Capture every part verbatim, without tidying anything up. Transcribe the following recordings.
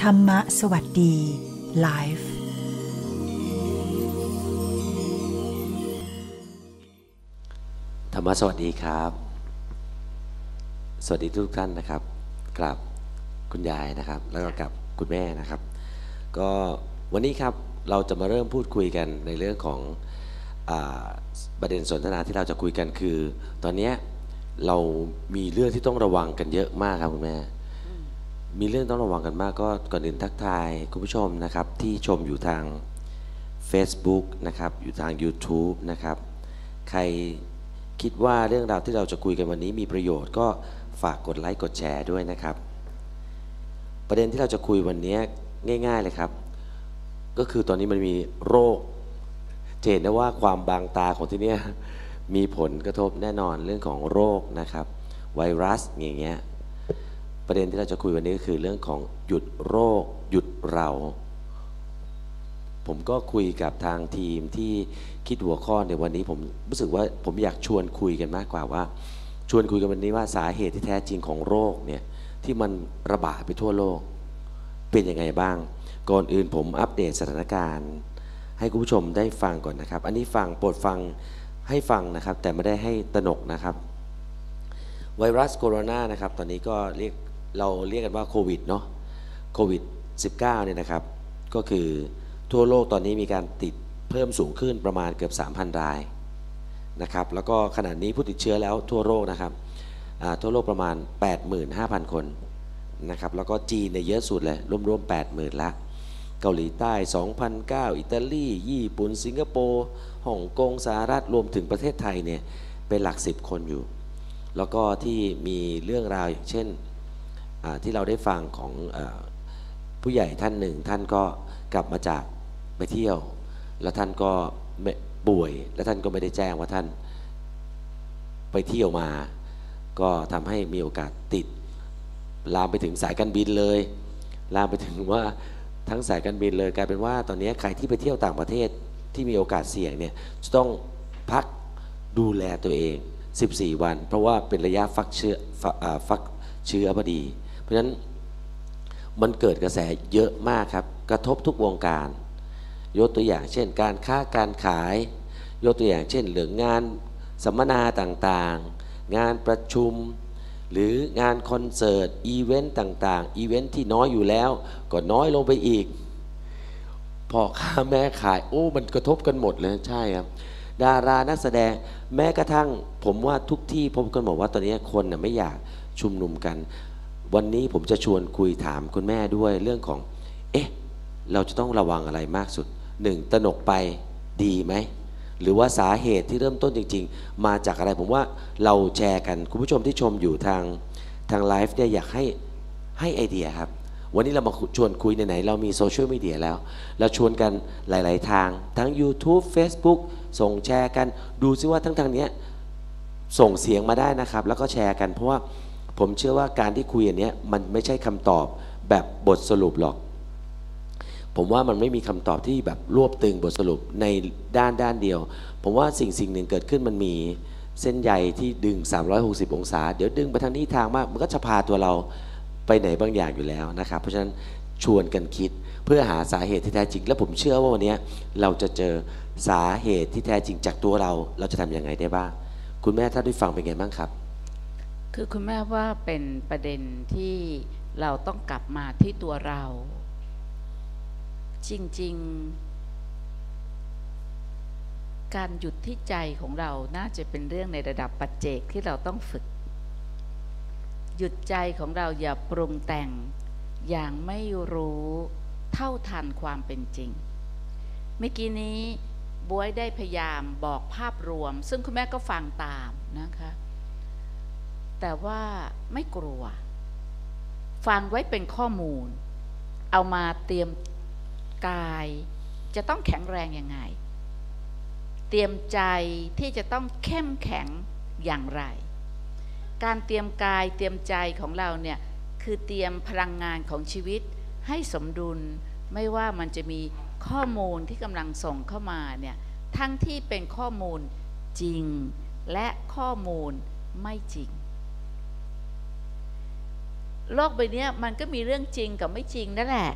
รรมะสวัสดีไลฟ์ธรรมะสวัสดีครับสวัสดีทุกท่านนะครับกราบคุณยายนะครับแล้วก็กับคุณแม่นะครับก็วันนี้ครับเราจะมาเริ่มพูดคุยกันในเรื่องของอ่าประเด็นสนทนาที่เราจะคุยกันคือตอนนี้เรามีเรื่องที่ต้องระวังกันเยอะมากครับคุณแม่มีเรื่องต้องระวังกันมากก็ก่อนอื่นทักทายคุณผู้ชมนะครับที่ชมอยู่ทาง Facebook นะครับอยู่ทาง YouTube นะครับใครคิดว่าเรื่องราวที่เราจะคุยกันวันนี้มีประโยชน์ก็ฝากกดไลค์กดแชร์ด้วยนะครับประเด็นที่เราจะคุยวันนี้ง่ายๆเลยครับก็คือตอนนี้มันมีโรคเห็นได้ว่าความบางตาของที่นี่มีผลกระทบแน่นอนเรื่องของโรคนะครับไวรัสอย่างเงี้ยประเด็นที่เราจะคุยวันนี้ก็คือเรื่องของหยุดโรคหยุดเราผมก็คุยกับทางทีมที่คิดหัวข้อในวันนี้ผมรู้สึกว่าผมอยากชวนคุยกันมากกว่าว่าชวนคุยกันวันนี้ว่าสาเหตุที่แท้จริงของโรคเนี่ยที่มันระบาดไปทั่วโลกเป็นยังไงบ้างก่อนอื่นผมอัปเดตสถานการณ์ให้คุณผู้ชมได้ฟังก่อนนะครับอันนี้ฟังโปรดฟังให้ฟังนะครับแต่ไม่ได้ให้ตระหนกนะครับไวรัสโคโรนานะครับตอนนี้ก็เรียกเราเรียกกันว่าโควิดเนาะโควิด สิบเก้า เนี่ยนะครับก็คือทั่วโลกตอนนี้มีการติดเพิ่มสูงขึ้นประมาณเกือบ สามพัน รายนะครับแล้วก็ขณะนี้ผู้ติดเชื้อแล้วทั่วโลกนะครับทั่วโลกประมาณ แปดหมื่นห้าพัน คนนะครับแล้วก็จีนเนี่ยเยอะสุดเลยรวมๆ แปดหมื่น ละเกาหลีใต้ สองพันเก้าร้อย อิตาลีญี่ปุ่นสิงคโปร์ฮ่องกงสหรัฐรวมถึงประเทศไทยเนี่ยเป็นหลักสิบคนอยู่แล้วก็ที่มีเรื่องราวอย่างเช่นที่เราได้ฟังของผู้ใหญ่ท่านหนึ่งท่านก็กลับมาจากไปเที่ยวแล้วท่านก็ป่วยและท่านก็ไม่ได้แจ้งว่าท่านไปเที่ยวมาก็ทำให้มีโอกาสติดลามไปถึงสายการบินเลยลามไปถึงว่าทั้งสายการบินเลยกลายเป็นว่าตอนนี้ใครที่ไปเที่ยวต่างประเทศที่มีโอกาสเสี่ยงเนี่ยจะต้องพักดูแลตัวเองสิบสี่วันเพราะว่าเป็นระยะฟักเชื้อฟักเชื้อพอดีเพราะฉะนั้นมันเกิดกระแสเยอะมากครับกระทบทุกวงการยกตัวอย่างเช่นการค้าการขายยกตัวอย่างเช่นเรื่องงานสัมมนาต่างๆงานประชุมหรืองานคอนเสิร์ตอีเวนต์ต่างๆอีเวนต์ที่น้อยอยู่แล้วก็น้อยลงไปอีกพ่อค้าแม่ขายโอ้มันกระทบกันหมดเลยใช่ครับดารานักแสดงแม้กระทั่งผมว่าทุกที่ผมก็บอกว่าตอนนี้คนน่ะไม่อยากชุมนุมกันวันนี้ผมจะชวนคุยถามคุณแม่ด้วยเรื่องของเอ๊ะเราจะต้องระวังอะไรมากสุดหนึ่งตระหนกไปดีไหมหรือว่าสาเหตุที่เริ่มต้นจริงๆมาจากอะไรผมว่าเราแชร์กันคุณผู้ชมที่ชมอยู่ทางทางไลฟ์เนี่ยอยากให้ให้ไอเดียครับวันนี้เรามาชวนคุยไหนๆเรามีโซเชียลมีเดียแล้วเราชวนกันหลายๆทางทั้ง YouTube Facebook ส่งแชร์กันดูซิว่าทั้งทางนี้ส่งเสียงมาได้นะครับแล้วก็แชร์กันเพราะว่าผมเชื่อว่าการที่คุยอย่างนี้มันไม่ใช่คำตอบแบบบทสรุปหรอกผมว่ามันไม่มีคำตอบที่แบบรวบตึงบทสรุปในด้านด้านเดียวผมว่าสิ่งสิ่งหนึ่งเกิดขึ้นมันมีเส้นใยที่ดึงสามร้อยหกสิบองศาเดี๋ยวดึงไปทางนี้ทางมากมันก็จะพาตัวเราไปไหนบางอย่างอยู่แล้วนะครับเพราะฉะนั้นชวนกันคิดเพื่อหาสาเหตุที่แท้จริงและผมเชื่อว่าวันนี้เราจะเจอสาเหตุที่แท้จริงจากตัวเราเราจะทำยังไงได้บ้างคุณแม่ถ้าได้ฟังเป็นไงบ้างครับคือคุณแม่ว่าเป็นประเด็นที่เราต้องกลับมาที่ตัวเราจริงๆการหยุดที่ใจของเราน่าจะเป็นเรื่องในระดับปัจเจกที่เราต้องฝึกหยุดใจของเราอย่าปรุงแต่งอย่างไม่รู้เท่าทันความเป็นจริงเมื่อกี้นี้บ๊วยได้พยายามบอกภาพรวมซึ่งคุณแม่ก็ฟังตามนะคะแต่ว่าไม่กลัวฟังไว้เป็นข้อมูลเอามาเตรียมกายจะต้องแข็งแรงยังไงเตรียมใจที่จะต้องเข้มแข็งอย่างไรการเตรียมกายเตรียมใจของเราเนี่ยคือเตรียมพลังงานของชีวิตให้สมดุลไม่ว่ามันจะมีข้อมูลที่กำลังส่งเข้ามาเนี่ยทั้งที่เป็นข้อมูลจริงและข้อมูลไม่จริงโลกใบนี้มันก็มีเรื่องจริงกับไม่จริงนั่นแหละ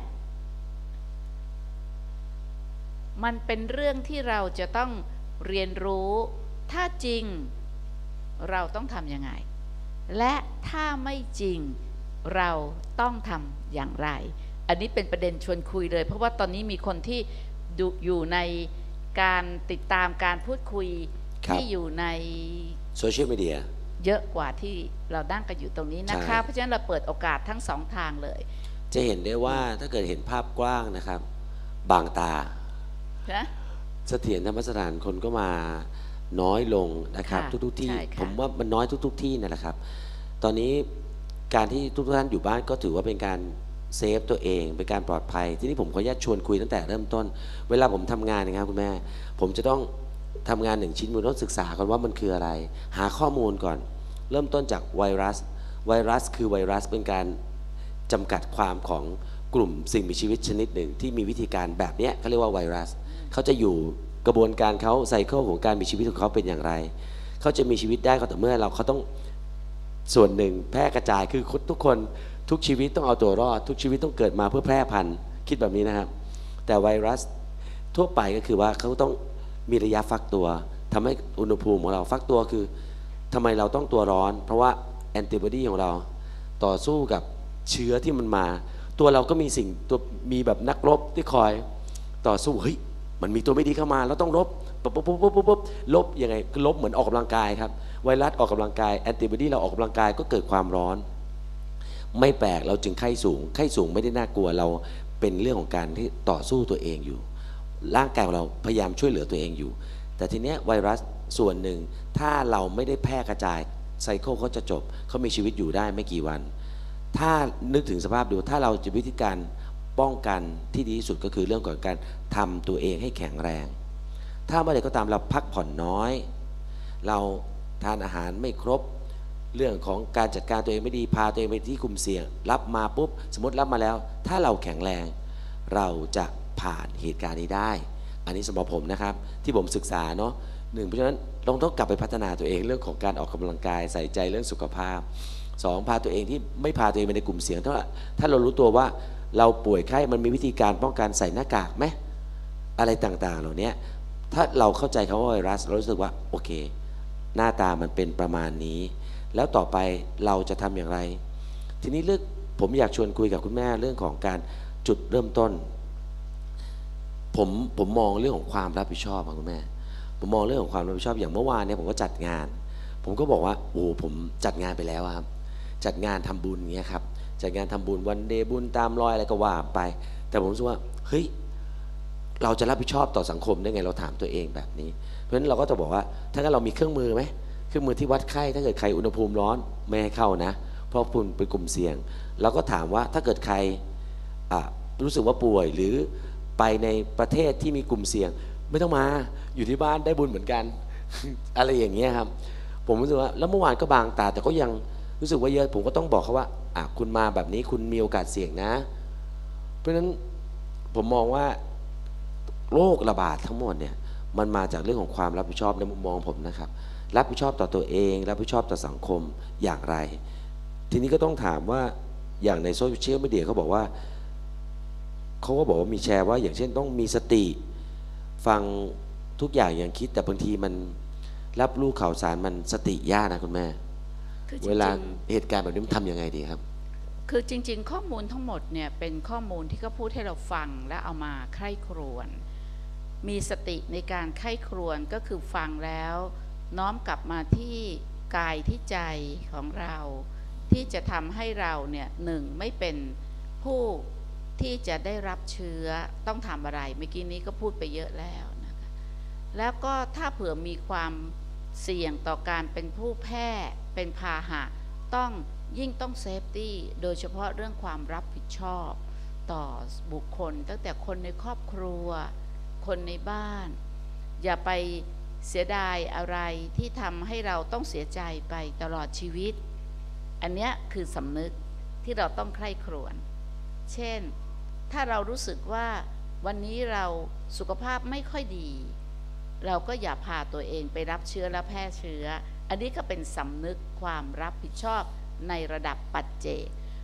มันเป็นเรื่องที่เราจะต้องเรียนรู้ถ้าจริงเราต้องทำยังไงและถ้าไม่จริงเราต้องทำอย่างไรอันนี้เป็นประเด็นชวนคุยเลยเพราะว่าตอนนี้มีคนที่ดูอยู่ในการติดตามการพูดคุยที่อยู่ในโซเชียลมีเดียเยอะกว่าที่เรานั่งกันอยู่ตรงนี้นะคะเพราะฉะนั้นเราเปิดโอกาสทั้งสองทางเลยจะเห็นได้ว่าถ้าเกิดเห็นภาพกว้างนะครับบางตาเสถียรธรรมสถานคนก็มาน้อยลงนะครับทุกๆที่ผมว่ามันน้อยทุกๆที่นั่นแหละครับตอนนี้การที่ทุกท่านอยู่บ้านก็ถือว่าเป็นการเซฟตัวเองเป็นการปลอดภัยที่นี่ผมขออนุญาตชวนคุยตั้งแต่เริ่มต้นเวลาผมทำงานนะครับคุณแม่ผมจะต้องทำงานหนึ่งชิ้นผมต้องศึกษาก่อนว่ามันคืออะไรหาข้อมูลก่อนเริ่มต้นจากไวรัสไวรัสคือไวรัสเป็นการจำกัดความของกลุ่มสิ่งมีชีวิตชนิดหนึ่งที่มีวิธีการแบบนี้เขาเรียกว่าไวรัสเขาจะอยู่กระบวนการเขาไซเคิลของการมีชีวิตของเขาเป็นอย่างไรเขาจะมีชีวิตได้ก็ต่อเมื่อเราเขาต้องส่วนหนึ่งแพร่กระจายคือทุกคนทุกชีวิตต้องเอาตัวรอดทุกชีวิตต้องเกิดมาเพื่อแพร่พันธุ์คิดแบบนี้นะครับแต่ไวรัสทั่วไปก็คือว่าเขาต้องมีระยะฟักตัวทำให้อุณหภูมิของเราฟักตัวคือทำไมเราต้องตัวร้อนเพราะว่าแอนติบอดีของเราต่อสู้กับเชื้อที่มันมาตัวเราก็มีสิ่งตัวมีแบบนักรบที่คอยต่อสู้เฮ้ยมันมีตัวไม่ดีเข้ามาเราต้องลบปุ๊บปุ๊บปุ๊บปุ๊บปุ๊บลบยังไงลบเหมือนออกกำลังกายครับไวรัสออกกำลังกายแอนติบอดีเราออกกำลังกายก็เกิดความร้อนไม่แปลกเราจึงไข้สูงไข้สูงไม่ได้น่ากลัวเราเป็นเรื่องของการที่ต่อสู้ตัวเองอยู่ร่างกายของเราพยายามช่วยเหลือตัวเองอยู่แต่ทีเนี้ยไวรัสส่วนหนึ่งถ้าเราไม่ได้แพร่กระจายไซเคิลเขาจะจบเขามีชีวิตอยู่ได้ไม่กี่วันถ้านึกถึงสภาพดูถ้าเราจะวิธีการป้องกันที่ดีที่สุดก็คือเรื่องของการทำตัวเองให้แข็งแรงถ้าเมื่อใดก็ตามเราพักผ่อนน้อยเราทานอาหารไม่ครบเรื่องของการจัดการตัวเองไม่ดีพาตัวเองไปที่กลุ่มเสี่ยงรับมาปุ๊บสมมติรับมาแล้วถ้าเราแข็งแรงเราจะผ่านเหตุการณ์นี้ได้อันนี้สำหรับผมนะครับที่ผมศึกษาเนาะหนึ่งเพราะฉะนั้นเราต้องกลับไปพัฒนาตัวเองเรื่องของการออกกำลังกายใส่ใจเรื่องสุขภาพสองพาตัวเองที่ไม่พาตัวเองไปในกลุ่มเสี่ยงถ้าถ้าเรารู้ตัวว่าเราป่วยไข้มันมีวิธีการป้องกันใส่หน้ากากไหมอะไรต่างๆเหล่านี้ถ้าเราเข้าใจคำว่าไวรัสเรารู้สึกว่าโอเคหน้าตามันเป็นประมาณนี้แล้วต่อไปเราจะทำอย่างไรทีนี้เรื่องผมอยากชวนคุยกับคุณแม่เรื่องของการจุดเริ่มต้นผมผมมองเรื่องของความรับผิดชอบครับคุณแม่ผมมองเรื่องของความรับผิดชอบอย่างเมื่อวานเนี่ยผมก็จัดงานผมก็บอกว่าโอ้ผมจัดงานไปแล้วครับจัดงานทำบุญอย่างเงี้ยครับจัดงานทำบุญวันเดย์บุญตามรอยอะไรก็ว่าไปแต่ผมรู้สึกว่าเฮ้ยเราจะรับผิดชอบต่อสังคมได้ไงเราถามตัวเองแบบนี้เพราะฉะนั้นเราก็จะบอกว่าถ้างั้นเรามีเครื่องมือไหมเครื่องมือที่วัดไข้ถ้าเกิดใครอุณหภูมิร้อนไม่ให้เข้านะเพราะคุณเป็นกลุ่มเสี่ยงเราก็ถามว่าถ้าเกิดใครรู้สึกว่าป่วยหรือไปในประเทศที่มีกลุ่มเสี่ยงไม่ต้องมาอยู่ที่บ้านได้บุญเหมือนกัน อะไรอย่างเงี้ยครับผมรู้สึกว่าแล้วเมื่อวานก็บางตาแต่ก็ยังรู้สึกว่าเยอะผมก็ต้องบอกเขาว่าอ่ะคุณมาแบบนี้คุณมีโอกาสเสี่ยงนะเพราะฉะนั้นผมมองว่าโรคระบาดทั้งหมดเนี่ยมันมาจากเรื่องของความรับผิดชอบในมุมมองผมนะครับรับผิดชอบต่อตัวเองรับผิดชอบต่อสังคมอย่างไรทีนี้ก็ต้องถามว่าอย่างในโซเชียลมีเดียเขาบอกว่าเขาก็บอกว่ามีแชร์ว่าอย่างเช่นต้องมีสติฟังทุกอย่างอย่างคิดแต่บางทีมันรับรู้ข่าวสารมันสติยากนะคุณแม่เวลาเหตุการณ์แบบนี้มันทำยังไงดีครับคือจริงๆข้อมูลทั้งหมดเนี่ยเป็นข้อมูลที่เขาพูดให้เราฟังและเอามาใคร่ครวญมีสติในการใคร่ครวญก็คือฟังแล้วน้อมกลับมาที่กายที่ใจของเราที่จะทำให้เราเนี่ยหนึ่งไม่เป็นผู้ที่จะได้รับเชื้อต้องทำอะไรเมื่อกี้นี้ก็พูดไปเยอะแล้วนะคะแล้วก็ถ้าเผื่อมีความเสี่ยงต่อการเป็นผู้แพร่เป็นพาหะต้องยิ่งต้องเซฟตี้โดยเฉพาะเรื่องความรับผิดชอบต่อบุคคลตั้งแต่คนในครอบครัวคนในบ้านอย่าไปเสียดายอะไรที่ทำให้เราต้องเสียใจไปตลอดชีวิตอันเนี้ยคือสำนึกที่เราต้องใคร่ครวญเช่นถ้าเรารู้สึกว่าวันนี้เราสุขภาพไม่ค่อยดีเราก็อย่าพาตัวเองไปรับเชื้อและแพร่เชื้ออันนี้ก็เป็นสำนึกความรับผิดชอบในระดับปัจเจก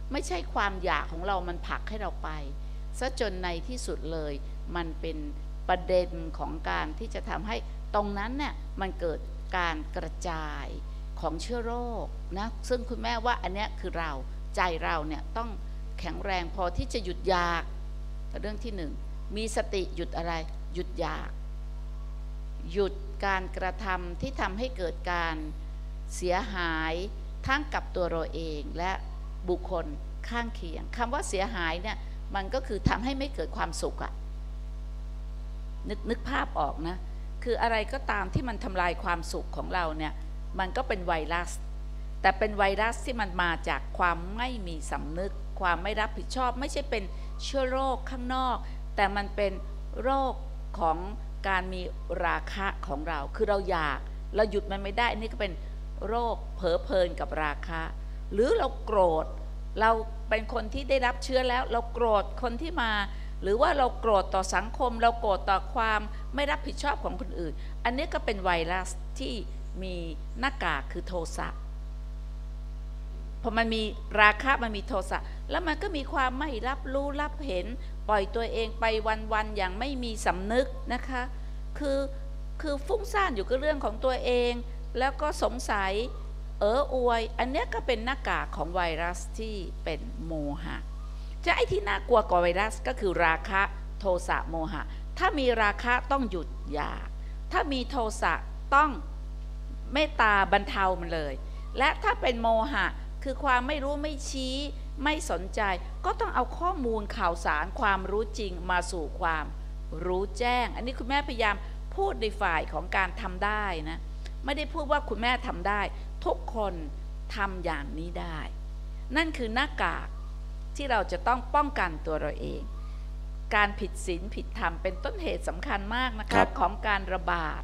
ไม่ใช่ความอยากของเรามันผลักให้เราไปซะจนในที่สุดเลยมันเป็นประเด็นของการที่จะทำให้ตรงนั้นเนี่ยมันเกิดการกระจายของเชื้อโรคนะซึ่งคุณแม่ว่าอันเนี้ยคือเราใจเราเนี่ยต้องแข็งแรงพอที่จะหยุดอยากเรื่องที่หนึ่งมีสติหยุดอะไรหยุดอยากหยุดการกระทำที่ทำให้เกิดการเสียหายทั้งกับตัวเราเองและบุคคลข้างเคียงคำว่าเสียหายเนี่ยมันก็คือทำให้ไม่เกิดความสุขอะนึกนึกภาพออกนะคืออะไรก็ตามที่มันทำลายความสุขของเราเนี่ยมันก็เป็นไวรัสแต่เป็นไวรัสที่มันมาจากความไม่มีสำนึกความไม่รับผิดชอบไม่ใช่เป็นเชื้อโรคข้างนอกแต่มันเป็นโรคของการมีราคะของเราคือเราอยากเราหยุดมันไม่ได้นี่ก็เป็นโรคเผลอเพลินกับราคะหรือเราโกรธเราเป็นคนที่ได้รับเชื้อแล้วเราโกรธคนที่มาหรือว่าเราโกรธต่อสังคมเราโกรธต่อความไม่รับผิดชอบของคนอื่นอันนี้ก็เป็นไวรัสที่มีหน้ากากคือโทสะพอมันมีราคะมันมีโทสะแล้วมันก็มีความไม่รับรู้รับเห็นปล่อยตัวเองไปวันๆอย่างไม่มีสำนึกนะคะคือคือฟุ้งซ่านอยู่กับเรื่องของตัวเองแล้วก็สงสัยเอออวยอันนี้ก็เป็นหน้ากากของไวรัสที่เป็นโมหะจะไอ้ที่น่ากลัวกว่าไวรัสก็คือราคะโทสะโมหะถ้ามีราคะต้องหยุดอยากถ้ามีโทสะต้องเมตตาบรรเทามันเลยและถ้าเป็นโมหะคือความไม่รู้ไม่ชี้ไม่สนใจก็ต้องเอาข้อมูลข่าวสารความรู้จริงมาสู่ความรู้แจ้งอันนี้คุณแม่พยายามพูดในฝ่ายของการทำได้นะไม่ได้พูดว่าคุณแม่ทำได้ทุกคนทำอย่างนี้ได้นั่นคือหน้ากากที่เราจะต้องป้องกันตัวเราเองการผิดศีลผิดธรรมเป็นต้นเหตุสำคัญมากนะคะของการระบาด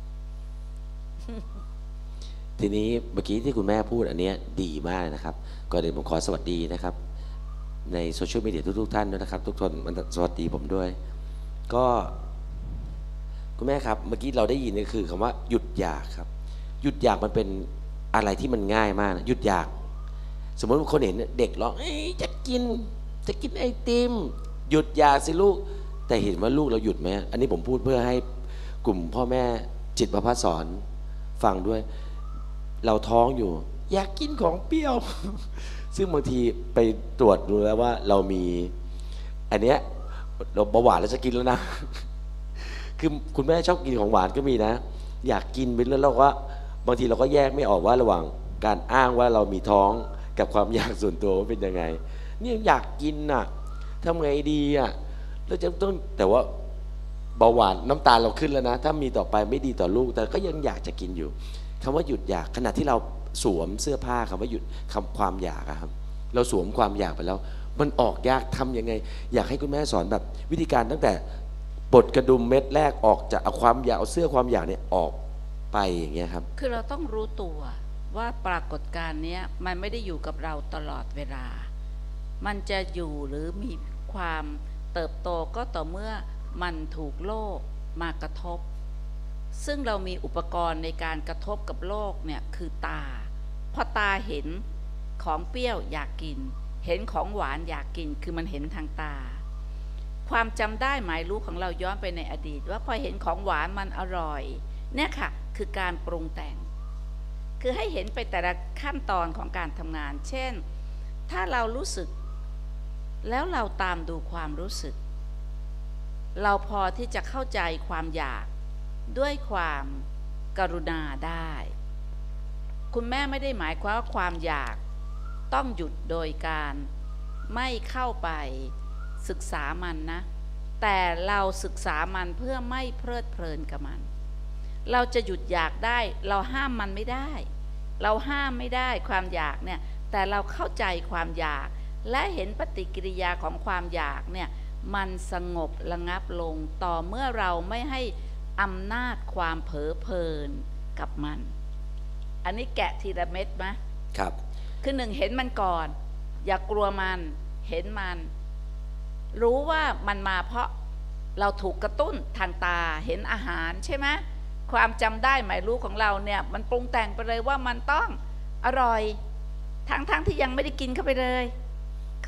ทีนี้เมื่อกี้ที่คุณแม่พูดอันนี้ดีมากนะครับก่อนอื่นผมขอสวัสดีนะครับในโซเชียลมีเดียทุกๆท่านด้วยนะครับทุกคนมันสวัสดีผมด้วยก็คุณแม่ครับเมื่อกี้เราได้ยินก็คือคำว่าหยุดอยากครับหยุดอยากมันเป็นอะไรที่มันง่ายมากนะหยุดอยากสมมติคนเห็นเด็กร้องจะกินจะกินไอติมหยุดอยากสิลูกแต่เห็นว่าลูกเราหยุดไหมอันนี้ผมพูดเพื่อให้กลุ่มพ่อแม่จิตประภัสสอนฟังด้วยเราท้องอยู่อยากกินของเปรี้ยว ซึ่งบางทีไปตรวจดูแล้วว่าเรามีอันเนี้ยเราเบาหวานแล้วจะกินแล้วนะ คือคุณแม่ชอบกินของหวานก็มีนะอยากกินไปแล้วเราก็บางทีเราก็แยกไม่ออกว่าระหว่างการอ้างว่าเรามีท้องกับความอยากส่วนตัวว่าเป็นยังไงนี่อยากกินน่ะทำไงดีอ่ะเราจะต้องแต่ว่าเบาหวานน้ำตาลเราขึ้นแล้วนะถ้ามีต่อไปไม่ดีต่อลูกแต่ก็ยังอยากจะกินอยู่คำว่าหยุดอยากขณะที่เราสวมเสื้อผ้าคำว่าหยุดคำความอยากครับเราสวมความอยากไปแล้วมันออกยากทำยังไงอยากให้คุณแม่สอนแบบวิธีการตั้งแต่ปลดกระดุมเม็ดแรกออกจากเอาความอยากเอาเสื้อความอยากเนี่ยออกไปอย่างเงี้ยครับคือเราต้องรู้ตัวว่าปรากฏการณ์นี้มันไม่ได้อยู่กับเราตลอดเวลามันจะอยู่หรือมีความเติบโตก็ต่อเมื่อมันถูกโลกมากระทบซึ่งเรามีอุปกรณ์ในการกระทบกับโลกเนี่ยคือตาพอตาเห็นของเปรี้ยวอยากกินเห็นของหวานอยากกินคือมันเห็นทางตาความจำได้หมายรู้ของเราย้อนไปในอดีตว่าพอเห็นของหวานมันอร่อยเนี่ยค่ะคือการปรุงแต่งคือให้เห็นไปแต่ละขั้นตอนของการทำงานเช่นถ้าเรารู้สึกแล้วเราตามดูความรู้สึกเราพอที่จะเข้าใจความอยากด้วยความกรุณาได้คุณแม่ไม่ได้หมายความว่าความอยากต้องหยุดโดยการไม่เข้าไปศึกษามันนะแต่เราศึกษามันเพื่อไม่เพลิดเพลินกับมันเราจะหยุดอยากได้เราห้ามมันไม่ได้เราห้ามไม่ได้ความอยากเนี่ยแต่เราเข้าใจความอยากและเห็นปฏิกิริยาของความอยากเนี่ยมันสงบระงับลงต่อเมื่อเราไม่ให้อำนาจความเผลอเพลินกับมันอันนี้แกะทีละเม็ดไหมครับคือหนึ่งเห็นมันก่อนอย่ากลัวมันเห็นมันรู้ว่ามันมาเพราะเราถูกกระตุ้นทางตาเห็นอาหารใช่ไหมความจำได้หมายรู้ของเราเนี่ยมันปรุงแต่งไปเลยว่ามันต้องอร่อยทั้งๆ ท, ที่ยังไม่ได้กินเข้าไปเลย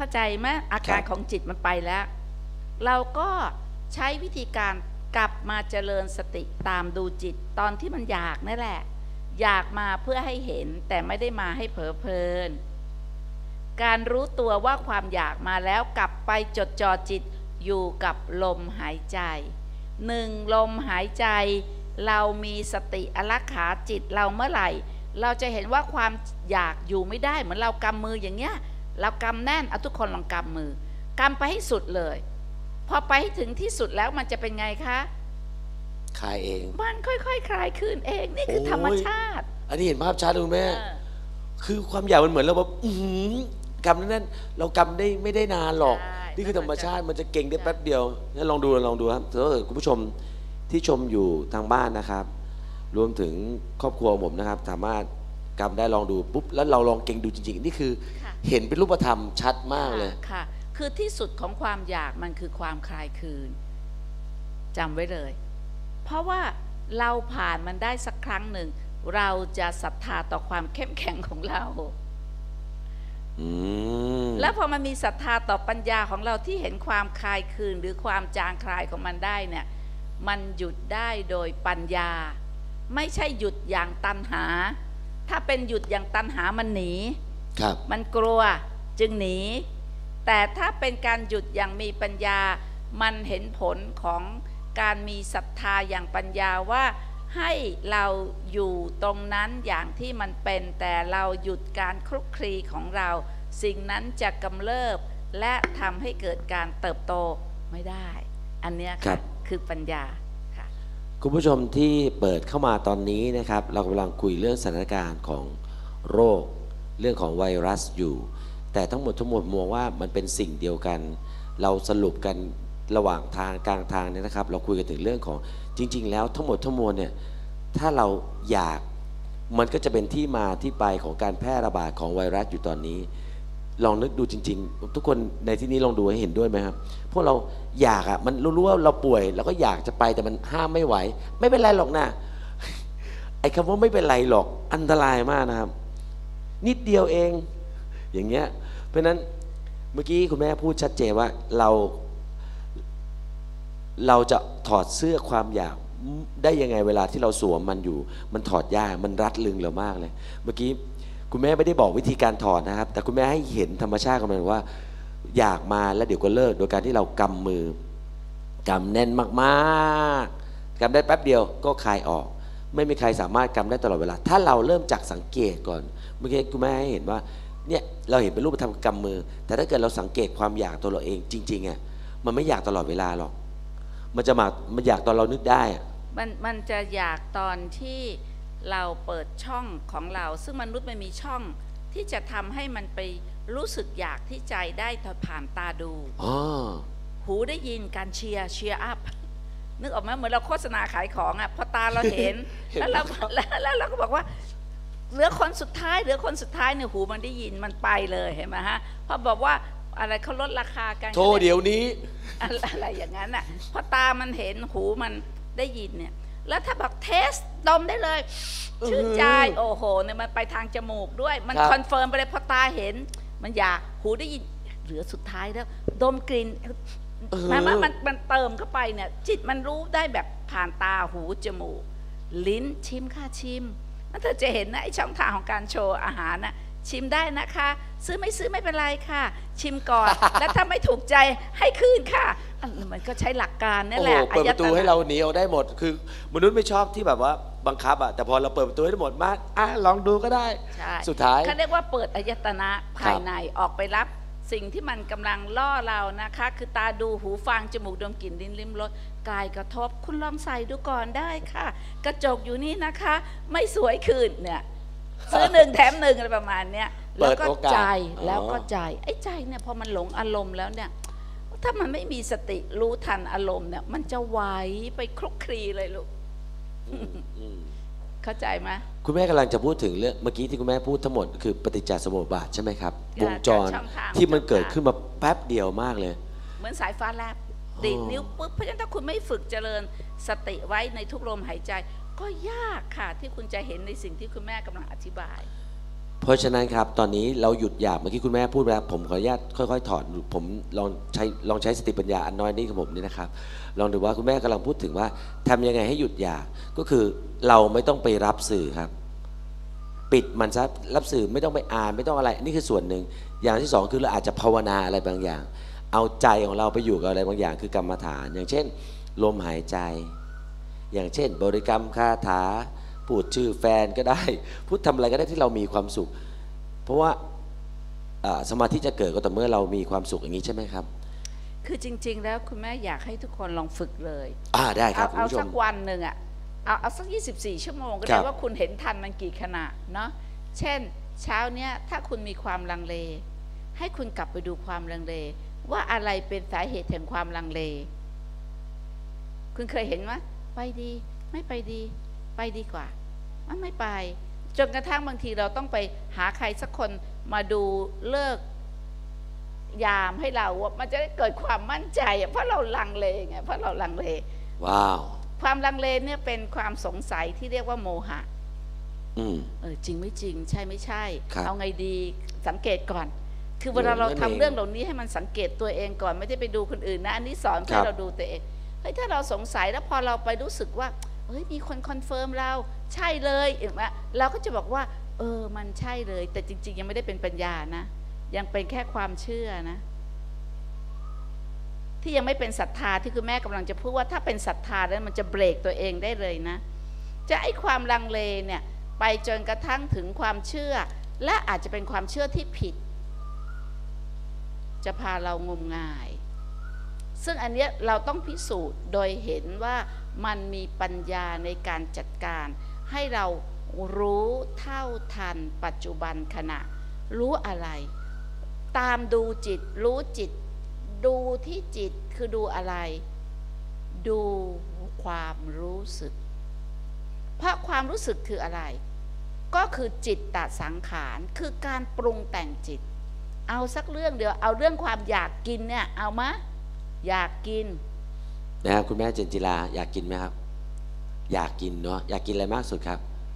เข้าใจไหมอาการของจิตมันไปแล้ว เราก็ใช้วิธีการกลับมาเจริญสติตามดูจิตตอนที่มันอยากนั่นแหละอยากมาเพื่อให้เห็นแต่ไม่ได้มาให้เผลอเพลินการรู้ตัวว่าความอยากมาแล้วกลับไปจดจ่อจิตอยู่กับลมหายใจหนึ่งลมหายใจเรามีสติอารักขาจิตเราเมื่อไหร่เราจะเห็นว่าความอยากอยู่ไม่ได้เหมือนเรากำมืออย่างเงี้ยเรากำแน่นเอาทุกคนลองกำมือกำไปให้สุดเลยพอไปให้ถึงที่สุดแล้วมันจะเป็นไงคะคลายเองมันค่อยๆ ค, คลายขึ้นเองนี่คือธรรมชาติอันนี้เห็นภาพชัดเลยแม่คือความอยากมันเหมือนเราแบบกำนั่นเรากำได้ไม่ได้นานหรอกนี่คือธรรมชาติมันจะเก่งได้แป๊บเดียวงั้นลองดูลองดูครับถ้าเกิดคุณผู้ชมที่ชมอยู่ทางบ้านนะครับรวมถึงครอบครัวผมนะครับสามารถกำได้ลองดูปุ๊บแล้วเราลองเก่งดูจริงๆนี่คือเห็นเป็นรูปธรรมชัดมากเลยค่ะคือที่สุดของความอยากมันคือความคลายคืนจำไว้เลยเพราะว่าเราผ่านมันได้สักครั้งหนึ่งเราจะศรัทธาต่อความเข้มแข็งของเราแล้วพอมันมีศรัทธาต่อปัญญาของเราที่เห็นความคลายคืนหรือความจางคลายของมันได้เนี่ยมันหยุดได้โดยปัญญาไม่ใช่หยุดอย่างตัณหาถ้าเป็นหยุดอย่างตัณหามันหนีมันกลัวจึงหนีแต่ถ้าเป็นการหยุดอย่างมีปัญญามันเห็นผลของการมีศรัทธาอย่างปัญญาว่าให้เราอยู่ตรงนั้นอย่างที่มันเป็นแต่เราหยุดการคลุกคลีของเราสิ่งนั้นจะกำเริบและทำให้เกิดการเติบโตไม่ได้อันนี้ค่ะคือปัญญาค่ะคุณผู้ชมที่เปิดเข้ามาตอนนี้นะครับเรากำลังคุยเรื่องสถานการณ์ของโรคเรื่องของไวรัสอยู่แต่ทั้งหมดทั้งมวลมองว่ามันเป็นสิ่งเดียวกันเราสรุปกันระหว่างทางกลางทางเนี่ยนะครับเราคุยกันถึงเรื่องของจริงๆแล้วทั้งหมดทั้งมวลเนี่ยถ้าเราอยากมันก็จะเป็นที่มาที่ไปของการแพร่ระบาดของไวรัสอยู่ตอนนี้ลองนึกดูจริงๆทุกคนในที่นี้ลองดูให้เห็นด้วยไหมครับพวกเราอยากอ่ะมันรู้ว่าเราป่วยเราก็อยากจะไปแต่มันห้ามไม่ไหวไม่เป็นไรหรอกนะไอ้คำว่าไม่เป็นไรหรอกอันตรายมากนะครับนิดเดียวเองอย่างเงี้ยเพราะนั้นเมื่อกี้คุณแม่พูดชัดเจนว่าเราเราจะถอดเสื้อความอยากได้ยังไงเวลาที่เราสวมมันอยู่มันถอดยากมันรัดลึงเรามากเลยเมื่อกี้คุณแม่ไม่ได้บอกวิธีการถอดนะครับแต่คุณแม่ให้เห็นธรรมชาติของมันว่าอยากมาแล้วเดี๋ยวก็เลิกโดยการที่เรากำมือกำแน่นมากๆกำได้แป๊บเดียวก็คลายออกไม่มีใครสามารถกำได้ตลอดเวลาถ้าเราเริ่มจากสังเกตก่อนเมื่อกี้คุณแม่ให้เห็นว่าเนี่ยเราเห็นเป็นรูปธรรมกำมือแต่ถ้าเกิดเราสังเกตความอยากตัวเราเองจริงๆอ่ะมันไม่อยากตลอดเวลาหรอกมันจะมามันอยากตอนเรานึกได้อ่ะมันมันจะอยากตอนที่เราเปิดช่องของเราซึ่งมนุษย์มันมีช่องที่จะทำให้มันไปรู้สึกอยากที่ใจได้ผ่านตาดูหูได้ยินการเชียร์เชียร์อัพนึกออกไหมเหมือนเราโฆษณาขายของอ่ะพอตาเราเห็น แล้วเราแล้วเราก็บอกว่าเหลือคนสุดท้ายเหลือคนสุดท้ายเนี่ยหูมันได้ยินมันไปเลยเห็นไหมฮะพอบอกว่าอะไรเขาลดราคากันโทรเดี๋ยวนี้อะไรอย่างนั้นอ่ะพอตามันเห็นหูมันได้ยินเนี่ยแล้วถ้าบอกเทสดมได้เลยชื่นใจโอ้โหเนี่ยมันไปทางจมูกด้วยมันคอนเฟิร์มไปเลยพอตาเห็นมันอยากหูได้ยินเหลือสุดท้ายแล้วดมกลิ่นมันมันมันเติมเข้าไปเนี่ยจิตมันรู้ได้แบบผ่านตาหูจมูกลิ้นชิมค่ะชิมนั่นเธอจะเห็นนะไอช่องทางของการโชว์อาหารนะชิมได้นะคะซื้อไม่ซื้อไม่เป็นไรค่ะชิมก่อน แล้วถ้าไม่ถูกใจให้คืนค่ะมันก็ใช้หลักการนี่แหละเปิดประตูให้เราหนีเอาได้หมดคือมนุษย์ไม่ชอบที่แบบว่าบังคับอ่ะแต่พอเราเปิดประตูให้หมดมาอ่ะลองดูก็ได้สุดท้ายเขาเรียกว่าเปิดอายตนะภายในออกไปรับสิ่งที่มันกำลังล่อเรานะคะคือตาดูหูฟังจมูกดมกลิ่นลิ้นลิ้มรสกายกระทบคุณลองใส่ดูก่อนได้ค่ะกระจกอยู่นี่นะคะไม่สวยคืนเนี่ยซื้อหนึ่งแถมหนึ่งอะไรประมาณเนี้ยแล้วก็ใจแล้วก็ใจไอ้ใจเนี่ยพอมันหลงอารมณ์แล้วเนี่ยถ้ามันไม่มีสติรู้ทันอารมณ์เนี่ยมันจะไหวไปคลุกคลีเลยลูกเข้าใจไหมคุณแม่กำลังจะพูดถึงเรื่องเมื่อกี้ที่คุณแม่พูดทั้งหมดคือปฏิจจสมุปบาทใช่ไหมครับวงจรที่มันเกิดขึ้นมาแป๊บเดียวมากเลยเหมือนสายฟ้าแลบดีดนิ้วปุ๊บเพราะฉะนั้นถ้าคุณไม่ฝึกเจริญสติไว้ในทุกลมหายใจก็ยากค่ะที่คุณจะเห็นในสิ่งที่คุณแม่กำลังอธิบายเพราะฉะนั้นครับตอนนี้เราหยุดอยากเมื่อกี้คุณแม่พูดแล้วผมขออนุญาตค่อยๆถอดผมลองใช้ลองใช้สติปัญญาอันน้อยนี้ของผมนี่นะครับลองดูว่าคุณแม่กำลังพูดถึงว่าทำยังไงให้หยุดอยากก็คือเราไม่ต้องไปรับสื่อครับปิดมันซะรับสื่อไม่ต้องไปอ่านไม่ต้องอะไรนี่คือส่วนหนึ่งอย่างที่สองคือเราอาจจะภาวนาอะไรบางอย่างเอาใจของเราไปอยู่กับอะไรบางอย่างคือกรรมฐานอย่างเช่นลมหายใจอย่างเช่นบริกรรมคาถาพูดชื่อแฟนก็ได้พูดทำอะไรก็ได้ที่เรามีความสุขเพราะว่าสมาธิจะเกิดก็ต่อเมื่อเรามีความสุขอย่างนี้ใช่ไหมครับคือจริงๆแล้วคุณแม่อยากให้ทุกคนลองฝึกเลยอ่าได้ครับเอาสักวันหนึ่งอ่ะเอาเอาสักยี่สิบสี่ชั่วโมงก็ได้ว่าคุณเห็นทันมันกี่ขณะเนาะเช่นเช้าเนี้ยถ้าคุณมีความลังเลให้คุณกลับไปดูความลังเลว่าอะไรเป็นสาเหตุแห่งความลังเลคุณเคยเห็นไหมไปดีไม่ไปดีไปดีกว่ามันไม่ไปจนกระทั่งบางทีเราต้องไปหาใครสักคนมาดูเลิกยามให้เราว่ามันจะได้เกิดความมั่นใจเพราะเราลังเลไงเพราะเราลังเลว้าวความลังเลเนี่ยเป็นความสงสัยที่เรียกว่าโมหะอืมเออจริงไม่จริงใช่ไม่ใช่เอาไงดีสังเกตก่อนคือเวลาเราทำเรื่องเหล่านี้ให้มันสังเกตตัวเองก่อนไม่ได้ไปดูคนอื่นนะอันนี้สอนให้เราดูตัวเองเฮ้ยถ้าเราสงสัยแล้วพอเราไปรู้สึกว่าเฮ้ยมีคนคอนเฟิร์มเราใช่เลยเห็นไหมเราก็จะบอกว่าเออมันใช่เลยแต่จริงๆยังไม่ได้เป็นปัญญานะยังเป็นแค่ความเชื่อนะที่ยังไม่เป็นศรัทธาที่คุณแม่กำลังจะพูดว่าถ้าเป็นศรัทธาแล้วมันจะเบรกตัวเองได้เลยนะจะไอ้ความลังเลเนี่ยไปจนกระทั่งถึงความเชื่อและอาจจะเป็นความเชื่อที่ผิดจะพาเรางมงายซึ่งอันนี้เราต้องพิสูจน์โดยเห็นว่ามันมีปัญญาในการจัดการให้เรารู้เท่าทันปัจจุบันขณะรู้อะไรตามดูจิตรู้จิตดูที่จิตคือดูอะไรดูความรู้สึกเพราะความรู้สึกคืออะไรก็คือจิตตสังขารคือการปรุงแต่งจิตเอาสักเรื่องเดียวเอาเรื่องความอยากกินเนี่ยเอามะอยากกินนะครับคุณแม่เจนจิลาอยากกินไหมครับอยากกินเนาะอยากกินอะไรมากสุดครับ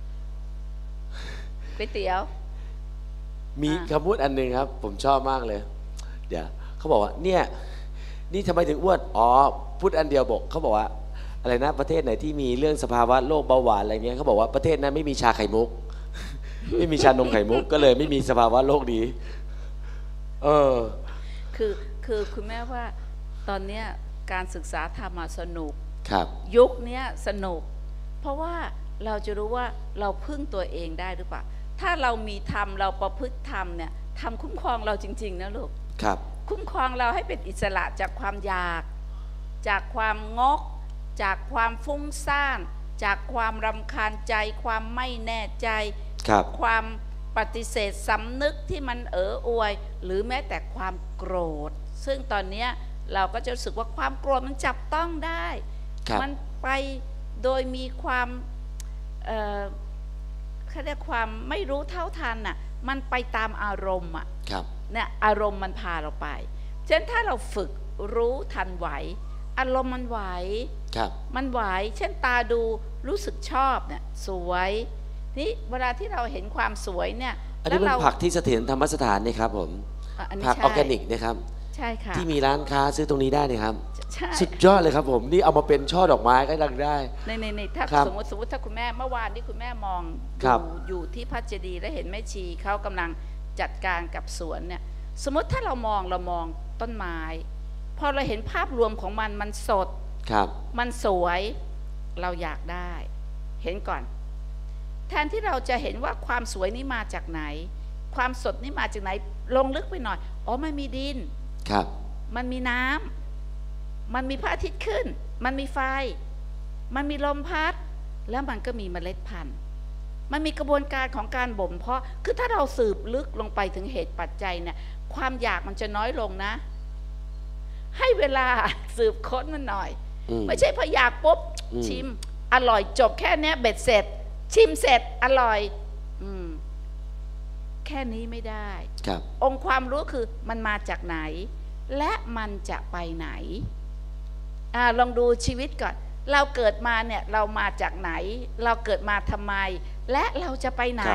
ก๋วยเตี๋ยวมีคำพูดอันนึงครับผมชอบมากเลยเดี๋ยวเขาบอกว่าเนี่ยนี่ทำไมถึงอ้วนอ๋อพูดอันเดียวบอกเขาบอกว่าอะไรนะประเทศไหนที่มีเรื่องสภาวะโรคเบาหวานอะไรเงี้ยเขาบอกว่าประเทศนั้นไม่มีชาไข่มุก ไม่มีชานมไข่มุกก็เลยไม่มีสภาวะโรคนี้เออคือคือคุณแม่ว่าตอนเนี้ยการศึกษาธรรมสนุกครับยุคนี้สนุกเพราะว่าเราจะรู้ว่าเราพึ่งตัวเองได้หรือเปล่าถ้าเรามีธรรมเราประพฤติธรรมเนี่ยธรรมคุ้มครองเราจริงๆนะลูกครับคุ้มครองเราให้เป็นอิสระจากความอยากจากความงกจากความฟุ้งซ่านจากความรำคาญใจความไม่แน่ใจความปฏิเสธสำนึกที่มันเอออวยหรือแม้แต่ความโกรธซึ่งตอนนี้เราก็จะรู้สึกว่าความโกรธมันจับต้องได้มันไปโดยมีความเอ่อเขาเรียกความไม่รู้เท่าทันน่ะมันไปตามอารมณ์อ่ะเนี่ยอารมณ์มันพาเราไปฉะนั้นถ้าเราฝึกรู้ทันไหวอารมณ์มันไหวมันไหวเช่นตาดูรู้สึกชอบเนี่ยสวยนี่เวลาที่เราเห็นความสวยเนี่ยอันนี้เป็นผักที่เสถียรธรรมสถานนี่ครับผมผักออร์แกนิกนะครับใช่ค่ะที่มีร้านค้าซื้อตรงนี้ได้นะครับสุดยอดเลยครับผมนี่เอามาเป็นช่อดอกไม้ก็ดังได้ในในในถ้าสมมติสมมติถ้าคุณแม่เมื่อวานที่คุณแม่มองอยู่อยู่ที่พัชรีและเห็นแม่ชีเขากำลังจัดการกับสวนเนี่ยสมมติถ้าเรามองเรามองต้นไม้พอเราเห็นภาพรวมของมันมันสดมันสวยเราอยากได้เห็นก่อนแทนที่เราจะเห็นว่าความสวยนี้มาจากไหนความสดนี้มาจากไหนลงลึกไปหน่อยอ๋อมันมีดินครับมันมีน้ำมันมีพระอาทิตย์ขึ้นมันมีไฟมันมีลมพัดแล้วมันก็มีเมล็ดพันธุ์มันมีกระบวนการของการบ่มเพาะคือถ้าเราสืบลึกลงไปถึงเหตุปัจจัยเนี่ยความอยากมันจะน้อยลงนะให้เวลาสืบค้นมันหน่อยไม่ใช่พออยากปุ๊บชิมอร่อยจบแค่นี้เบ็ดเสร็จชิมเสร็จอร่อยอืมแค่นี้ไม่ได้องค์ความรู้คือมันมาจากไหนและมันจะไปไหนอ่าลองดูชีวิตก่อนเราเกิดมาเนี่ยเรามาจากไหนเราเกิดมาทำไมและเราจะไปไหน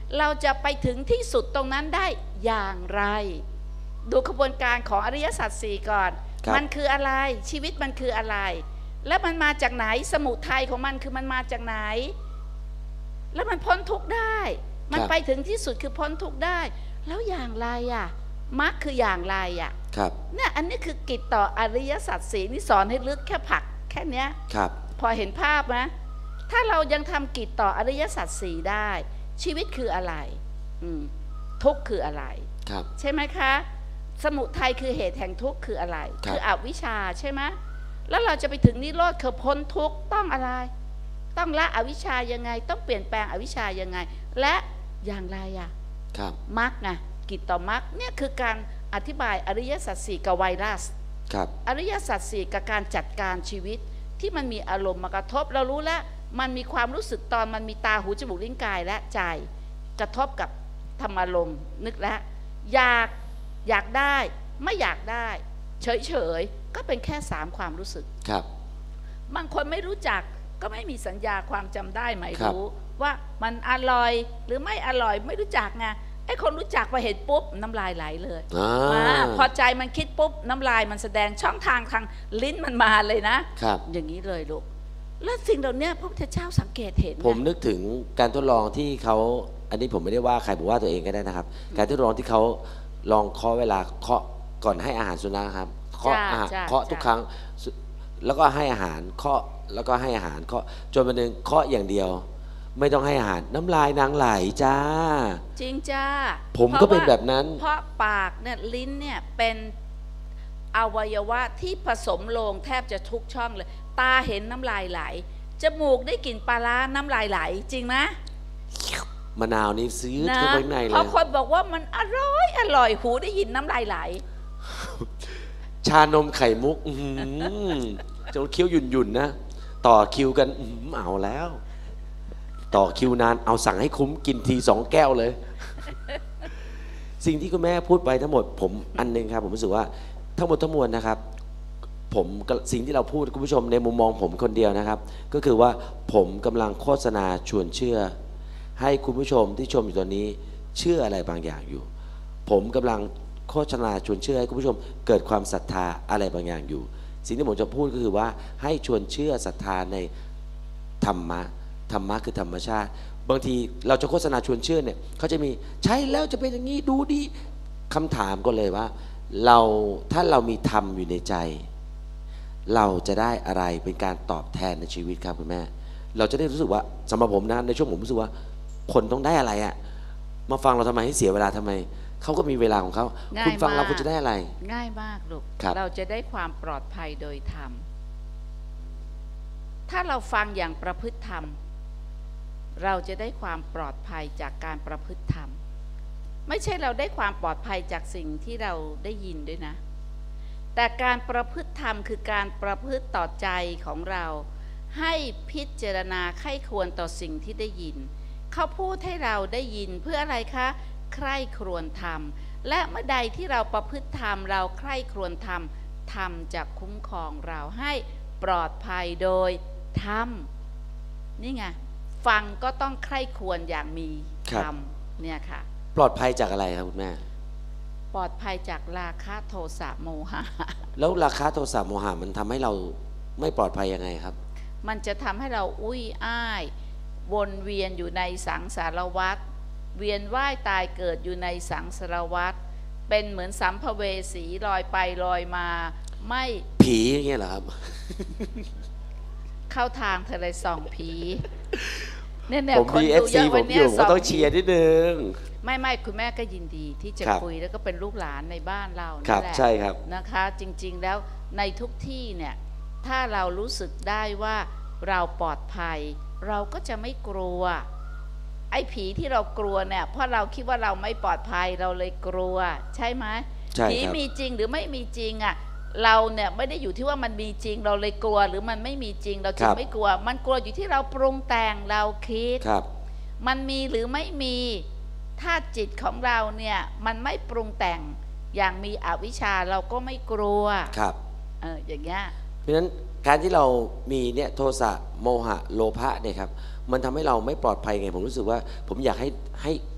เราจะไปถึงที่สุดตรงนั้นได้อย่างไรดูขบวนการของอริยสัจสี่ก่อนมันคืออะไรชีวิตมันคืออะไรแล้วมันมาจากไหนสมุทัยของมันคือมันมาจากไหนแล้วมันพ้นทุกข์ได้มันไปถึงที่สุดคือพ้นทุกข์ได้แล้วอย่างไรอ่ะมรรคคืออย่างไรอ่ะครับเนี่ยอันนี้คือกิจต่ออริยสัจสี่นี่สอนให้ลึกแค่ผักแค่เนี้ยครับพอเห็นภาพไหมถ้าเรายังทำกิจต่ออริยสัจสี่ได้ชีวิตคืออะไรอืมทุกข์คืออะไรครับใช่ไหมคะสมุทัยคือเหตุแห่งทุกข์คืออะไรคืออวิชชาใช่ไหมแล้วเราจะไปถึงนิโรธคือพ้นทุกข์ต้องอะไรต้องละอวิชชายังไงต้องเปลี่ยนแปลงอวิชชายังไงและอย่างไรอ่ะครับมรรคไงกิจต่อมรรคเนี่ยคือการอธิบายอริยสัจสี่กับไวรัสครับอริยสัจสี่กับการจัดการชีวิตที่มันมีอารมณ์มากระทบเรารู้แล้วมันมีความรู้สึกตอนมันมีตาหูจมูกลิ้นกายและใจกระทบกับธรรมอารมณ์นึกแล้วอยากอยากได้ไม่อยากได้เฉยเฉยก็เป็นแค่สามความรู้สึกครับบางคนไม่รู้จักก็ไม่มีสัญญาความจำได้ไม่รู้ว่ามันอร่อยหรือไม่อร่อยไม่รู้จักไงไอ้คนรู้จักพอเห็นปุ๊บน้ำลายไหลเลยมาพอใจมันคิดปุ๊บน้ำลายมันแสดงช่องทางทางลิ้นมันมาเลยนะครับอย่างนี้เลยลูกแล้วสิ่งเหล่านี้พระพุทธเจ้าสังเกตเห็นผมนึกถึงการทดลองที่เขาอันนี้ผมไม่ได้ว่าใครผมว่าตัวเองก็ได้นะครับการทดลองที่เขาลองเคาะเวลาเคาะก่อนให้อาหารสุนัขครับเคาะอาหารเคาะทุกครั้งแล้วก็ให้อาหารเคาะแล้วก็ให้อาหารเคาะจนวันหนึ่งเคาะอย่างเดียวไม่ต้องให้อาหารน้ำลายนางไหลจ้าจริงจ้าผมก็เป็นแบบนั้นเพราะปากเนี่ยลิ้นเนี่ยเป็นอวัยวะที่ผสมลงแทบจะทุกช่องเลยตาเห็นน้ำลายไหลจมูกได้กลิ่นปลาร้าน้ำลายไหลจริงไหมมะนาวนี่ซื้อเข้าไปในเลยเพราะคนบอกว่ามันอร่อยอร่อยหูได้ยินน้ำลายไหลชานมไข่มุกจนเคี้ยวหยุ่นๆนะต่อคิวกันเอาแล้วต่อคิวนานเอาสั่งให้คุ้มกินทีสองแก้วเลยสิ่งที่คุณแม่พูดไปทั้งหมดผมอันนึงครับผมรู้สึกว่าทั้งหมดทั้งมวลนะครับผมสิ่งที่เราพูดคุณผู้ชมในมุมมองผมคนเดียวนะครับก็คือว่าผมกำลังโฆษณาชวนเชื่อให้คุณผู้ชมที่ชมอยู่ตอนนี้เชื่ออะไรบางอย่างอยู่ผมกำลังโฆษณาชวนเชื่อให้คุณผู้ชมเกิดความศรัทธาอะไรบางอย่างอยู่สิ่งที่ผมจะพูดก็คือว่าให้ชวนเชื่อศรัทธาในธรรมะธรรมะคือธรรมชาติบางทีเราจะโฆษณาชวนเชื่อเนี่ยเขาจะมีใช่แล้วจะเป็นอย่างนี้ดูดีคำถามก็เลยว่าเราถ้าเรามีธรรมอยู่ในใจเราจะได้อะไรเป็นการตอบแทนในชีวิตครับคุณแม่เราจะได้รู้สึกว่าสำหรับผมนะในช่วงผมรู้สึกว่าคนต้องได้อะไรอะมาฟังเราทำไมให้เสียเวลาทำไมเขาก็มีเวลาของเขาคุณฟังเราคุณจะได้อะไรง่ายมากลูกเราจะได้ความปลอดภัยโดยธรรมถ้าเราฟังอย่างประพฤติธรรมเราจะได้ความปลอดภัยจากการประพฤติธรรมไม่ใช่เราได้ความปลอดภัยจากสิ่งที่เราได้ยินด้วยนะแต่การประพฤติธรรมคือการประพฤติต่อใจของเราให้พิจารณาไข้ควรต่อสิ่งที่ได้ยินเขาพูดให้เราได้ยินเพื่ออะไรคะใคร่ครวญธรรมและเมื่อใดที่เราประพฤติธรรมเราใคร่ครวญธรรมธรรมจะคุ้มครองเราให้ปลอดภัยโดยธรรมนี่ไงฟังก็ต้องใคร่ควรอย่างมีธรรมเนี่ยค่ะปลอดภัยจากอะไรครับคุณแม่ปลอดภัยจากราคะโทสะโมหะแล้วราคะโทสะโมหะมันทำให้เราไม่ปลอดภัยยังไงครับมันจะทำให้เราอุ้ยอ้ายวนเวียนอยู่ในสังสารวัฏเวียนว่ายตายเกิดอยู่ในสังสารวัฏเป็นเหมือนสัมภเวสีลอยไปลอยมาไม่ผีอย่างเงี้ยเหรอครับเข้าทางเธอเลยส่องผีเนี่ยเนี่ยคนดูเยอะวันนี้ก็ต้องเชียร์นิดนึงไม่ไม่คุณแม่ก็ยินดีที่จะคุยแล้วก็เป็นลูกหลานในบ้านเรานั่นแหละใช่ครับนะคะจริงๆแล้วในทุกที่เนี่ยถ้าเรารู้สึกได้ว่าเราปลอดภัยเราก็จะไม่กลัวไอ้ผีที่เรากลัวเนี่ยเพราะเราคิดว่าเราไม่ปลอดภัยเราเลยกลัวใช่ไหมผีมีจริงหรือไม่มีจริงอ่ะเราเนี่ยไม่ได้อยู่ที่ว่ามันมีจริงเราเลยกลัวหรือมันไม่มีจริงเราจึงไม่กลัวมันกลัวอยู่ที่เราปรุงแต่งเราคิดมันมีหรือไม่มีถ้าจิตของเราเนี่ยมันไม่ปรุงแต่งอย่างมีอวิชชาเราก็ไม่กลัวครับเอออย่างเงี้ยเพราะฉะนั้นการที่เรามีเนี่ยโทสะโมหะโลภะเนี่ยครับมันทำให้เราไม่ปลอดภัยไงผมรู้สึกว่าผมอยากให้ให้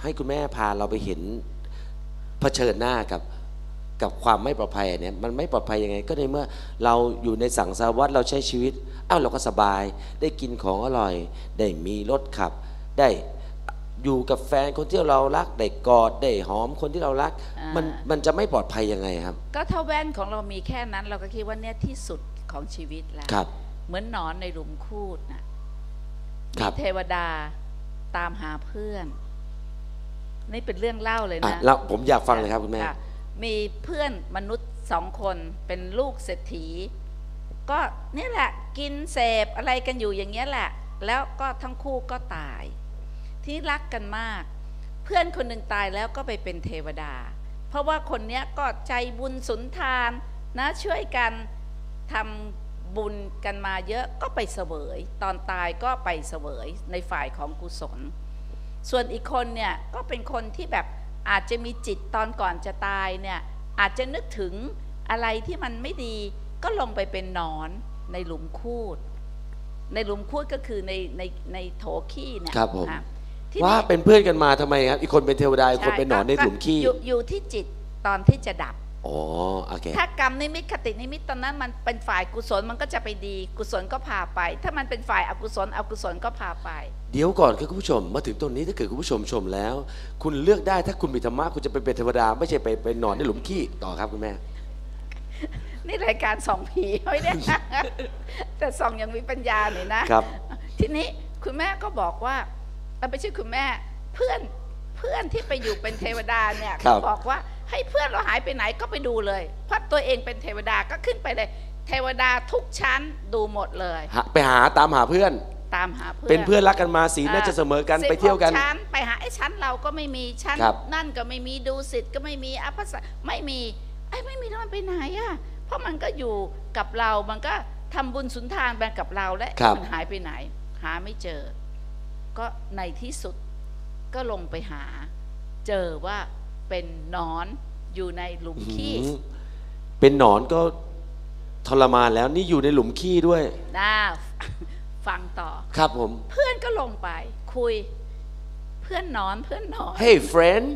ให้คุณแม่พาเราไปเห็นเผชิญหน้ากับกับความไม่ปลอดภัยเนี่ยมันไม่ปลอดภัยยังไงก็ในเมื่อเราอยู่ในสังสารวัฏเราใช้ชีวิตอ้าวเราก็สบายได้กินของอร่อยได้มีรถขับได้อยู่กับแฟนคนที่เรารักได้กอดได้หอมคนที่เรารักมันมันจะไม่ปลอดภัยยังไงครับก็ถ้าแว่นของเรามีแค่นั้นเราก็คิดว่าเนี่ยที่สุดของชีวิตแล้วเหมือนหนอนในหลุมคูดนะมีเทวดาตามหาเพื่อนนี่เป็นเรื่องเล่าเลยนะแล้วผมอยากฟังเลยครับคุณแม่มีเพื่อนมนุษย์สองคนเป็นลูกเศรษฐีก็นี่แหละกินเสพอะไรกันอยู่อย่างเงี้ยแหละแล้วก็ทั้งคู่ก็ตายที่รักกันมากเพื่อนคนหนึ่งตายแล้วก็ไปเป็นเทวดาเพราะว่าคนเนี้ยก็ใจบุญสุนทานนะช่วยกันทำบุญกันมาเยอะก็ไปเสวยตอนตายก็ไปเสวยในฝ่ายของกุศลส่วนอีกคนเนี่ยก็เป็นคนที่แบบอาจจะมีจิตตอนก่อนจะตายเนี่ยอาจจะนึกถึงอะไรที่มันไม่ดีก็ลงไปเป็นหนอนในหลุมคูดในหลุมคูดก็คือในในในโถขี้เนี่ยครับผมว่าเป็นเพื่อนกันมาทำไมครับอีกคนเป็นเทวดาอีกคนเป็นหนอนในหลุมขี้อยู่ที่จิตตอนที่จะดับอ๋อโอเคถ้ากรรมนิมิตคตินิมิตตอนนั้นมันเป็นฝ่ายกุศลมันก็จะไปดีกุศลก็พาไปถ้ามันเป็นฝ่ายอกุศลอกุศลก็พาไปเดี๋ยวก่อนครับคุณผู้ชมมาถึงตรงนี้ถ้าเกิดคุณผู้ชมชมแล้วคุณเลือกได้ถ้าคุณมีธรรมะคุณจะไปเป็นเทวดาไม่ใช่ไปเป็นหนอนในหลุมขี้ต่อครับคุณแม่นี่รายการส่องผีไม่ได้แต่ส่องยังมีปัญญาหน่อยนะครับทีนี้คุณแม่ก็บอกว่าไม่ใช่คุณแม่เพื่อนเพื่อนที่ไปอยู่เป็นเทวดาเนี่ยเขาบอกว่าให้เพื่อนเราหายไปไหนก็ไปดูเลยเพราะตัวเองเป็นเทวดาก็ขึ้นไปเลยเทวดาทุกชั้นดูหมดเลยไปหาตามหาเพื่อนตามหาเพื่อนเป็นเพื่อนรักกันมาสีน่าจะเสมอกันไปเที่ยวกันชั้นไปหาไอ้ชั้นเราก็ไม่มีชั้นนั่นก็ไม่มีดูสิทธิ์ก็ไม่มีอภัสไม่มีไอ้ไม่มีแล้วมันไปไหนอ่ะเพราะมันก็อยู่กับเรามันก็ทำบุญสุนทานไปกับเราและมันหายไปไหนหาไม่เจอก็ในที่สุดก็ลงไปหาเจอว่าเป็นหนอนอยู่ในหลุมขี้เป็นหนอนก็ทรมานแล้วนี่อยู่ในหลุมขี้ด้วยน่าฟังต่อครับผมเพื่อนก็ลงไปคุยเพื่อนหนอนเพื่อนหนอน Hey friend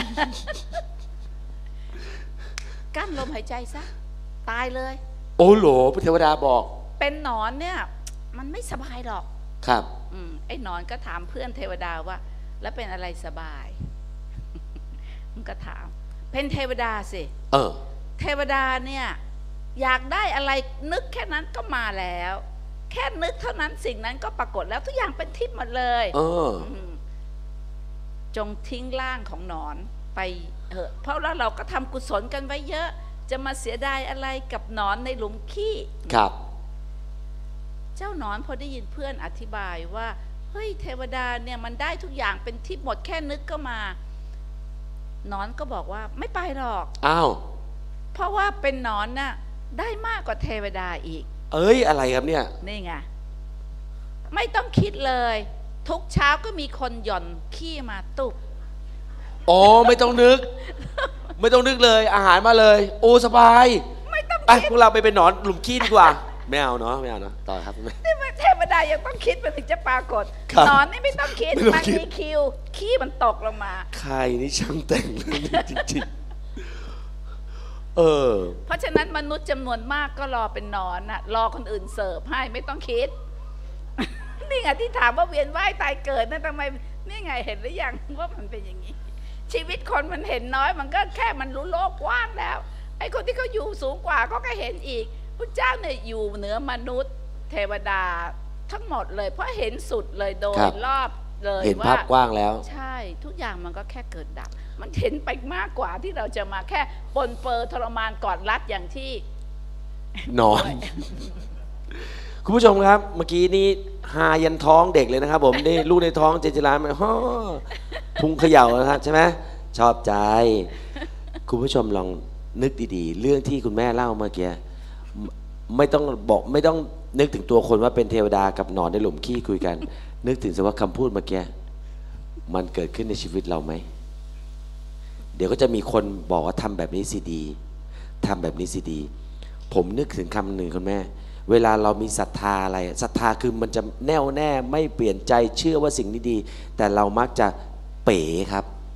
กั้นลมหายใจซะตายเลยโอ้โหพระเทวดาบอกเป็นหนอนเนี่ยมันไม่สบายหรอกครับอืมไอ้หนอนก็ถามเพื่อนเทวดาว่าแล้วเป็นอะไรสบายมันก็ถามเป็นเทวดาสิเออเทวดาเนี่ยอยากได้อะไรนึกแค่นั้นก็มาแล้วแค่นึกเท่านั้นสิ่งนั้นก็ปรากฏแล้วทุกอย่างเป็นทิพย์หมดเลยเออจงทิ้งร่างของหนอนไปเถอะเพราะแล้วเราก็ทำกุศลกันไว้เยอะจะมาเสียดายอะไรกับหนอนในหลุมขี้ครับเจ้าหนอนพอได้ยินเพื่อนอธิบายว่าเฮ้ยเทวดาเนี่ยมันได้ทุกอย่างเป็นทิพย์หมดแค่นึกก็มาหนอนก็บอกว่าไม่ไปหรอกอ้าวเพราะว่าเป็นหนอนน่ะได้มากกว่าเทวดาอีกเอ้ยอะไรครับเนี่ยนี่ไงไม่ต้องคิดเลยทุกเช้าก็มีคนหย่อนขี้มาตุบอ๋อไม่ต้องนึก ไม่ต้องนึกเลยอาหารมาเลยโอ้สบายไม่ต้องไปพวกเราไปเป็นหนอนหลุมขี้ดีกว่าไม่เอาเนาะไม่เอาเนาะต่อครับนี่มันเทวดายังต้องคิดมันถึงจะปรากฏหนอนนี่ไม่ต้องคิดมันมีคิวขี้มันตกลงมาใครนี่ช่างแต่งเรื่องนี้จริงๆเออเพราะฉะนั้นมนุษย์จำนวนมากก็รอเป็นหนอนน่ะรอคนอื่นเสิร์ฟให้ไม่ต้องคิดนี่ไงที่ถามว่าเวียนว่ายตายเกิดนั่นทำไมนี่ไงเห็นหรือยังว่ามันเป็นอย่างนี้ชีวิตคนมันเห็นน้อยมันก็แค่มันรู้โลกกว้างแล้วไอ้คนที่เขาอยู่สูงกว่าก็ก็เห็นอีกพระเจ้าเนี่ยอยู่เหนือมนุษย์เทวดาทั้งหมดเลยเพราะเห็นสุดเลยโดยรอบเลยเห็นภาพกว้างแล้วใช่ทุกอย่างมันก็แค่เกิดดับมันเห็นไปมากกว่าที่เราจะมาแค่ปนเปื้อนทรมานกอดรัดอย่างที่นอนคุณผู้ชมครับเมื่อกี้นี้หายันท้องเด็กเลยนะครับผมนี่ลูกในท้องเจเจรามันฮ่อพุงเขย่านะครับใช่ไหมชอบใจคุณผู้ชมลองนึกดีๆเรื่องที่คุณแม่เล่าเมื่อกี้ไม่ต้องบอกไม่ต้องนึกถึงตัวคนว่าเป็นเทวดากับหนอนในหลุมขี้คุยกันนึกถึงสภาพคำพูดเมื่อกี้มันเกิดขึ้นในชีวิตเราไหมเดี๋ยวก็จะมีคนบอกว่าทำแบบนี้สิดีทำแบบนี้สิดีผมนึกถึงคำหนึ่งคุณแม่เวลาเรามีศรัทธาอะไรศรัทธาคือมันจะแน่วแน่ไม่เปลี่ยนใจเชื่อว่าสิ่งนี้ดีแต่เรามักจะเป๋ครับ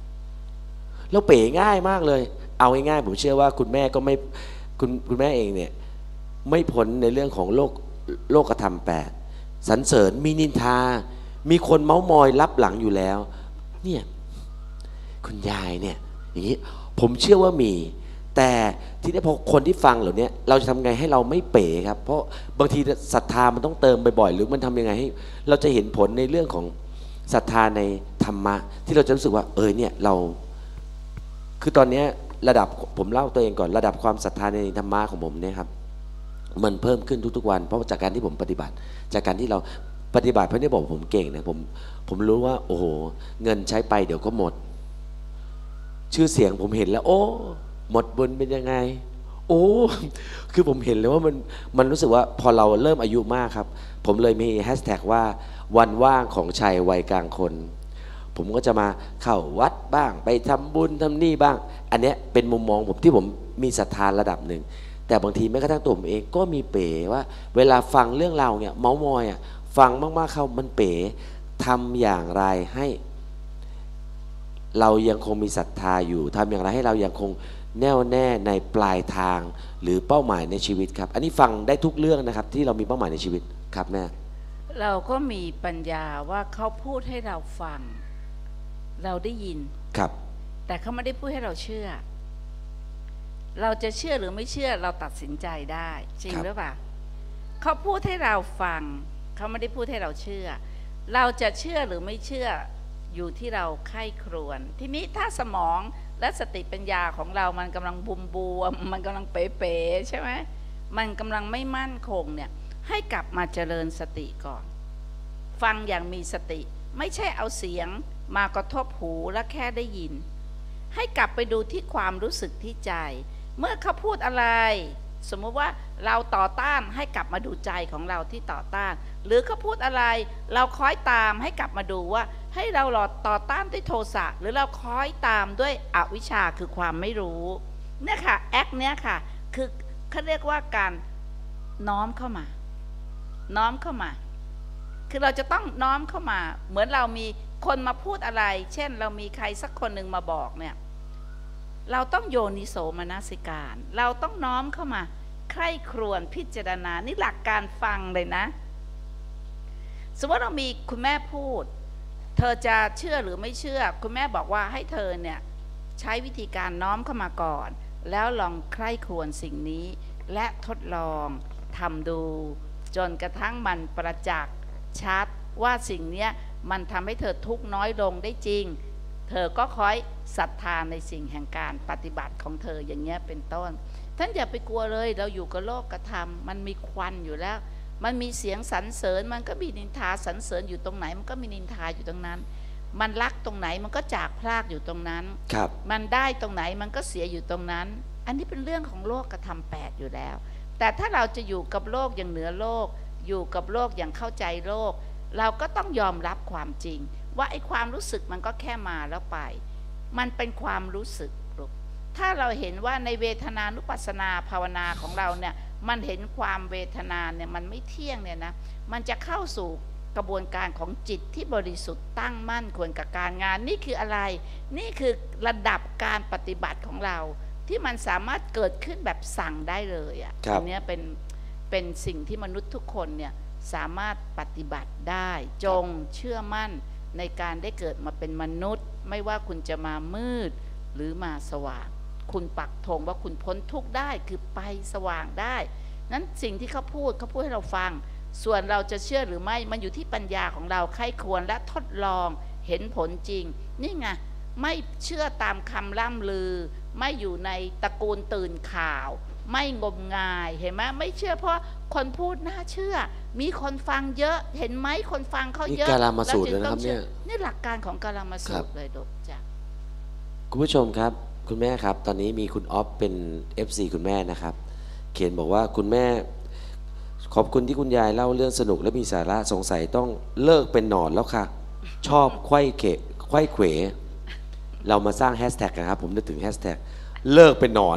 แล้วเป๋ง่ายมากเลยเอาง่ายๆผมเชื่อว่าคุณแม่ก็ไม่คุณคุณแม่เองเนี่ยไม่พ้นในเรื่องของโลกโลกธรรมแปดสรรเสริญมีนินทามีคนเม้ามอยลับหลังอยู่แล้วเนี่ยคุณยายเนี่ยอย่างนี้ผมเชื่อว่ามีแต่ที่นี้พอคนที่ฟังเหล่านี้เราจะทำไงให้เราไม่เป๋ครับเพราะบางทีศรัทธามันต้องเติมบ่อยๆหรือมันทำยังไงให้เราจะเห็นผลในเรื่องของศรัทธาในธรรมะที่เราจะรู้สึกว่าเออเนี่ยเราคือตอนนี้ระดับผมเล่าตัวเองก่อนระดับความศรัทธาในธรรมะของผมเนี่ยครับมันเพิ่มขึ้นทุกๆวันเพราะจากการที่ผมปฏิบัติจากการที่เราปฏิบัติเพราะนี่บอกผมเก่งนะผมผมรู้ว่าโอ้โหเงินใช้ไปเดี๋ยวก็หมดชื่อเสียงผมเห็นแล้วโอ้หมดบุญเป็นยังไงโอ้คือผมเห็นเลยว่ามันมันรู้สึกว่าพอเราเริ่มอายุมากครับผมเลยมีแฮชแท็กว่าวันว่างของชายวัยกลางคนผมก็จะมาเข้าวัดบ้างไปทำบุญทำนี่บ้างอันเนี้ยเป็นมุมมองผมที่ผมมีศรัทธาระดับหนึ่งแต่บางทีแม้กระทั่งตัวผมเองก็มีเป๋ว่าเวลาฟังเรื่องราวเนี่ยเมาส์มอยอ่ะฟังมากๆเข้ามันเป๋ทำอย่างไรให้เรายังคงมีศรัทธาอยู่ทำอย่างไรให้เรายังคงแน่วแน่ในปลายทางหรือเป้าหมายในชีวิตครับอันนี้ฟังได้ทุกเรื่องนะครับที่เรามีเป้าหมายในชีวิตครับแม่เราก็มีปัญญาว่าเขาพูดให้เราฟังเราได้ยินครับแต่เขาไม่ได้พูดให้เราเชื่อเราจะเชื่อหรือไม่เชื่อเราตัดสินใจได้จริงหรือเปล่าเขาพูดให้เราฟังเขาไม่ได้พูดให้เราเชื่อเราจะเชื่อหรือไม่เชื่ออยู่ที่เราไข้ครวญทีนี้ถ้าสมองและสติปัญญาของเรามันกำลังบุมบวมมันกำลังเป๋ๆใช่ไหมมันกำลังไม่มั่นคงเนี่ยให้กลับมาเจริญสติก่อนฟังอย่างมีสติไม่ใช่เอาเสียงมากระทบหูและแค่ได้ยินให้กลับไปดูที่ความรู้สึกที่ใจเมื่อเขาพูดอะไรสมมติว่าเราต่อต้านให้กลับมาดูใจของเราที่ต่อต้านหรือเขาพูดอะไรเราคอยตามให้กลับมาดูว่าให้เราหลอดต่อต้านด้วยโทสะหรือเราคอยตามด้วยอวิชชาคือความไม่รู้เนี่ยค่ะแอคเนี้ยค่ะคือเขาเรียกว่าการน้อมเข้ามาน้อมเข้ามาคือเราจะต้องน้อมเข้ามาเหมือนเรามีคนมาพูดอะไรเช่นเรามีใครสักคนหนึ่งมาบอกเนี่ยเราต้องโยนิโสมนสิการเราต้องน้อมเข้ามาใคร่ครวญพิจารณานี่หลักการฟังเลยนะสมมติเรามีคุณแม่พูดเธอจะเชื่อหรือไม่เชื่อคุณแม่บอกว่าให้เธอเนี่ยใช้วิธีการน้อมเข้ามาก่อนแล้วลองใคร่ครวญสิ่งนี้และทดลองทำดูจนกระทั่งมันประจักษ์ชัดว่าสิ่งนี้มันทำให้เธอทุกข์น้อยลงได้จริงเธอก็คอยศรัทธาในสิ่งแห่งการปฏิบัติของเธออย่างเงี้ยเป็นต้นท่านอย่าไปกลัวเลยเราอยู่กับโลกกระทำมันมีควันอยู่แล้วมันมีเสียงสรรเสริญมันก็มีนินทาสรรเสริญอยู่ตรงไหนมันก็มีนินทาอยู่ตรงนั้นมันรักตรงไหนมันก็จากพรากอยู่ตรงนั้นครับมันได้ตรงไหนมันก็เสียอยู่ตรงนั้นอันนี้เป็นเรื่องของโลกกระทำแปดอยู่แล้วแต่ถ้าเราจะอยู่กับโลกอย่างเหนือโลกอยู่กับโลกอย่างเข้าใจโลกเราก็ต้องยอมรับความจริงว่าไอ้ความรู้สึกมันก็แค่มาแล้วไปมันเป็นความรู้สึกถ้าเราเห็นว่าในเวทนานุปัสสนาภาวนาของเราเนี่ยมันเห็นความเวทนาเนี่ยมันไม่เที่ยงเนี่ยนะมันจะเข้าสู่กระบวนการของจิตที่บริสุทธิ์ตั้งมั่นควรกับการงานนี่คืออะไรนี่คือระดับการปฏิบัติของเราที่มันสามารถเกิดขึ้นแบบสั่งได้เลยอ่ะอันนี้เป็นเป็นสิ่งที่มนุษย์ทุกคนเนี่ยสามารถปฏิบัติได้จงเชื่อมั่นในการได้เกิดมาเป็นมนุษย์ไม่ว่าคุณจะมามืดหรือมาสว่างคุณปักธงว่าคุณพ้นทุกข์ได้คือไปสว่างได้นั้นสิ่งที่เขาพูดเขาพูดให้เราฟังส่วนเราจะเชื่อหรือไม่มันอยู่ที่ปัญญาของเราใคร่ครวญและทดลองเห็นผลจริงนี่ไงไม่เชื่อตามคำล่ำลือไม่อยู่ในตระกูลตื่นข่าวไม่งมงายเห็นไหมไม่เชื่อเพราะคนพูดน่าเชื่อมีคนฟังเยอะเห็นไหมคนฟังเขาเยอะนี่กาลามาสูตรเลยนะครับเนี่ยนี่หลักการของกาลามาสูตรเลยดกจ้ะคุณผู้ชมครับคุณแม่ครับตอนนี้มีคุณออฟเป็น เอฟ ซี คุณแม่นะครับเขียนบอกว่าคุณแม่ขอบคุณที่คุณยายเล่าเรื่องสนุกและมีสาระสงสัยต้องเลิกเป็นหนอนแล้วค่ะชอบไขว้เขะไขว้เขวเรามาสร้างแฮชแท็กกันครับผมนึกถึงแฮชแท็กเลิกเป็นหนอน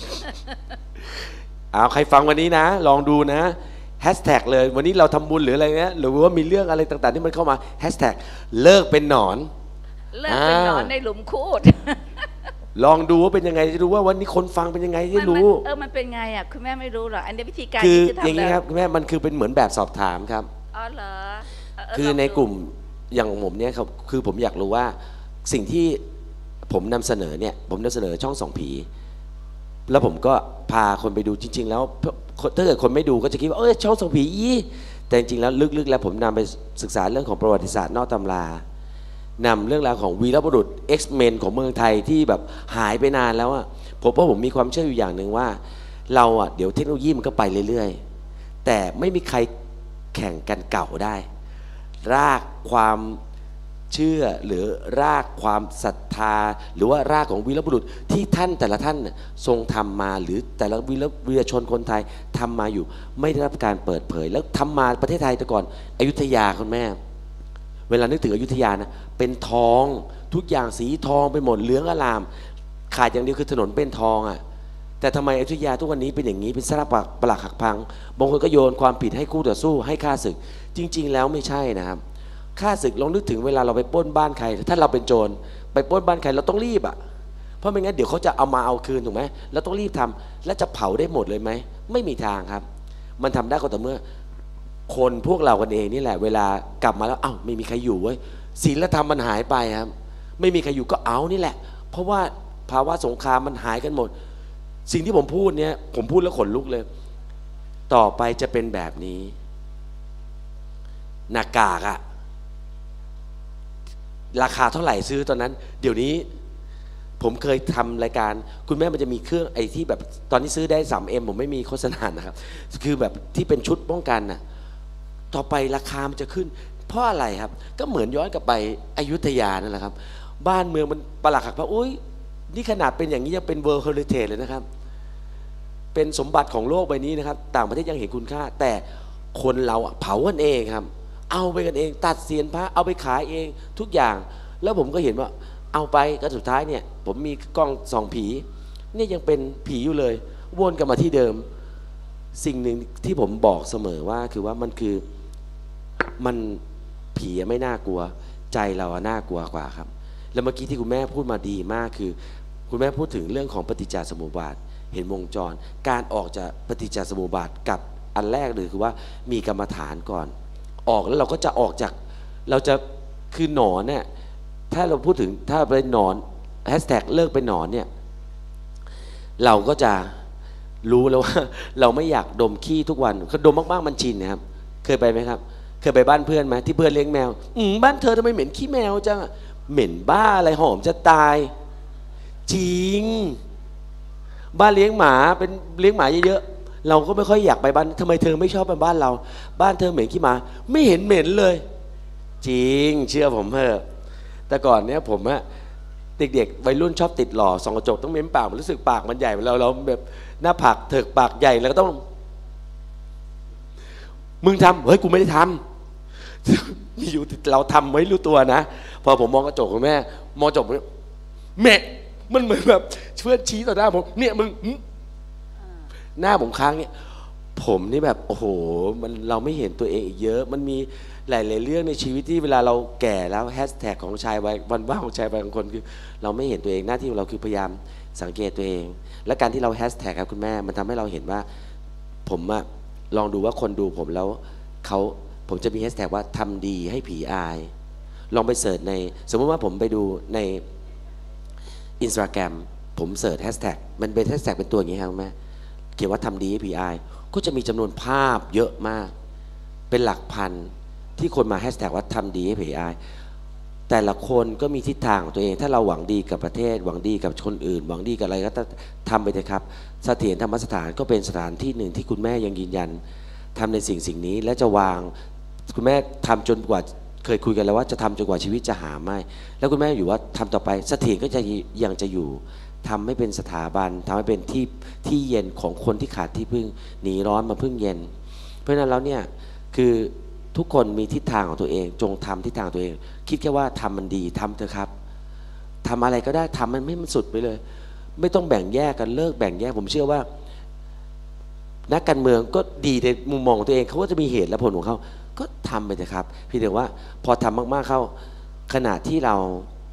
เอาใครฟังวันนี้นะลองดูนะแฮชแท็กเลยวันนี้เราทำบุญหรืออะไรเงี้ยหรือว่ามีเรื่องอะไรต่างๆที่มันเข้ามาแฮชแท็กเลิกเป็นหนอนเลิกเป็นหนอนในหลุมคูดลองดูว่าเป็นยังไงจะรู้ว่าวันนี้คนฟังเป็นยังไงจะรู้เออมันเป็นไงอ่ะคุณแม่ไม่รู้หรออันนี้วิธีการคืออย่างนี้ครับคุณแม่มันคือเป็นเหมือนแบบสอบถามครับอ๋อเหรอคือในกลุ่มอย่างผมเนี่ยครับคือผมอยากรู้ว่าสิ่งที่ผมนำเสนอเนี่ยผมนำเสนอช่องส่องผีแล้วผมก็พาคนไปดูจริงๆแล้วถ้าเกิดคนไม่ดูก็จะคิดว่าเออช่องส่องผีอีแต่จริงๆแล้วลึกๆแล้วผมนำไปศึกษาเรื่องของประวัติศาสตร์นอกตำรานำเรื่องราวของวีรบุรุษ X-Men ของเมืองไทยที่แบบหายไปนานแล้วอะผมเพราะผมมีความเชื่ออยู่อย่างหนึ่งว่าเราอะเดี๋ยวเทคโนโลยีมันก็ไปเรื่อยๆแต่ไม่มีใครแข่งกันเก่าได้รากความเชื่อหรือรากความศรัทธาหรือว่ารากของวีรบุรุษที่ท่านแต่ละท่านทรงทำมาหรือแต่ละวีรวีรชนคนไทยทำมาอยู่ไม่ได้รับการเปิดเผยแล้วทำมาประเทศไทยแต่ก่อนอยุธยาคุณแม่เวลานึกถึงอยุธยานะเป็นทองทุกอย่างสีทองไปหมดเหลืองอลามขาดอย่างเดียวคือถนนเป็นทองอ่ะแต่ทำไมอยุธยาทุกวันนี้เป็นอย่างนี้เป็นสลักปลักหักพังบางคนก็โยนความผิดให้คู่ต่อสู้ให้ข้าศึกจริงๆแล้วไม่ใช่นะครับข้าศึกลองนึกถึงเวลาเราไปปล้นบ้านใครถ้าเราเป็นโจรไปปล้นบ้านใครเราต้องรีบอ่ะเพราะไม่งั้นเดี๋ยวเขาจะเอามาเอาคืนถูกไหมเราต้องรีบทำและจะเผาได้หมดเลยไหมไม่มีทางครับมันทำได้ก็ต่อเมื่อคนพวกเรากันเองนี่แหละเวลากลับมาแล้วเอ้าไม่มีใครอยู่เว้ยศีลธรรมมันหายไปครับไม่มีใครอยู่ก็เอานี่แหละเพราะว่าภาวะสงครามมันหายกันหมดสิ่งที่ผมพูดเนี่ยผมพูดแล้วขนลุกเลยต่อไปจะเป็นแบบนี้หน้ากากอะราคาเท่าไหร่ซื้อตอนนั้นเดี๋ยวนี้ผมเคยทำรายการคุณแม่มันจะมีเครื่องไอ้ที่แบบตอนนี้ซื้อได้ สามเอ็ม ผมไม่มีโฆษณานะครับคือแบบที่เป็นชุดป้องกันน่ะต่อไปราคามันจะขึ้นเพราะอะไรครับก็เหมือนย้อนกลับไปอยุธยานั่นแหละครับบ้านเมืองมันปลักหักพังอุ้ยนี่ขนาดเป็นอย่างนี้ยังเป็น World Heritage เลยนะครับเป็นสมบัติของโลกใบนี้นะครับต่างประเทศยังเห็นคุณค่าแต่คนเราเผากันเองครับเอาไปกันเองตัดเศียรพระเอาไปขายเองทุกอย่างแล้วผมก็เห็นว่าเอาไปก็สุดท้ายเนี่ยผมมีกล้องส่องผีนี่ยังเป็นผีอยู่เลยวนกลับมาที่เดิมสิ่งหนึ่งที่ผมบอกเสมอว่าคือว่ามันคือมันผีไม่น่ากลัวใจเราน่ากลัวกว่าครับแล้วเมื่อกี้ที่คุณแม่พูดมาดีมากคือคุณแม่พูดถึงเรื่องของปฏิจจสมุปบาทเห็นวงจรการออกจากปฏิจจสมุปบาทกับอันแรกเลยคือว่ามีกรรมฐานก่อนออกแล้วเราก็จะออกจากเราจะคือหนอนเนี่ยถ้าเราพูดถึงถ้าเป็นหนอนแฮชแท็กเลิกเป็นหนอนเนี่ยเราก็จะรู้แล้วว่าเราไม่อยากดมขี้ทุกวันดมมากๆมันชินนะครับเคยไปไหมครับเคยไปบ้านเพื่อนไหมที่เพื่อนเลี้ยงแมวอืมบ้านเธอทำไมเหม็นขี้แมวจังเหม็นบ้าอะไรหอมจะตายจริงบ้านเลี้ยงหมาเป็นเลี้ยงหมาเยอะๆเราก็ไม่ค่อยอยากไปบ้านทำไมเธอไม่ชอบไปบ้านเราบ้านเธอเหม็นขี้หมาไม่เห็นเหม็นเลยจริงเชื่อผมเถอะแต่ก่อนเนี้ยผมอะเด็กๆวัยรุ่นชอบติดหล่อส่องกระจกต้องเม้มปากมันรู้สึกปากมันใหญ่เราเราแบบหน้าผากเถิกปากใหญ่แล้วก็ต้องมึงทำเฮ้ยกูไม่ได้ทำมีอยู่เราทำไม่รู้ตัวนะพอผมมองกระจกของแม่มองกระจกแม่มันเหมือนแบบเพื่อนชี้ต่อหน้าผมเนี่ยมึงหน้าผมค้างเนี่ยผมนี่แบบโอ้โหมันเราไม่เห็นตัวเองอีกเยอะมันมีหลายๆเรื่องในชีวิตที่เวลาเราแก่แล้วแฮชแท็กของชายวัยวันว่างของชายวัยบางคนคือเราไม่เห็นตัวเองหน้าที่ของเราคือพยายามสังเกตตัวเองและการที่เราแฮชแท็กครับคุณแม่มันทำให้เราเห็นว่าผมอะลองดูว่าคนดูผมแล้วเขาผมจะมีแฮชแท็กว่าทำดีให้ผีอายลองไปเสิร์ชในสมมติว่าผมไปดูในอินสตาแกรมผมเสิร์ชแฮชแท็กมันเป็นแฮชแท็กเป็นตัวอย่างนี้ครับแม่เขียนว่าทำดีให้ผีอายก็จะมีจำนวนภาพเยอะมากเป็นหลักพันที่คนมาแฮชแท็กว่าทำดีให้ผีอายแต่ละคนก็มีทิศทางของตัวเองถ้าเราหวังดีกับประเทศหวังดีกับคนอื่นหวังดีกับอะไรก็ทำไปเถอะครับเสถียรธรรมสถานก็เป็นสถานที่หนึ่งที่คุณแม่ยังยืนยันทำในสิ่งสิ่งนี้และจะวางคุณแม่ทำจนกว่าเคยคุยกันแล้วว่าจะทำจนกว่าชีวิตจะหาไม่แล้วคุณแม่อยู่ว่าทำต่อไปเสถียรก็จะยังจะอยู่ทำให้เป็นสถาบันทำให้เป็นที่ที่เย็นของคนที่ขาดที่พึ่งหนีร้อนมาพึ่งเย็นเพราะฉะนั้นแล้วเนี่ยคือทุกคนมีทิศทางของตัวเองจงทำทิศทางตัวเองคิดแค่ว่าทำมันดีทำเถอะครับทำอะไรก็ได้ทำมันไม่มันสุดไปเลยไม่ต้องแบ่งแยกกันเลิกแบ่งแยกผมเชื่อว่านักการเมืองก็ดีในมุมมองของตัวเองเขาก็จะมีเหตุและผลของเขาก็ทำไปเถอะครับพี่เดียวว่าพอทำมากๆเข้าขณะที่เรา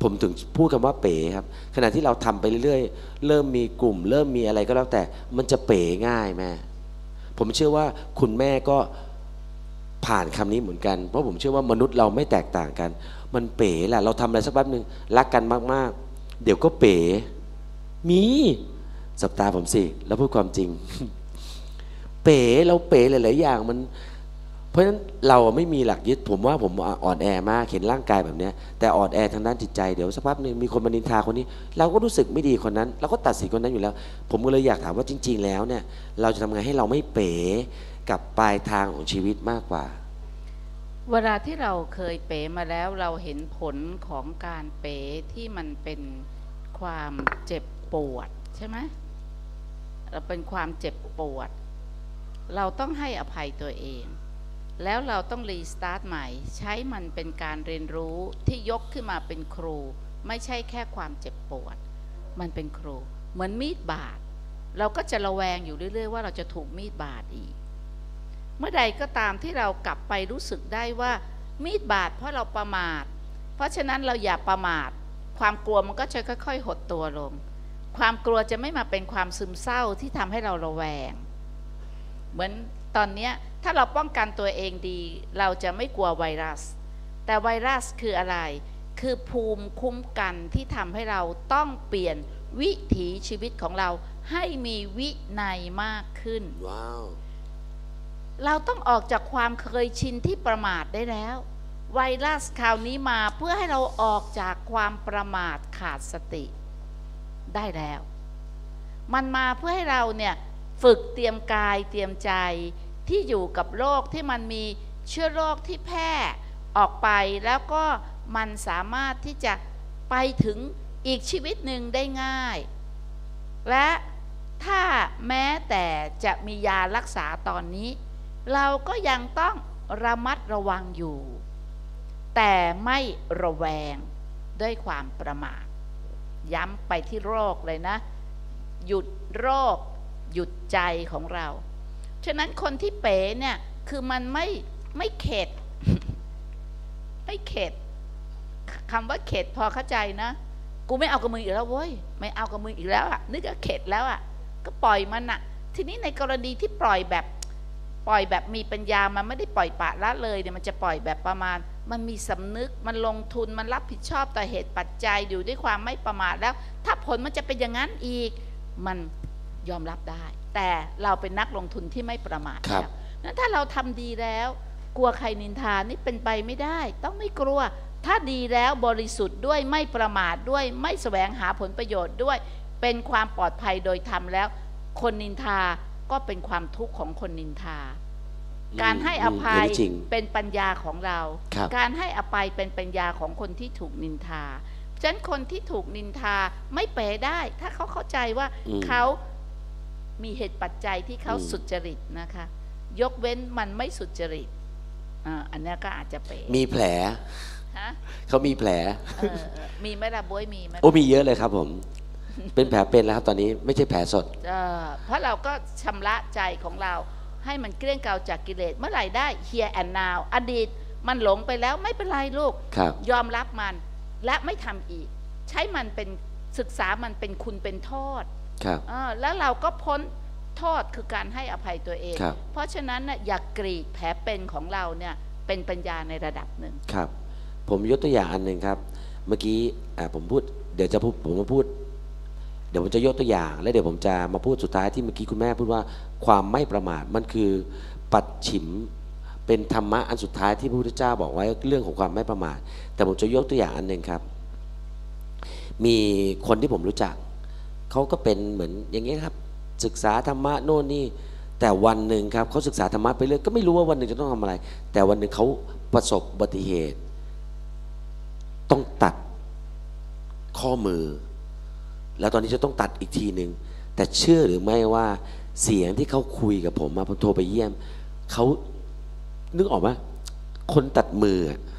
ผมถึงพูดคำว่าเป๋ครับขณะที่เราทำไปเรื่อยๆเริ่มมีกลุ่มเริ่มมีอะไรก็แล้วแต่มันจะเป๋ง่ายแม่ผมเชื่อว่าคุณแม่ก็ผ่านคำนี้เหมือนกันเพราะผมเชื่อว่ามนุษย์เราไม่แตกต่างกันมันเป๋แหละเราทำอะไรสักแป๊บนึงรักกันมากๆเดี๋ยวก็เป๋มีสัปดาห์ผมสิแล้วพูดความจริง เป๋เราเป๋หลายๆอย่างมันเพราะฉะนั้นเราไม่มีหลักยึดผมว่าผมอ่อนแอมากเห็นร่างกายแบบนี้แต่อ่อนแอทางด้านจิตใจเดี๋ยวสักพักหนึ่งมีคนมานินทาคนนี้เราก็รู้สึกไม่ดีคนนั้นเราก็ตัดสินคนนั้นอยู่แล้วผมก็เลยอยากถามว่าจริงๆแล้วเนี่ยเราจะทำไงให้เราไม่เป๋กับปลายทางของชีวิตมากกว่าเวลาที่เราเคยเป๋มาแล้วเราเห็นผลของการเป๋ที่มันเป็นความเจ็บปวดใช่ไหมเราเป็นความเจ็บปวดเราต้องให้อภัยตัวเองแล้วเราต้องรีสตาร์ทใหม่ใช้มันเป็นการเรียนรู้ที่ยกขึ้นมาเป็นครูไม่ใช่แค่ความเจ็บปวดมันเป็นครูเหมือนมีดบาดเราก็จะระแวงอยู่เรื่อยๆว่าเราจะถูกมีดบาดอีกเมื่อใดก็ตามที่เรากลับไปรู้สึกได้ว่ามีดบาดเพราะเราประมาทเพราะฉะนั้นเราอย่าประมาทความกลัวมันก็จะค่อยๆหดตัวลงความกลัวจะไม่มาเป็นความซึมเศร้าที่ทำให้เราระแวงเหมือนตอนนี้ถ้าเราป้องกันตัวเองดีเราจะไม่กลัวไวรัสแต่ไวรัสคืออะไรคือภูมิคุ้มกันที่ทำให้เราต้องเปลี่ยนวิถีชีวิตของเราให้มีวินัยมากขึ้น wow. เราต้องออกจากความเคยชินที่ประมาทได้แล้วไวรัสคราวนี้มาเพื่อให้เราออกจากความประมาทขาดสติได้แล้วมันมาเพื่อให้เราเนี่ยฝึกเตรียมกายเตรียมใจที่อยู่กับโรคที่มันมีเชื้อโรคที่แพร่ออกไปแล้วก็มันสามารถที่จะไปถึงอีกชีวิตหนึ่งได้ง่ายและถ้าแม้แต่จะมียารักษาตอนนี้เราก็ยังต้องระมัดระวังอยู่แต่ไม่ระแวงด้วยความประมาทย้ำไปที่โรคเลยนะหยุดโรคหยุดใจของเราฉะนั้นคนที่เป๋เนี่ยคือมันไม่ไม่เข็ด ไม่เข็ดคำว่าเข็ดพอเข้าใจนะกูไม่เอากับมึงอีกแล้วเว้ยไม่เอากับมึงอีกแล้วอ่ะนึกว่าเข็ดแล้วอ่ะก็ปล่อยมันอ่ะทีนี้ในกรณีที่ปล่อยแบบปล่อยแบบมีปัญญามันไม่ได้ปล่อยปละละเลยเนี่ยมันจะปล่อยแบบประมาณมันมีสำนึกมันลงทุนมันรับผิดชอบต่อเหตุปัจจัยอยู่ด้วยความไม่ประมาทแล้วถ้าผลมันจะเป็นอย่างนั้นอีกมันยอมรับได้แต่เราเป็นนักลงทุนที่ไม่ประมาทแล้วนั้นถ้าเราทำดีแล้วกลัวใครนินทานี่เป็นไปไม่ได้ต้องไม่กลัวถ้าดีแล้วบริสุทธิ์ด้วยไม่ประมาทด้วยไม่แสวงหาผลประโยชน์ด้วยเป็นความปลอดภัยโดยธรรมแล้วคนนินทาก็เป็นความทุกข์ของคนนินทาการให้อภัยเป็นปัญญาของเราการให้อภัยเป็นปัญญาของคนที่ถูกนินทาฉะนั้นคนที่ถูกนินทาไม่เป๋ได้ถ้าเขาเข้าใจว่าเขามีเหตุปัจจัยที่เขาสุจริตนะคะยกเว้นมันไม่สุจริตอ่าอันนี้ก็อาจจะเป๋มีแผลเขามีแผลมีไหมล่ะบ๊วยมีไหมโอ้มีเยอะเลยครับผมเป็นแผลเป็นแล้วครับตอนนี้ไม่ใช่แผลสดเพราะเราก็ชำระใจของเราให้มันเกลี้ยงเกลาจากกิเลสเมื่อไหร่ได้ here and now อดีตมันหลงไปแล้วไม่เป็นไรลูกยอมรับมันและไม่ทำอีกใช้มันเป็นศึกษามันเป็นคุณเป็นโทษแล้วเราก็พ้นโทษคือการให้อภัยตัวเองเพราะฉะนั้นนะอย่ากรีดแผลเป็นของเราเนี่ยเป็นปัญญาในระดับหนึ่งครับผมยกตัวอย่างอันหนึ่งครับเมื่อกี้ผมพูดเดี๋ยวจะพูดผมมาพูดเดี๋ยวผมจะยกตัวอย่างแล้วเดี๋ยวผมจะมาพูดสุดท้ายที่เมื่อกี้คุณแม่พูดว่าความไม่ประมาทมันคือปัจฉิมเป็นธรรมะอันสุดท้ายที่พระพุทธเจ้าบอกไว้เรื่องของความไม่ประมาทแต่ผมจะยกตัวอย่างอันหนึ่งครับมีคนที่ผมรู้จักเขาก็เป็นเหมือนอย่างนี้ครับศึกษาธรรมะโน่นนี่แต่วันหนึ่งครับเขาศึกษาธรรมะไปเรื่อยก็ไม่รู้ว่าวันหนึ่งจะต้องทำอะไรแต่วันหนึ่งเขาประสบอุบัติเหตุต้องตัดข้อมือแล้วตอนนี้จะต้องตัดอีกทีหนึ่งแต่เชื่อหรือไม่ว่าเสียงที่เขาคุยกับผมมาผมโทรไปเยี่ยมเขานึกออกไหมคนตัดมือ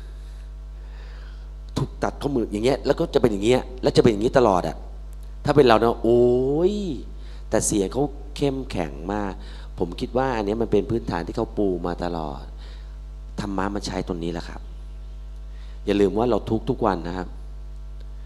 ถูกตัดข้อมืออย่างเงี้ยแล้วก็จะเป็นอย่างเงี้ยแล้วจะเป็นอย่างนี้ตลอดอ่ะถ้าเป็นเราเนาะโอ้ยแต่เสียงเขาเข้มแข็งมากผมคิดว่าอันนี้มันเป็นพื้นฐานที่เขาปูมาตลอดธรรมะมันใช้ตรงนี้แหละครับอย่าลืมว่าเราทุกทุกวันนะครับ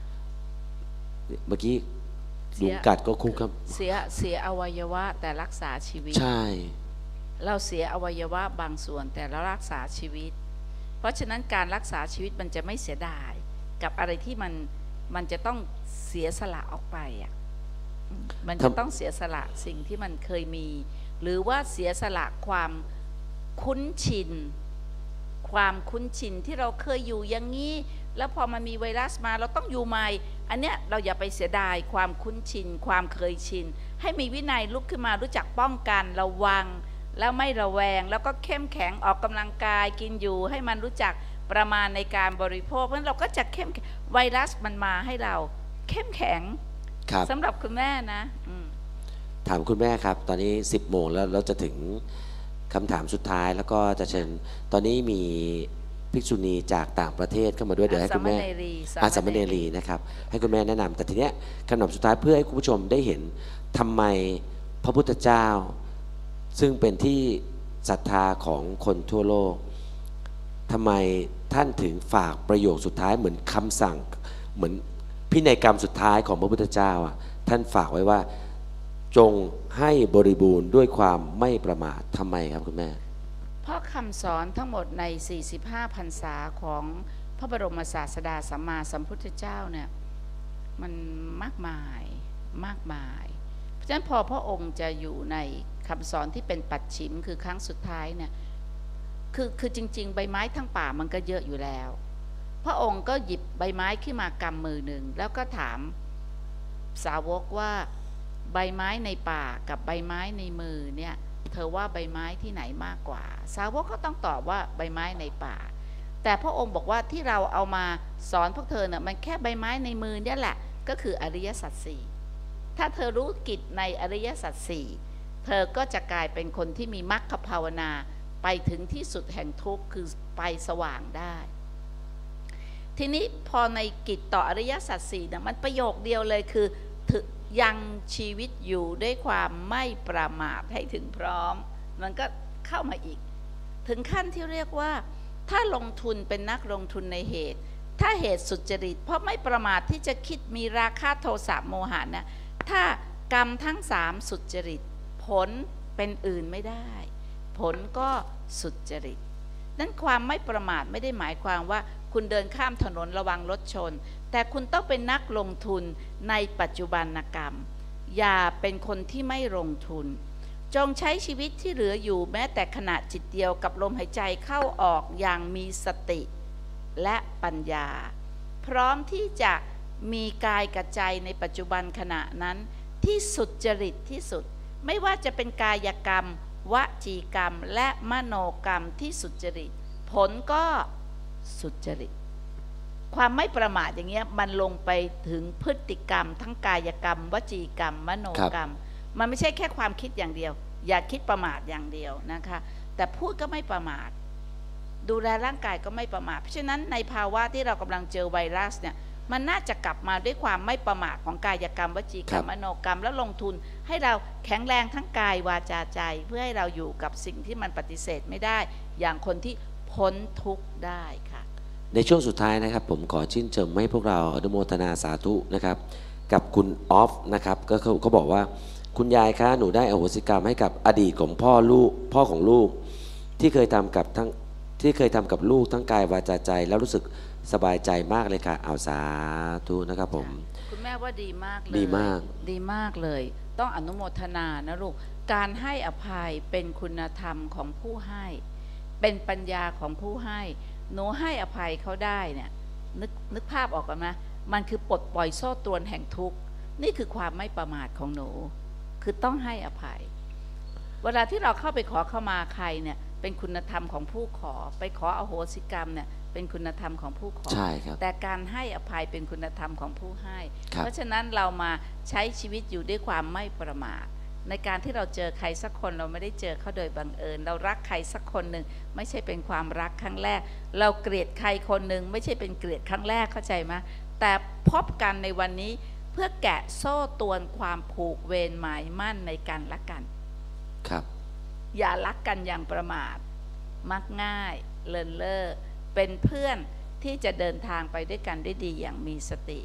เมื่อกี้เสียุยงกัดก็คุกครับเสียเสียอวัยวะแต่รักษาชีวิตใช่เราเสียอวัยวะบางส่วนแต่เรารักษาชีวิต เพราะฉะนั้นการรักษาชีวิตมันจะไม่เสียดายกับอะไรที่มันมันจะต้องเสียสละออกไปอ่ะอืมมันจะต้องเสียสละสิ่งที่มันเคยมี หรือว่าเสียสละความคุ้นชิน ความคุ้นชินที่เราเคยอยู่อย่างนี้ แล้วพอมันมีไวรัสมาเราต้องอยู่ใหม่ อันเนี้ยเราอย่าไปเสียดายความคุ้นชิน ความเคยชิน ให้มีวินัยลุกขึ้นมารู้จักป้องกันระวัง แล้วไม่ระแวง แล้วก็เข้มแข็งออกกำลังกายกินอยู่ให้มันรู้จักประมาณในการบริโภคเพราะฉะนั้นเราก็จะเข้มแข็งไวรัสมันมาให้เราเข้มแข็งครับสำหรับคุณแม่นะอืมถามคุณแม่ครับ ตอนนี้สิบโมงแล้วเราจะถึงคำถามสุดท้ายแล้วก็จะเชิญตอนนี้มีภิกษุณีจากต่างประเทศเข้ามาด้วยเดี๋ยวให้คุณแม่สามเณรีอาสามเณรีนะครับให้คุณแม่แนะนำแต่ทีเนี้ยคำถามสุดท้ายเพื่อให้คุณผู้ชมได้เห็นทำไมพระพุทธเจ้า ซึ่งเป็นที่ศรัทธาของคนทั่วโลกทำไมท่านถึงฝากประโยคสุดท้ายเหมือนคำสั่งเหมือนพินัยกรรมสุดท้ายของพระพุทธเจ้าอ่ะท่านฝากไว้ว่าจงให้บริบูรณ์ด้วยความไม่ประมาททำไมครับคุณแม่เพราะคำสอนทั้งหมดในสี่สิบห้าพรรษาของพระบรมศาสดาสัมมาสัมพุทธเจ้าเนี่ยมันมากมายมากมายเพราะฉะนั้นพอพระองค์จะอยู่ในคำสอนที่เป็นปัจฉิมคือครั้งสุดท้ายเนี่ยคือคือจริงๆใบไม้ทั้งป่ามันก็เยอะอยู่แล้วพระองค์ก็หยิบใบไม้ขึ้นมากำมือหนึ่งแล้วก็ถามสาวกว่าใบไม้ในป่ากับใบไม้ในมือเนี่ยเธอว่าใบไม้ที่ไหนมากกว่าสาวกก็ต้องตอบว่าใบไม้ในป่าแต่พระองค์บอกว่าที่เราเอามาสอนพวกเธอเนี่ยมันแค่ใบไม้ในมือเนี่ยแหละก็คืออริยสัจสี่ถ้าเธอรู้กิจในอริยสัจสี่เธอก็จะกลายเป็นคนที่มีมรรคภาวนาไปถึงที่สุดแห่งทุกข์คือไปสว่างได้ทีนี้พอในกิจต่ออริยสัจสี่เนี่ยมันประโยคเดียวเลยคือยังชีวิตอยู่ด้วยความไม่ประมาทให้ถึงพร้อมมันก็เข้ามาอีกถึงขั้นที่เรียกว่าถ้าลงทุนเป็นนักลงทุนในเหตุถ้าเหตุสุจริตเพราะไม่ประมาทที่จะคิดมีราคะโทสะโมหะนะถ้ากรรมทั้งสามสุจริตผลเป็นอื่นไม่ได้ผลก็สุจริตนั้นความไม่ประมาทไม่ได้หมายความว่าคุณเดินข้ามถนนระวังรถชนแต่คุณต้องเป็นนักลงทุนในปัจจุบันกรรมอย่าเป็นคนที่ไม่ลงทุนจงใช้ชีวิตที่เหลืออยู่แม้แต่ขณะจิตเดียวกับลมหายใจเข้าออกอย่างมีสติและปัญญาพร้อมที่จะมีกายกับใจในปัจจุบันขณะนั้นที่สุจริตที่สุดไม่ว่าจะเป็นกายกรรมวจีกรรมและมโนกรรมที่สุจริตผลก็สุจริตความไม่ประมาทอย่างเงี้ยมันลงไปถึงพฤติกรรมทั้งกายกรรมวจีกรรมมโนกรรมมันไม่ใช่แค่ความคิดอย่างเดียวอย่าคิดประมาทอย่างเดียวนะคะแต่พูดก็ไม่ประมาทดูแลร่างกายก็ไม่ประมาทเพราะฉะนั้นในภาวะที่เรากำลังเจอไวรัสเนี่ยมันน่าจะกลับมาด้วยความไม่ประมาทของกายกรรมวจีกรรมมโนกรรมแล้วลงทุนให้เราแข็งแรงทั้งกายวาจาใจเพื่อให้เราอยู่กับสิ่งที่มันปฏิเสธไม่ได้อย่างคนที่พ้นทุกข์ได้ค่ะในช่วงสุดท้ายนะครับผมขอชื่นชมให้พวกเราอนุโมทนาสาธุนะครับกับคุณออฟนะครับก็เขาเขาบอกว่าคุณยายคะหนูได้อโหสิกรรมให้กับอดีตของพ่อลูกพ่อของลูกที่เคยทำกับทั้งที่เคยทำกับลูกทั้งกายวาจาใจแล้วรู้สึกสบายใจมากเลยค่ะเอาสาธุนะครับผมคุณแม่ว่าดีมากเลยดีมากดีมากเลยต้องอนุโมทนานะลูกการให้อภัยเป็นคุณธรรมของผู้ให้เป็นปัญญาของผู้ให้หนูให้อภัยเขาได้เนี่ยนึกนึกภาพออกกันนะมันคือปลดปล่อยโซ่ตรวนแห่งทุกข์นี่คือความไม่ประมาทของหนูคือต้องให้อภัยเวลาที่เราเข้าไปขอเข้ามาใครเนี่ยเป็นคุณธรรมของผู้ขอไปขออโหสิกรรมเนี่ยเป็นคุณธรรมของผู้ขอใช่ครับแต่การให้อภัยเป็นคุณธรรมของผู้ให้เพราะฉะนั้นเรามาใช้ชีวิตอยู่ด้วยความไม่ประมาทในการที่เราเจอใครสักคนเราไม่ได้เจอเขาโดยบังเอิญเรารักใครสักคนหนึ่งไม่ใช่เป็นความรักครั้งแรกเราเกลียดใครคนหนึ่งไม่ใช่เป็นเกลียดครั้งแรกเข้าใจไหมแต่พบกันในวันนี้เพื่อแกะโซ่ตรวนความผูกเวรหมายมั่นในกันและกันครับอย่ารักกันอย่างประมาทมักง่ายเลินเล่อเป็นเพื่อนที่จะเดินทางไปด้วยกันได้ดีอย่างมีสติ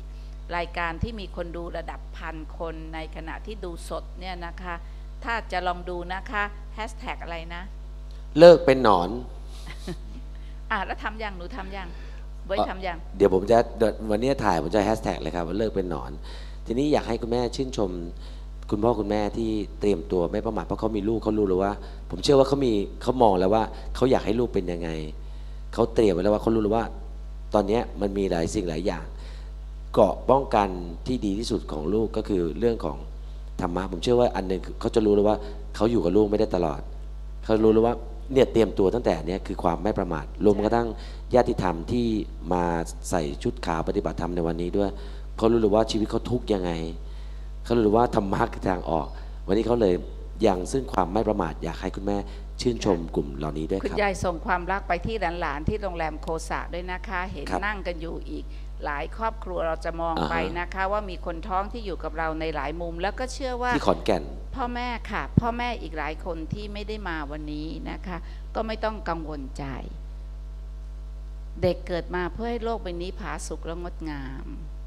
รายการที่มีคนดูระดับพันคนในขณะที่ดูสดเนี่ยนะคะถ้าจะลองดูนะคะแฮชแท็กอะไรนะเลิกเป็นหนอนอ่ะแล้วทำยังหนูทำยังเว้ยทำยังเดี๋ยวผมจะวันนี้ถ่ายผมจะแฮชแท็กเลยครับว่าเลิกเป็นหนอนทีนี้อยากให้คุณแม่ชื่นชมคุณพ่อคุณแม่ที่เตรียมตัวไม่ประมาทเพราะเขามีลูกเขารู้แล้วว่าผมเชื่อว่าเขามีเขามองแล้วว่าเขาอยากให้ลูกเป็นยังไงเขาเตรียมไว้แล้วว่าเขารู้แล้วว่าตอนนี้มันมีหลายสิ่งหลายอย่างเกราะป้องกันที่ดีที่สุดของลูกก็คือเรื่องของธรรมะผมเชื่อว่าอันหนึ่งเขาจะรู้แล้วว่าเขาอยู่กับลูกไม่ได้ตลอดเขารู้แล้วว่าเนี่ยเตรียมตัวตั้งแต่นี้คือความไม่ประมาทรวมกระทั่งญาติธรรมที่มาใส่ชุดขาวปฏิบัติธรรมในวันนี้ด้วยเขารู้เลยว่าชีวิตเขาทุกข์ยังไงเขารู้เลยว่าธรรมะคือทางออกวันนี้เขาเลยยังซึ่งความไม่ประมาทอยากให้คุณแม่ชื่นชมกลุ่มเหล่านี้ด้วยครับคุณยายส่งความรักไปที่หลานๆที่โรงแรมโคสะด้วยนะคะเห็นนั่งกันอยู่อีกหลายครอบครัวเราจะมองไปนะคะว่ามีคนท้องที่อยู่กับเราในหลายมุมแล้วก็เชื่อว่าที่ขอนแก่นพ่อแม่ค่ะพ่อแม่อีกหลายคนที่ไม่ได้มาวันนี้นะคะก็ไม่ต้องกังวลใจเด็กเกิดมาเพื่อให้โลกใบนี้ผาสุกและงดงาม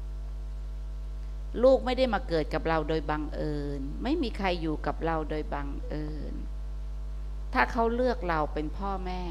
ลูกไม่ได้มาเกิดกับเราโดยบังเอิญไม่มีใครอยู่กับเราโดยบังเอิญถ้าเขาเลือกเราเป็นพ่อแม่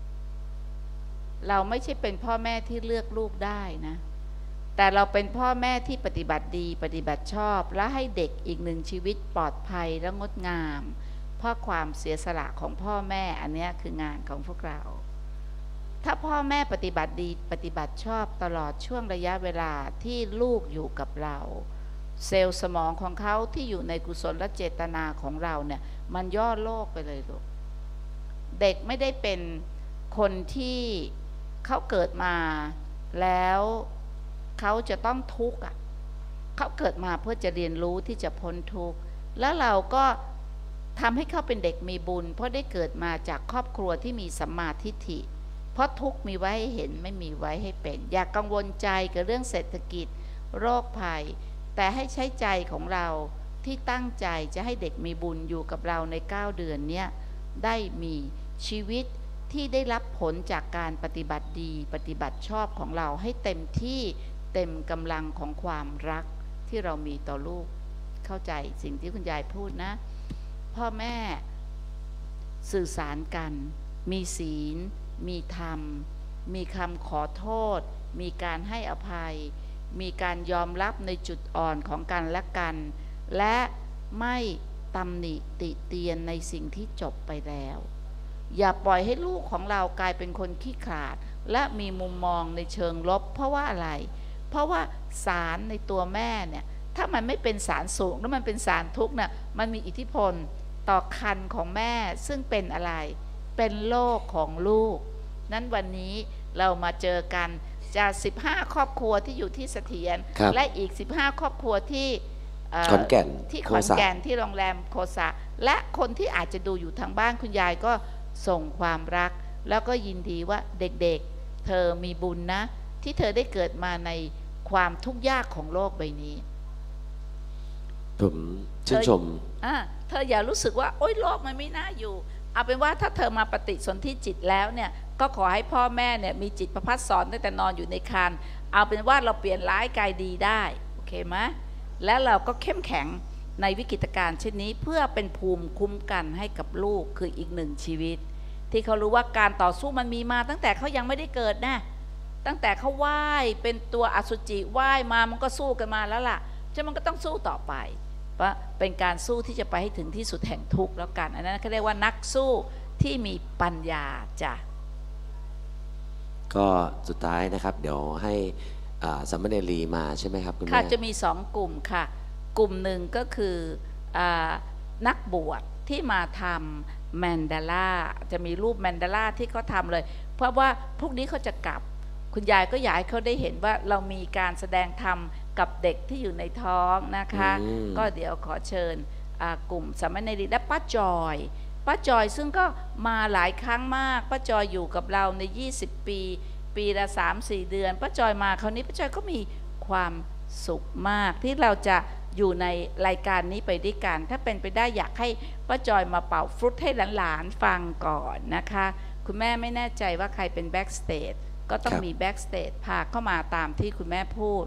เราไม่ใช่เป็นพ่อแม่ที่เลือกลูกได้นะแต่เราเป็นพ่อแม่ที่ปฏิบัติดีปฏิบัติชอบและให้เด็กอีกหนึ่งชีวิตปลอดภัยและงดงามเพราะความเสียสละของพ่อแม่อันนี้คืองานของพวกเราถ้าพ่อแม่ปฏิบัติดีปฏิบัติชอบตลอดช่วงระยะเวลาที่ลูกอยู่กับเราเซลล์สมองของเขาที่อยู่ในกุศลและเจตนาของเราเนี่ยมันย่อโลกไปเลยลูกเด็กไม่ได้เป็นคนที่เขาเกิดมาแล้วเขาจะต้องทุกข์อ่ะเขาเกิดมาเพื่อจะเรียนรู้ที่จะพ้นทุกข์แล้วเราก็ทำให้เขาเป็นเด็กมีบุญเพราะได้เกิดมาจากครอบครัวที่มีสัมมาทิฏฐิเพราะทุกข์มีไว้ให้เห็นไม่มีไว้ให้เป็นอย่ากังวลใจกับเรื่องเศรษฐกิจโรคภัยแต่ให้ใช้ใจของเราที่ตั้งใจจะให้เด็กมีบุญอยู่กับเราในเก้าเดือนเนี้ยได้มีชีวิตที่ได้รับผลจากการปฏิบัติดีปฏิบัติชอบของเราให้เต็มที่เต็มกำลังของความรักที่เรามีต่อลูกเข้าใจสิ่งที่คุณยายพูดนะพ่อแม่สื่อสารกันมีศีลมีธรรมมีคำขอโทษมีการให้อภัยมีการยอมรับในจุดอ่อนของกันและกันและไม่ตำหนิติเตียนในสิ่งที่จบไปแล้วอย่าปล่อยให้ลูกของเรากลายเป็นคนขี้ขลาดและมีมุมมองในเชิงลบเพราะว่าอะไรเพราะว่าสารในตัวแม่เนี่ยถ้ามันไม่เป็นสารสูงแล้วมันเป็นสารทุกข์เนี่ยมันมีอิทธิพลต่อครรภ์ของแม่ซึ่งเป็นอะไรเป็นโลกของลูกนั้นวันนี้เรามาเจอกันจากสิบห้าครอบครัวที่อยู่ที่เสถียรและอีกสิบห้าครอบครัวที่ขอนแก่นที่ขอนแก่นที่โรงแรมโคสะและคนที่อาจจะดูอยู่ทางบ้านคุณยายก็ส่งความรักแล้วก็ยินดีว่าเด็กๆเธอมีบุญนะที่เธอได้เกิดมาในความทุกข์ยากของโลกใบนี้ผมชื่นชมอ่ะเธออย่ารู้สึกว่าโอ๊ยโลกมันไม่น่าอยู่เอาเป็นว่าถ้าเธอมาปฏิสนธิจิตแล้วเนี่ยก็ขอให้พ่อแม่เนี่ยมีจิตประภัสสอนตั้งแต่นอนอยู่ในครรภ์เอาเป็นว่าเราเปลี่ยนร้ายกายดีได้โอเคไหมแล้วเราก็เข้มแข็งในวิกฤตการณ์เช่นนี้เพื่อเป็นภูมิคุ้มกันให้กับลูกคืออีกหนึ่งชีวิตที่เขารู้ว่าการต่อสู้มันมีมาตั้งแต่เขายังไม่ได้เกิดนะตั้งแต่เขาว่ายเป็นตัวอสุจิว่ายมามันก็สู้กันมาแล้วล่ะจะมันก็ต้องสู้ต่อไปเพราะเป็นการสู้ที่จะไปให้ถึงที่สุดแห่งทุกข์แล้วกันอันนั้นเขาเรียกว่านักสู้ที่มีปัญญาจ้ะก็สุดท้ายนะครับเดี๋ยวให้สามเณรลีมาใช่ไหมครับคุณแม่ค่ะจะมีสองกลุ่มค่ะกลุ่มหนึ่งก็คือนักบวชที่มาทำแมนดาล่าจะมีรูปแมนดาล่าที่เขาทำเลยเพราะว่าพวกนี้เขาจะกลับคุณยายก็อยากให้เขาได้เห็นว่าเรามีการแสดงธรรมกับเด็กที่อยู่ในท้องนะคะก็เดี๋ยวขอเชิญกลุ่มสามเณรและป้าจอยป้าจอยซึ่งก็มาหลายครั้งมากป้าจอยอยู่กับเราในยี่สิบปีปีละ สามสี่ เดือนป้าจอยมาคราวนี้ป้าจอยก็มีความสุขมากที่เราจะอยู่ในรายการนี้ไปด้วยกันถ้าเป็นไปได้อยากให้ป้าจอยมาเป่าฟรุตให้หลานๆฟังก่อนนะคะคุณแม่ไม่แน่ใจว่าใครเป็นแบ็กสเตจก็ต้องมีแบ็กสเตจพาเข้ามาตามที่คุณแม่พูด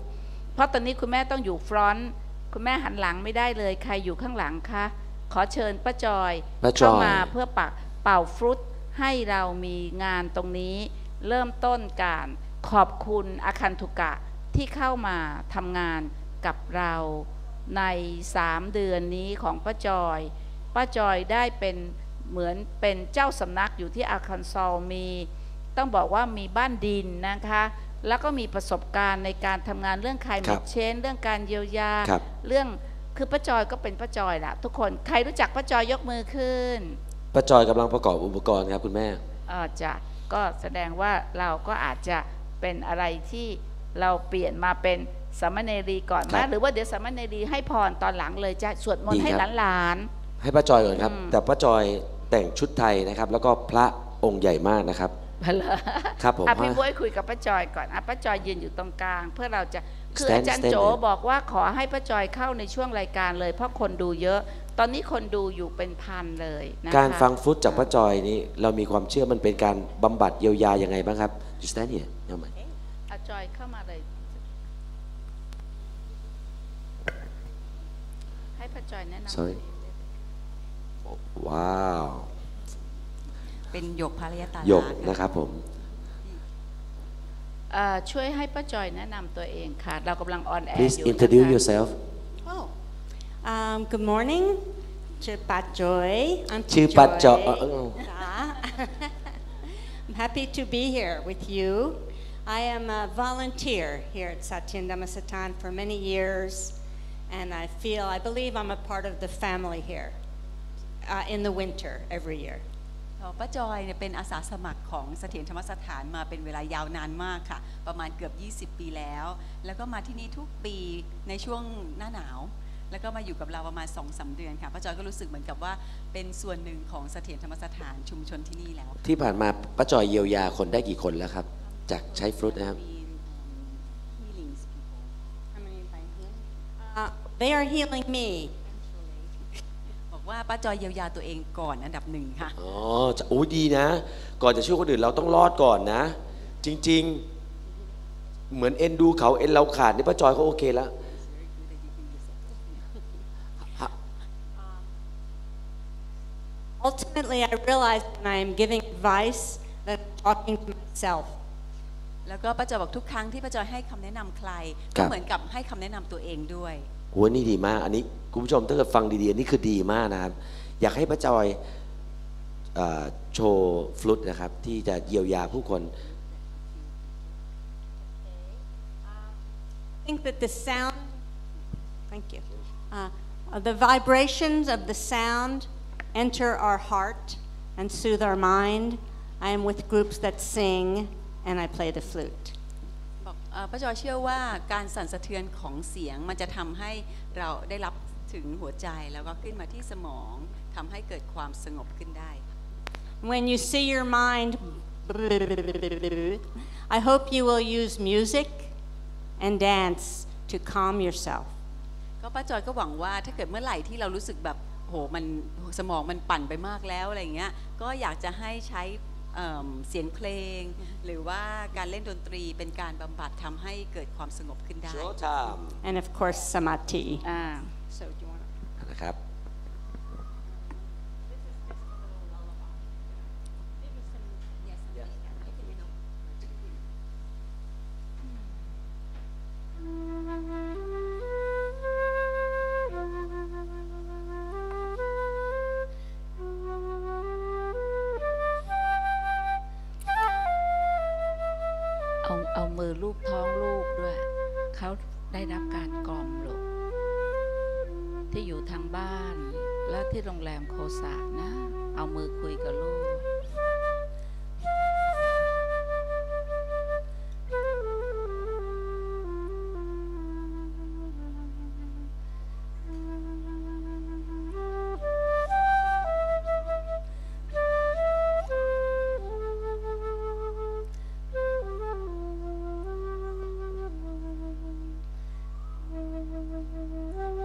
เพราะตอนนี้คุณแม่ต้องอยู่ฟรอนต์คุณแม่หันหลังไม่ได้เลยใครอยู่ข้างหลังคะขอเชิญป้าจอยเข้ามาเพื่อปักเป่าฟรุตให้เรามีงานตรงนี้เริ่มต้นการขอบคุณอาคันธุกะที่เข้ามาทำงานกับเราในสามเดือนนี้ของป้าจอยป้าจอยได้เป็นเหมือนเป็นเจ้าสำนักอยู่ที่อาคันซอลมีต้องบอกว่ามีบ้านดินนะคะแล้วก็มีประสบการณ์ในการทำงานเรื่องคลายเมดเชนเรื่องการเยียวยาเรื่องคือป้าจอยก็เป็นป้าจอยละทุกคนใครรู้จักป้าจอยยกมือขึ้นป้าจอยกำลังประกอบอุปกรณ์ครับคุณแม่อ๋อจ้ะก็แสดงว่าเราก็อาจจะเป็นอะไรที่เราเปลี่ยนมาเป็นสามเณรีก่อนนะหรือว่าเดี๋ยวสามเณรีให้พรตอนหลังเลยจะสวดมนต์ให้หลานๆให้ป้าจอยก่อนครับแต่ป้าจอยแต่งชุดไทยนะครับแล้วก็พระองค์ใหญ่มากนะครับครับผมพี่บ๊วยคุยกับป้าจอยก่อนป้าจอยยืนอยู่ตรงกลางเพื่อเราจะคืออาจารย์โจบอกว่าขอให้ป้าจอยเข้าในช่วงรายการเลยเพราะคนดูเยอะตอนนี้คนดูอยู่เป็นพันเลยนะคะการฟังฟุตจากป้าจอยนี้เรามีความเชื่อมันเป็นการบำบัดเยียวยายังไงบ้างครับยูสแตนเนี่ยทำไมป้าจอยเข้ามาเลยให้ป้าจอยแนะนำ Sorry ว้าวเป็นหยกภรยตาหยกนะครับผมช่วยให้ป้าจอยแนะนำตัวเองค่ะเรากำลังออนแอร์ Please introduce yourself Oh um, Good morning ชื่อป้าจอยชื่อป้าจอย I'm happy to be here with you I am a volunteer here at Satyen Dhammasathan for many years and I feel I believe I'm a part of the family here uh, in the winter every year ป้าจอยเนี่ยเป็นอาสาสมัครของเสถียรธรรมสถานมาเป็นเวลายาวนานมากค่ะประมาณเกือบยี่สิบปีแล้วแล้วก็มาที่นี่ทุกปีในช่วงหน้าหนาวแล้วก็มาอยู่กับเราประมาณ สองถึงสาม เดือนค่ะป้าจอยก็รู้สึกเหมือนกับว่าเป็นส่วนหนึ่งของเสถียรธรรมสถานชุมชนที่นี่แล้วที่ผ่านมาป้าจอยเยียวยาคนได้กี่คนแล้วครับจากใช้ฟรุตนะครับ They are healing me ว่าป้าจอยเยียวยาตัวเองก่อนอันดับหนึ่งค่ะอ๋อจะโอ้ดีนะก่อนจะช่วยคนอื่นเราต้องรอดก่อนนะจริงๆเหมือนเอ็นดูเขาเอ็นเราขาดนี่ป้าจอยเขาโอเคแล้ว Ultimately I realized when I am giving advice that I'm talking to myself แล้วก็ป้าจอยบอกทุกครั้งที่ป้าจอยให้คำแนะนำใครก็เหมือนกับให้คำแนะนำตัวเองด้วยโหนี่ดีมากอันนี้คุณผู้ชมถ้าเกิดฟังดีๆนี่คือดีมากนะครับอยากให้ป้าจอยโชว์ฟลุตนะครับที่จะเยียวยาผู้คน I think that the sound thank you uh, the vibrations of the sound enter our heart and soothe our mind I am with groups that sing and I play the flute ป้าจอยเชื่อว่าการสั่นสะเทือนของเสียงมันจะทำให้เราได้รับถึงหัวใจแล้วก็ขึ้นมาที่สมองทำให้เกิดความสงบขึ้นได้ When you see your mind I hope you will use music and dance to calm yourself ก็ป้าจอยก็หวังว่าถ้าเกิดเมื่อไหร่ที่เรารู้สึกแบบโหมันสมองมันปั่นไปมากแล้วอะไรเงี้ยก็อยากจะให้ใช้เสียงเพลงหรือว่าการเล่นดนตรีเป็นการบำบัดทำให้เกิดความสงบขึ้นได้ and of course samadhi so do you want to นะครับเอามือลูบท้องลูกด้วยเขาได้รับการกล่อมลูกที่อยู่ทางบ้านและที่โรงแรมโคสะนะเอามือคุยกับลูก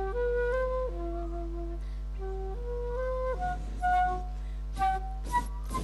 I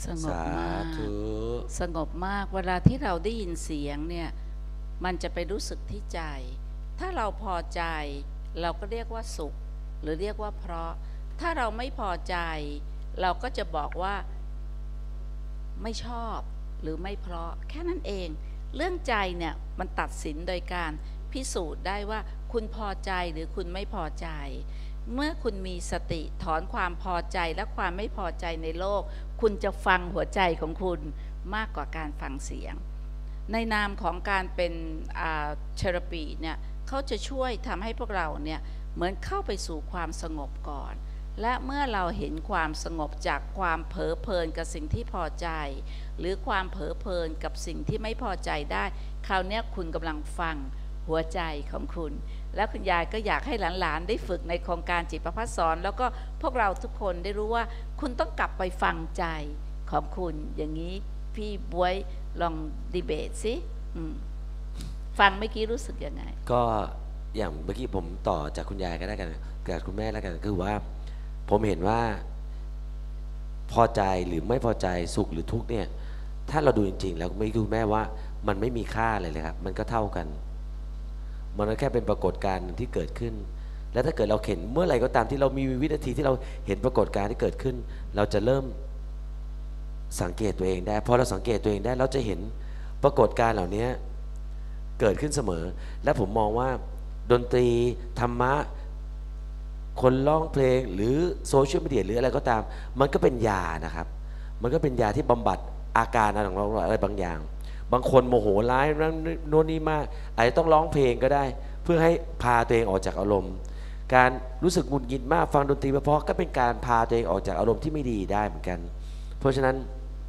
สงบสามากธุสงบมากเวลาที่เราได้ยินเสียงเนี่ยมันจะไปรู้สึกที่ใจถ้าเราพอใจเราก็เรียกว่าสุขหรือเรียกว่าเพราะถ้าเราไม่พอใจเราก็จะบอกว่าไม่ชอบหรือไม่เพราะแค่นั้นเองเรื่องใจเนี่ยมันตัดสินโดยการพิสูจน์ได้ว่าคุณพอใจหรือคุณไม่พอใจเมื่อคุณมีสติถอนความพอใจและความไม่พอใจในโลกคุณจะฟังหัวใจของคุณมากกว่าการฟังเสียงในนามของการเป็นเทอราปีเนี่ยเขาจะช่วยทำให้พวกเราเนี่ยเหมือนเข้าไปสู่ความสงบก่อนและเมื่อเราเห็นความสงบจากความเผลอเพลินกับสิ่งที่พอใจหรือความเผลอเพลินกับสิ่งที่ไม่พอใจได้คราวนี้คุณกำลังฟังหัวใจของคุณแล้วคุณยายก็อยากให้หลานๆได้ฝึกในโครงการจิตประภัสสอนแล้วก็พวกเราทุกคนได้รู้ว่าคุณต้องกลับไปฟังใจของคุณอย่างนี้พี่บ๊วยลองดีเบตสิฟังเมื่อกี้รู้สึกยังไงก็อย่างเมื่อกี้ผมต่อจากคุณยายก็ได้กันกับคุณแม่แล้วกันคือว่าผมเห็นว่าพอใจหรือไม่พอใจสุขหรือทุกข์เนี่ยถ้าเราดูจริงๆแล้วไม่คุณแม่ว่ามันไม่มีค่าเลยเลยครับมันก็เท่ากันมันก็แค่เป็นปรากฏการณ์ที่เกิดขึ้นแล้วถ้าเกิดเราเห็นเมื่อไหร่ก็ตามที่เรามีวินาทีที่เราเห็นปรากฏการณ์ที่เกิดขึ้นเราจะเริ่มสังเกตตัวเองได้พอเราสังเกตตัวเองได้เราจะเห็นปรากฏการณ์เหล่านี้เกิดขึ้นเสมอและผมมองว่าดนตรีธรรมะคนร้องเพลงหรือโซเชียลมีเดียหรืออะไรก็ตามมันก็เป็นยานะครับมันก็เป็นยาที่บำบัดอาการของเราอะไรบางอย่างบางคนโมโหร้ายโน่นนี่มากอาจจะต้องร้องเพลงก็ได้เพื่อให้พาตัวเองออกจากอารมณ์การรู้สึกหงุดหงิดมากฟังดนตรีเพราะก็เป็นการพาตัวเองออกจากอารมณ์ที่ไม่ดีได้เหมือนกันเพราะฉะนั้น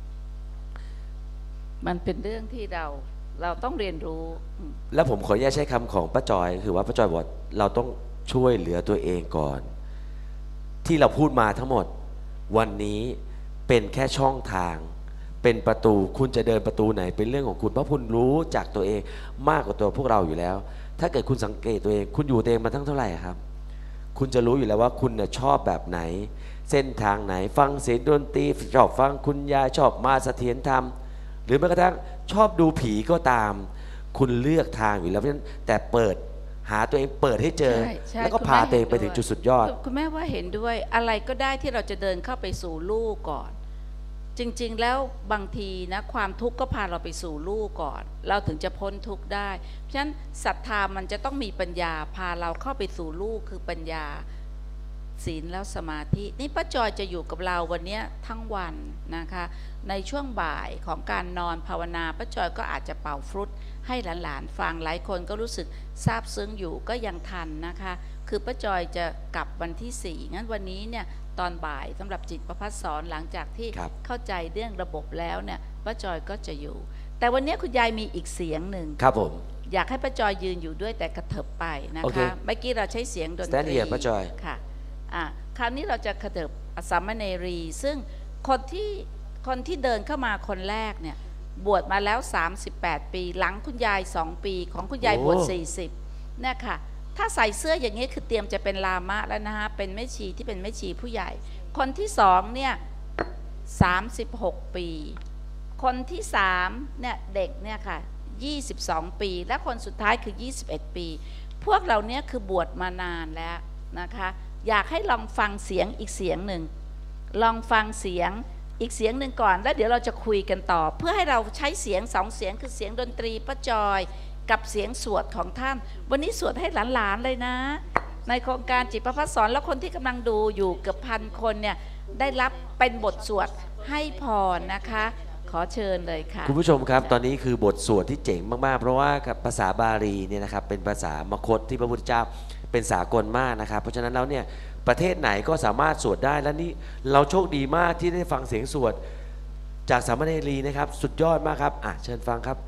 มันเป็นเรื่องที่เราเราต้องเรียนรู้แล้วผมขออนุญาตใช้คำของป้าจอยคือว่าป้าจอยบอกเราต้องช่วยเหลือตัวเองก่อนที่เราพูดมาทั้งหมดวันนี้เป็นแค่ช่องทางเป็นประตูคุณจะเดินประตูไหนเป็นเรื่องของคุณเพราะคุณรู้จักตัวเองมากกว่าตัวพวกเราอยู่แล้วถ้าเกิดคุณสังเกตตัวเองคุณอยู่ตัวเองมาทั้งเท่าไหร่ครับคุณจะรู้อยู่แล้วว่าคุณชอบแบบไหนเส้นทางไหนฟังเสียงดนตรีชอบฟังคุณยายชอบมาเสถียรธรรมหรือแม้กระทั่งชอบดูผีก็ตามคุณเลือกทางอยู่แล้วเพราะฉะนั้นแต่เปิดหาตัวเองเปิดให้เจอแล้วก็พาตัวเองไปถึงจุดสุดยอดคุณแม่ว่าเห็นด้วยอะไรก็ได้ที่เราจะเดินเข้าไปสู่ลูกก่อนจริงๆแล้วบางทีนะความทุกข์ก็พาเราไปสู่ลูกก่อนเราถึงจะพ้นทุกข์ได้เพราะฉะนั้นศรัทธามันจะต้องมีปัญญาพาเราเข้าไปสู่ลูกคือปัญญาศีลแล้วสมาธินี่ป้าจอยจะอยู่กับเราวันนี้ทั้งวันนะคะในช่วงบ่ายของการนอนภาวนาป้าจอยก็อาจจะเป่าฟรุตให้หลานๆฟังหลายคนก็รู้สึกซาบซึ้งอยู่ก็ยังทันนะคะคือป้าจอยจะกลับวันที่สี่งั้นวันนี้เนี่ยตอนบ่ายสำหรับจิตประภัสสอนหลังจากที่เข้าใจเรื่องระบบแล้วเนี่ยป้าจอยก็จะอยู่แต่วันนี้คุณยายมีอีกเสียงหนึ่งครับผมอยากให้ป้าจอยยืนอยู่ด้วยแต่กระเถิบไปนะคะเมื่อกี้เราใช้เสียงดนตรีป้าจอยค่ะอ่ะคราวนี้เราจะกระเถิบอสามเณรีซึ่งคนที่คนที่เดินเข้ามาคนแรกเนี่ยบวชมาแล้วสามสิบแปดปีหลังคุณยายสองปีของคุณยายบวชสี่สิบเนี่ยค่ะถ้าใส่เสื้ออย่างนี้คือเตรียมจะเป็นลามะแล้วนะฮะเป็นแม่ชีที่เป็นแม่ชีผู้ใหญ่คนที่สองเนี่ยสามสิบหกปีคนที่สามเนี่ยเด็กเนี่ยค่ะยี่สิบสองปีและคนสุดท้ายคือยี่สิบเอ็ดปีพวกเราเนี่ยคือบวชมานานแล้วนะคะอยากให้ลองฟังเสียงอีกเสียงหนึ่งลองฟังเสียงอีกเสียงหนึ่งก่อนแล้วเดี๋ยวเราจะคุยกันต่อเพื่อให้เราใช้เสียงสองเสียงคือเสียงดนตรีป้าจอยกับเสียงสวดของท่านวันนี้สวดให้หลานๆเลยนะในโครงการจิตประภัสสอนแล้วคนที่กำลังดูอยู่เกือบพันคนเนี่ยได้รับเป็นบทสวดให้พรนะคะขอเชิญเลยค่ะคุณผู้ชมครับตอนนี้คือบทสวดที่เจ๋งมากๆเพราะว่าภาษาบาลีเนี่ยนะครับเป็นภาษามคธที่พระพุทธเจ้าเป็นสากลมากนะครับเพราะฉะนั้นแล้วเนี่ยประเทศไหนก็สามารถสวดได้และนี่เราโชคดีมากที่ได้ฟังเสียงสวดจากสามเณรีนะครับสุดยอดมากครับอ่ะเชิญฟังครับ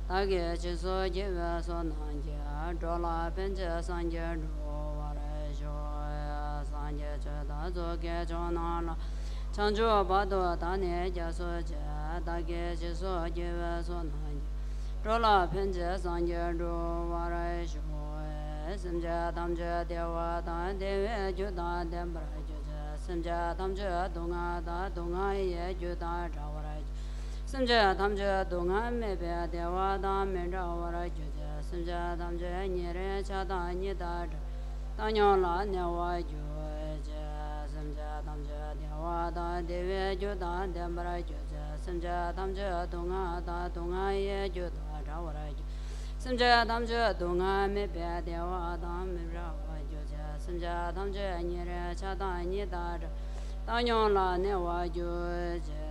Tage Chiso Jiva Sonanja, Drola Penja Sanja Drovara Joya Sanja Chada Zoke Jonala, Chanjo Bado Dane Jasoja, Tage Chiso Jiva Sonanja, Drola Penja Sanja Drovara Joya, Simja Tamja Dewa Dan Deve Juda Dembra Juja, Simja Tamja Dunga Da Dunga Ye Juda Ravara Simja Tamja Dunga Mebe Dewa Da Mendra Vara Juja, Simja Tamja Nire Chada Nida Tanyola Newa Juja, Simja Tamja Dewa Da Deve Juda Dembra Juja, Simja Tamja Dunga Da Dunga Ye Juda Ravara Juja, Simja Tamja Dunga Mebe Dewa Da Mendra Vara Juja, Simja Tamja Nire Chada Nida Tanyola Newa Juja,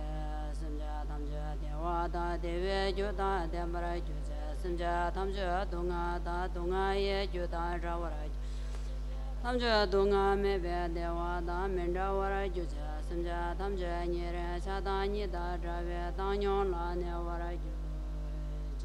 Wada Deve Juda Dembra Juja, Simja Tamja Dunga Da Dunga Ye Juda Ravara Tamja Dunga Mebe Dewa Da Mendra Vara Juja, Simja Tamja Nire Chada Nida Drave Tanyon La Nevara Juja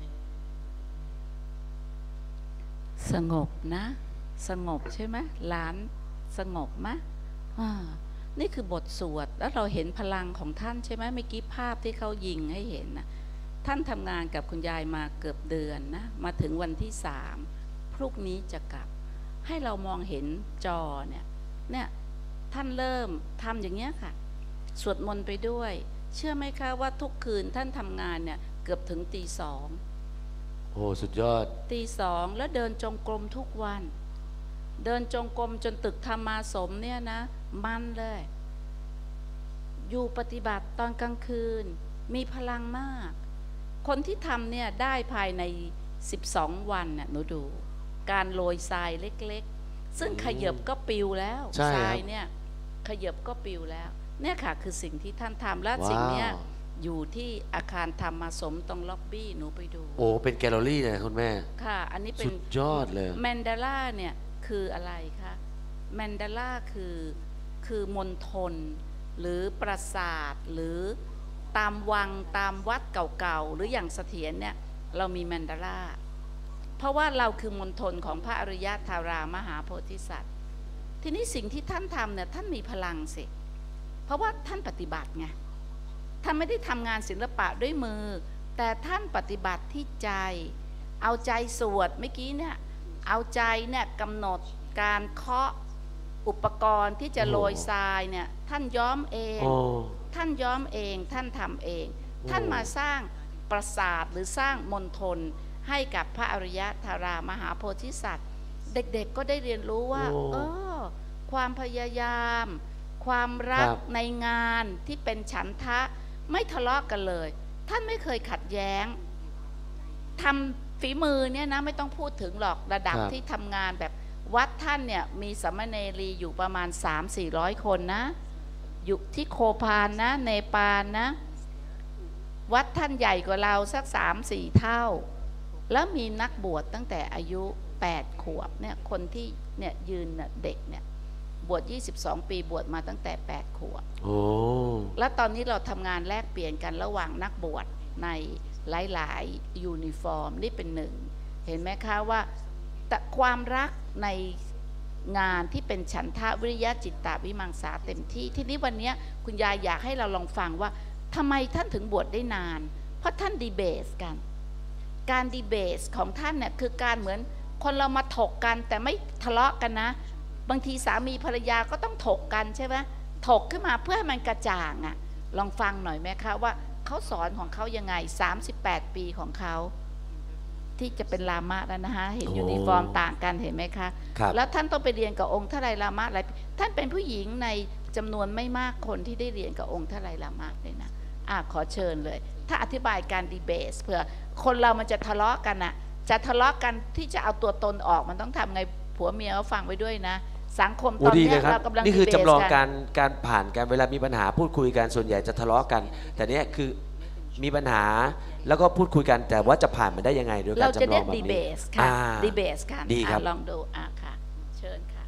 สงบนะสงบใช่ไหมหลานสงบไหมอ่านี่คือบทสวดแล้วเราเห็นพลังของท่านใช่ไหมเมื่อกี้ภาพที่เขายิงให้เห็นนะท่านทำงานกับคุณยายมาเกือบเดือนนะมาถึงวันที่สามพรุ่งนี้จะกลับให้เรามองเห็นจอเนี่ยเนี่ยท่านเริ่มทำอย่างเงี้ยค่ะสวดมนต์ไปด้วยเชื่อไหมคะว่าทุกคืนท่านทำงานเนี่ยเกือบถึงตีสองโอ้สุดยอดตีสองแล้วเดินจงกรมทุกวันเดินจงกรมจนตึกธรรมาสมเนี่ยนะมันเลยอยู่ปฏิบัติตอนกลางคืนมีพลังมากคนที่ทำเนี่ยได้ภายในสิบสองวันน่ะหนูดูการโรยทรายเล็กๆซึ่งขยับก็ปิวแล้วทรายเนี่ยขยับก็ปิวแล้วเนี่ยค่ะคือสิ่งที่ท่านทำและสิ่งเนี้ยอยู่ที่อาคารธรรมาสมตรงล็อบบี้หนูไปดูโอ้เป็นแกลเลอรี่เลยคุณแม่ค่ะอันนี้เป็นสุดยอดเลยแมนดาล่าเนี่ยคืออะไรคะแมนดาล่าคือคือมณฑลหรือปราสาทหรือตามวังตามวัดเก่าๆหรืออย่างเสถียรเนี่ยเรามีแมนดาล่าเพราะว่าเราคือมณฑลของพระอริยธารามหาโพธิสัตว์ทีนี้สิ่งที่ท่านทำเนี่ยท่านมีพลังสิเพราะว่าท่านปฏิบัติไงท่านไม่ได้ทำงานศิลปะด้วยมือแต่ท่านปฏิบัติที่ใจเอาใจสวดเมื่อกี้เนี่ยเอาใจเนี่ยกำหนดการเคาะอุปกรณ์ที่จะโรยทรายเนี่ยท่านย้อมเองท่านย้อมเองท่านทำเองท่านมาสร้างปราสาทหรือสร้างมณฑลให้กับพระอริยธารามหาโพธิสัตว์เด็กๆก็ได้เรียนรู้ว่าเออความพยายามความรักในงานที่เป็นฉันทะไม่ทะเลาะกันเลยท่านไม่เคยขัดแย้งทำฝีมือเนี่ยนะไม่ต้องพูดถึงหรอกระดับที่ทำงานแบบวัดท่านเนี่ยมีสามเณรีอยู่ประมาณ สามถึงสี่ร้อย คนนะอยู่ที่โคพานนะเนปาลนะวัดท่านใหญ่กว่าเราสัก สามถึงสี่ เท่าแล้วมีนักบวชตั้งแต่อายุแปดขวบเนี่ยคนที่เนี่ยยืนเด็กเนี่ยบวชยี่สิบสองปีบวชมาตั้งแต่แปดขวบโอ้แล้วตอนนี้เราทำงานแลกเปลี่ยนกันระหว่างนักบวชในหลายๆยูนิฟอร์มนี่เป็นหนึ่งเห็นไหมคะว่าแต่ความรักในงานที่เป็นฉันทะวิริยะจิตตวิมังสาเต็มที่ทีนี้วันนี้คุณยายอยากให้เราลองฟังว่าทำไมท่านถึงบวชได้นานเพราะท่านดีเบตกันการดีเบตของท่านเนี่ยคือการเหมือนคนเรามาถกกันแต่ไม่ทะเลาะกันนะบางทีสามีภรรยาก็ต้องถกกันใช่ไหมถกขึ้นมาเพื่อให้มันกระจ่างอ่ะลองฟังหน่อยไหมคะว่าเขาสอนของเขายังไงสามสิบแปดปีของเขาที่จะเป็นลามะแล้วนะฮะเห็นยูนิฟอร์มต่างกันเห็นไหมคะแล้วท่านต้องไปเรียนกับองค์ทไลลามะอะไรท่านเป็นผู้หญิงในจำนวนไม่มากคนที่ได้เรียนกับองค์ทไลลามะเลยนะอ่ะขอเชิญเลยถ้าอธิบายการดีเบตเผื่อคนเรามันจะทะเลาะกันอ่ะจะทะเลาะกันที่จะเอาตัวตนออกมันต้องทำไงผัวเมียเขาฟังไว้ด้วยนะสังคมตอนนี้เรากำลังนี่คือจำลองการการผ่านการเวลามีปัญหาพูดคุยกันส่วนใหญ่จะทะเลาะกันแต่เนี้ยคือมีปัญหาแล้วก็พูดคุยกันแต่ว่าจะผ่านมันได้ยังไงด้วยการจำลองแบบนี้เราจะเรียกดีเบตค่ะดีเบตค่ะดีครับลองดูอ่ะค่ะเชิญค่ะ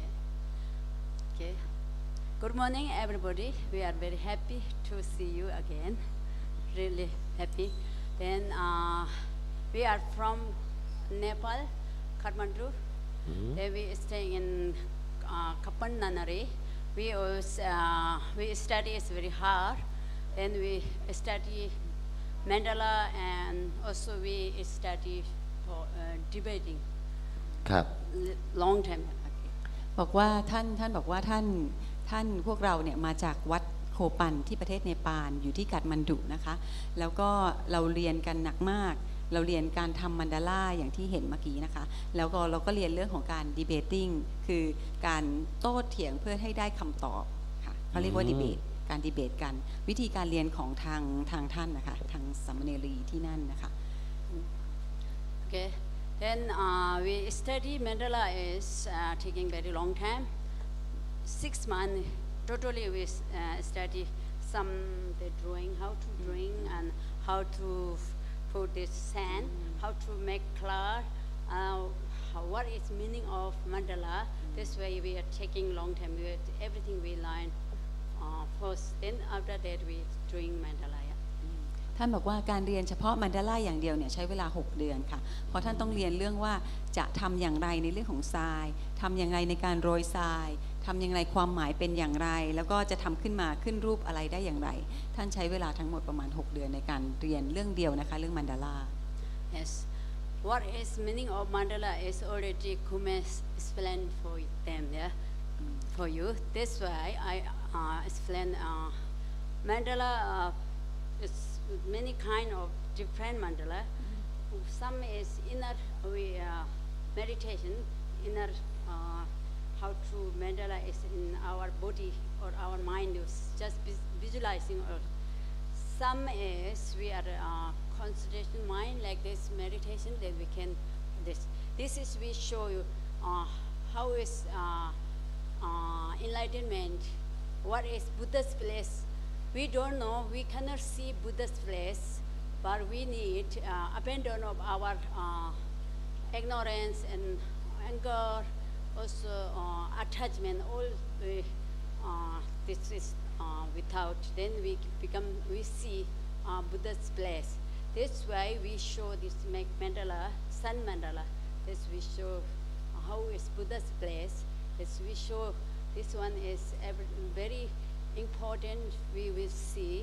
Okay. Good morning everybody. We are very happy to see you again. Really happy. Then uh, we are from Nepal, Kathmandu. Then we stay in uh, Kapan Nunnery. We always, uh, we study is very hard. Then we study Mandala and also we study for uh, debating ครับ long time. บอกว่าท่านท่านบอกว่าท่านท่านพวกเราเนี่ยมาจากวัดโคปันที่ประเทศเนปาลอยู่ที่กัตมันดุนะคะแล้วก็เราเรียนกันหนักมากเราเรียนการทำมันดาล่าอย่างที่เห็นเมื่อกี้นะคะแล้วก็เราก็เรียนเรื่องของการดีเบตติ้งคือการโต้เถียงเพื่อให้ได้คำตอบค่ะเขาเรียกว่าดีเบตการดีเบตกันวิธีการเรียนของทางทางท่านนะคะทางสามเณรีที่นั่นนะคะ Okay. Then uh, we study Mandala is uh, taking very long time. Six months totally we uh, study some the drawing, how to drawing and how to put this sand, how to make color, uh, how, what is meaning of mandala. This way we are taking long time. We are, everything we learn uh, first. Then after that we doing mandala. ท่านบอกว่าการเรียนเฉพาะมันดาล่าอย่างเดียวเนี่ยใช้เวลาหกเดือนค่ะเพราะท่านต้องเรียนเรื่องว่าจะทำอย่างไรในเรื่องของทรายทำอย่างไรในการโรยทรายทำอย่างไรความหมายเป็นอย่างไรแล้วก็จะทำขึ้นมาขึ้นรูปอะไรได้อย่างไรท่านใช้เวลาทั้งหมดประมาณหกเดือนในการเรียนเรื่องเดียวนะคะเรื่องมันดาล่า Yes. What is meaning of mandala is already Kume explained for them, yeah, for you. That's why I uh, explain uh, mandala uh, is many kind of different mandala. Some is inner we uh, meditation, inner uh, how to mandala is in our body or our mind is just visualizing. Or some is we are uh, concentration mind like this meditation. Then we can this. This is we show you uh, how is uh, uh, enlightenment. What is Buddha's place? We don't know, we cannot see Buddha's place, but we need uh, abandon of our uh, ignorance and anger, also uh, attachment, all we, uh, this is uh, without, then we become, we see uh, Buddha's place. That's why we show this mandala, sun mandala, this we show how is Buddha's place, this we show, this one is every, very important we will see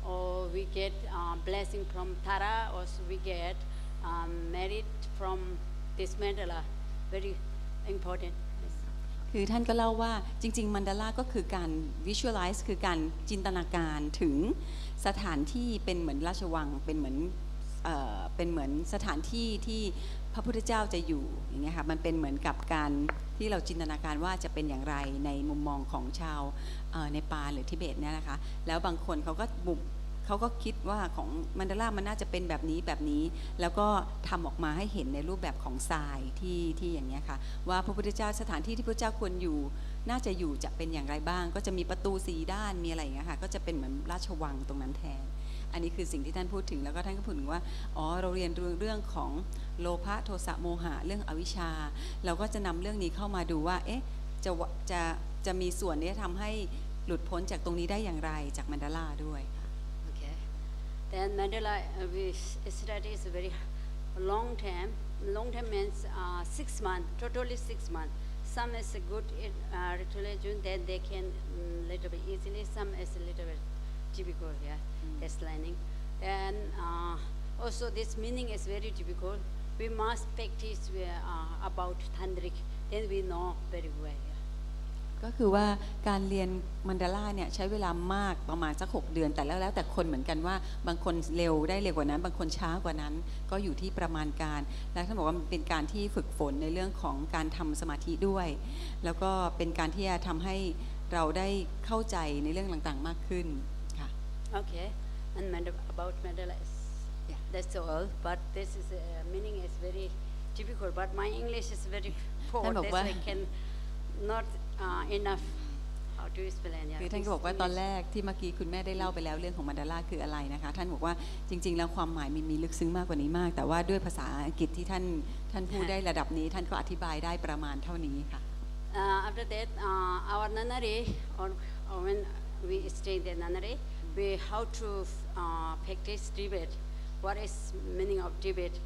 or we get uh, blessing from Tara or we get um, merit from this mandala very important คือท่านก็เล่าว่าจริงๆมันดาล่าก็คือการ visualize คือการจินตนาการถึงสถานที่เป็นเหมือนราชวังเป็นเหมือนเอ่อเป็นเหมือนสถานที่ที่พระพุทธเจ้าจะอยู่อย่างเงี้ยค่ะมันเป็นเหมือนกับการที่เราจินตนาการว่าจะเป็นอย่างไรในมุมมองของชาวในปาลหรือทิเบตเนี่ยนะคะแล้วบางคนเขาก็บุกเขาก็คิดว่าของมันดาล่ามันน่าจะเป็นแบบนี้แบบนี้แล้วก็ทำออกมาให้เห็นในรูปแบบของทรายที่ที่อย่างเงี้ยค่ะว่าพระพุทธเจ้าสถานที่ที่พระเจ้าควรอยู่น่าจะอยู่จะเป็นอย่างไรบ้างก็จะมีประตูสีด้านมีอะไรอย่างเงี้ยค่ะก็จะเป็นเหมือนราชวังตรงนั้นแทนอันนี้คือสิ่งที่ท่านพูดถึงแล้วก็ท่านก็พูดถึงว่าอ๋อเราเรียนเรื่องของโลภะโทสะโมหะเรื่องอวิชชาเราก็จะนำเรื่องนี้เข้ามาดูว่าเอ๊ะจะจะจะมีส่วนที่จะทำให้หลุดพ้นจากตรงนี้ได้อย่างไรจากมันดาล่าด้วยค่ะ Okay. Then mandala uh, we study is very long time. Long time means uh, six months. Totally six months. Some is a good uh, religion, then they can um, little bit easily. Some is a little bit difficult. Yeah, mm. That's learning. Then uh, also this meaning is very difficult. We must practice uh, about tantric. Then we know very well. ก็คือว่าการเรียนมันดาล่าเนี่ยใช้เวลามากประมาณสักหกเดือนแต่แล้วแล้วแต่คนเหมือนกันว่าบางคนเร็วได้เร็วกว่านั้นบางคนช้ากว่านั้นก็อยู่ที่ประมาณการและท่านบอกว่ามันเป็นการที่ฝึกฝนในเรื่องของการทำสมาธิด้วยแล้วก็เป็นการที่จะทำให้เราได้เข้าใจในเรื่องต่างๆมากขึ้นค่ะ Okay, and about mandala is yeah, that's all. But this is uh, meaning is very difficult. But my English is very poor. That's why I can not uh, enough how to explain. คือท่านก็บอกว่าตอนแรกที่เมื่อกี้คุณแม่ได้เล่าไปแล้วเรื่องของมันดาล่าคืออะไรนะคะท่านบอกว่าจริงๆแล้วความหมายมันมีลึกซึ้งมากกว่านี้มากแต่ว่าด้วยภาษาอังกฤษที่ท่านท่านพูดได้ระดับนี้ท่านก็อธิบายได้ประมาณเท่านี้ค่ะ uh, After that uh, our nunnery or, or when we stay in the nunnery we how to uh, practice debate. What is meaning of debate?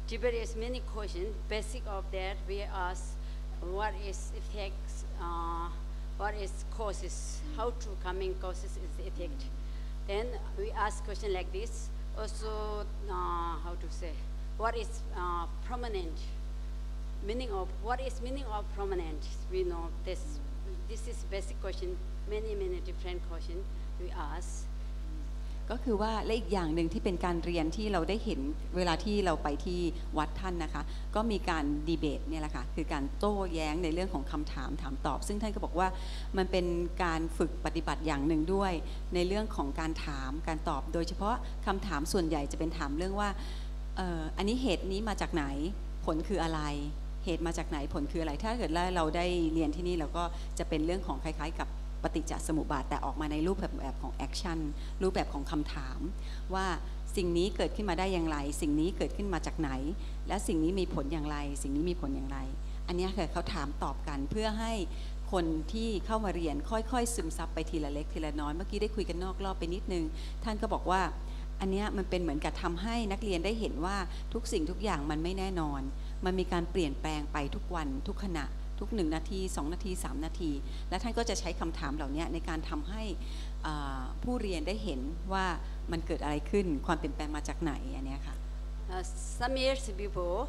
debate is many questions. Basic of that, we ask what is effects, uh, what is causes, how to coming causes is effect. Then we ask question like this. Also, uh, how to say, what is uh, prominent? Meaning of what is meaning of prominent? We know this. This is basic question. Many many different question we ask. ก็คือว่าและอีกอย่างหนึ่งที่เป็นการเรียนที่เราได้เห็นเวลาที่เราไปที่วัดท่านนะคะก็มีการดีเบตเนี่ยแหละค่ะคือการโต้แย้งในเรื่องของคำถามถามตอบซึ่งท่านก็บอกว่ามันเป็นการฝึกปฏิบัติอย่างหนึ่งด้วยในเรื่องของการถามการตอบโดยเฉพาะคำถามส่วนใหญ่จะเป็นถามเรื่องว่าเอ่ออันนี้เหตุนี้มาจากไหนผลคืออะไรเหตุมาจากไหนผลคืออะไรถ้าเกิดเราได้เรียนที่นี่เราก็จะเป็นเรื่องของคล้ายๆกับปฏิจจสมุปบาทแต่ออกมาในรูปแบบแบบของแอคชั่นรูปแบบของคำถามว่าสิ่งนี้เกิดขึ้นมาได้อย่างไรสิ่งนี้เกิดขึ้นมาจากไหนและสิ่งนี้มีผลอย่างไรสิ่งนี้มีผลอย่างไรอันนี้คือเขาถามตอบกันเพื่อให้คนที่เข้ามาเรียนค่อยๆซึมซับไปทีละเล็กทีละน้อยเมื่อกี้ได้คุยกันนอกรอบไปนิดนึงท่านก็บอกว่าอันนี้มันเป็นเหมือนกับทำให้นักเรียนได้เห็นว่าทุกสิ่งทุกอย่างมันไม่แน่นอนมันมีการเปลี่ยนแปลงไปทุกวันทุกขณะทุกหนึ่งนาทีสองนาทีสามนาทีและท่านก็จะใช้คำถามเหล่านี้ในการทำให้ผู้เรียนได้เห็นว่ามันเกิดอะไรขึ้นความเปลี่ยนแปลงมาจากไหนอันนี้ค่ะ Some years before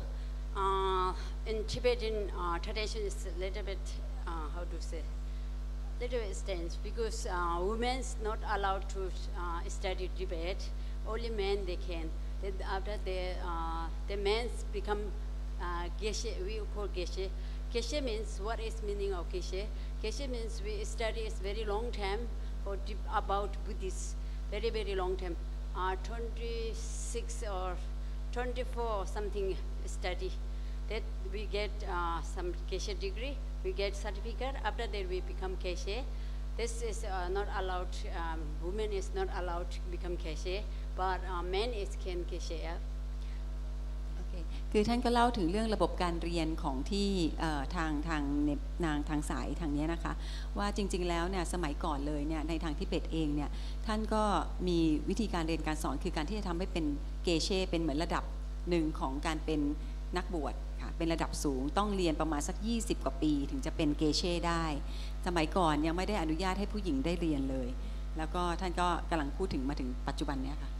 uh, in Tibetan uh, tradition is a little bit uh, how to say little bit strange because uh, women's not allowed to uh, study debate only men they can then after they uh, the men's become uh, geshe we call geshe Geshe means what is meaning of Geshe? Geshe means we study is very long time for about Buddhist, very very long time. Uh, twenty-six or twenty-four or something study. That we get uh, some Geshe degree, we get certificate. After that we become Geshe. This is uh, not allowed. Um, women is not allowed to become Geshe, but uh, men is can Geshe. Yeah? คือท่านก็เล่าถึงเรื่องระบบการเรียนของที่ทางทางนางทางสายทางนี้นะคะว่าจริงๆแล้วเนี่ยสมัยก่อนเลยเนี่ยในทางทิเบตเองเนี่ยท่านก็มีวิธีการเรียนการสอนคือการที่จะทำให้เป็นเกเช่เป็นเหมือนระดับหนึ่งของการเป็นนักบวชค่ะเป็นระดับสูงต้องเรียนประมาณสักยี่สิบกว่าปีถึงจะเป็นเกเช่ได้สมัยก่อนยังไม่ได้อนุญาตให้ผู้หญิงได้เรียนเลยแล้วก็ท่านก็กำลังพูดถึงมาถึงปัจจุบันเนี้ยค่ะ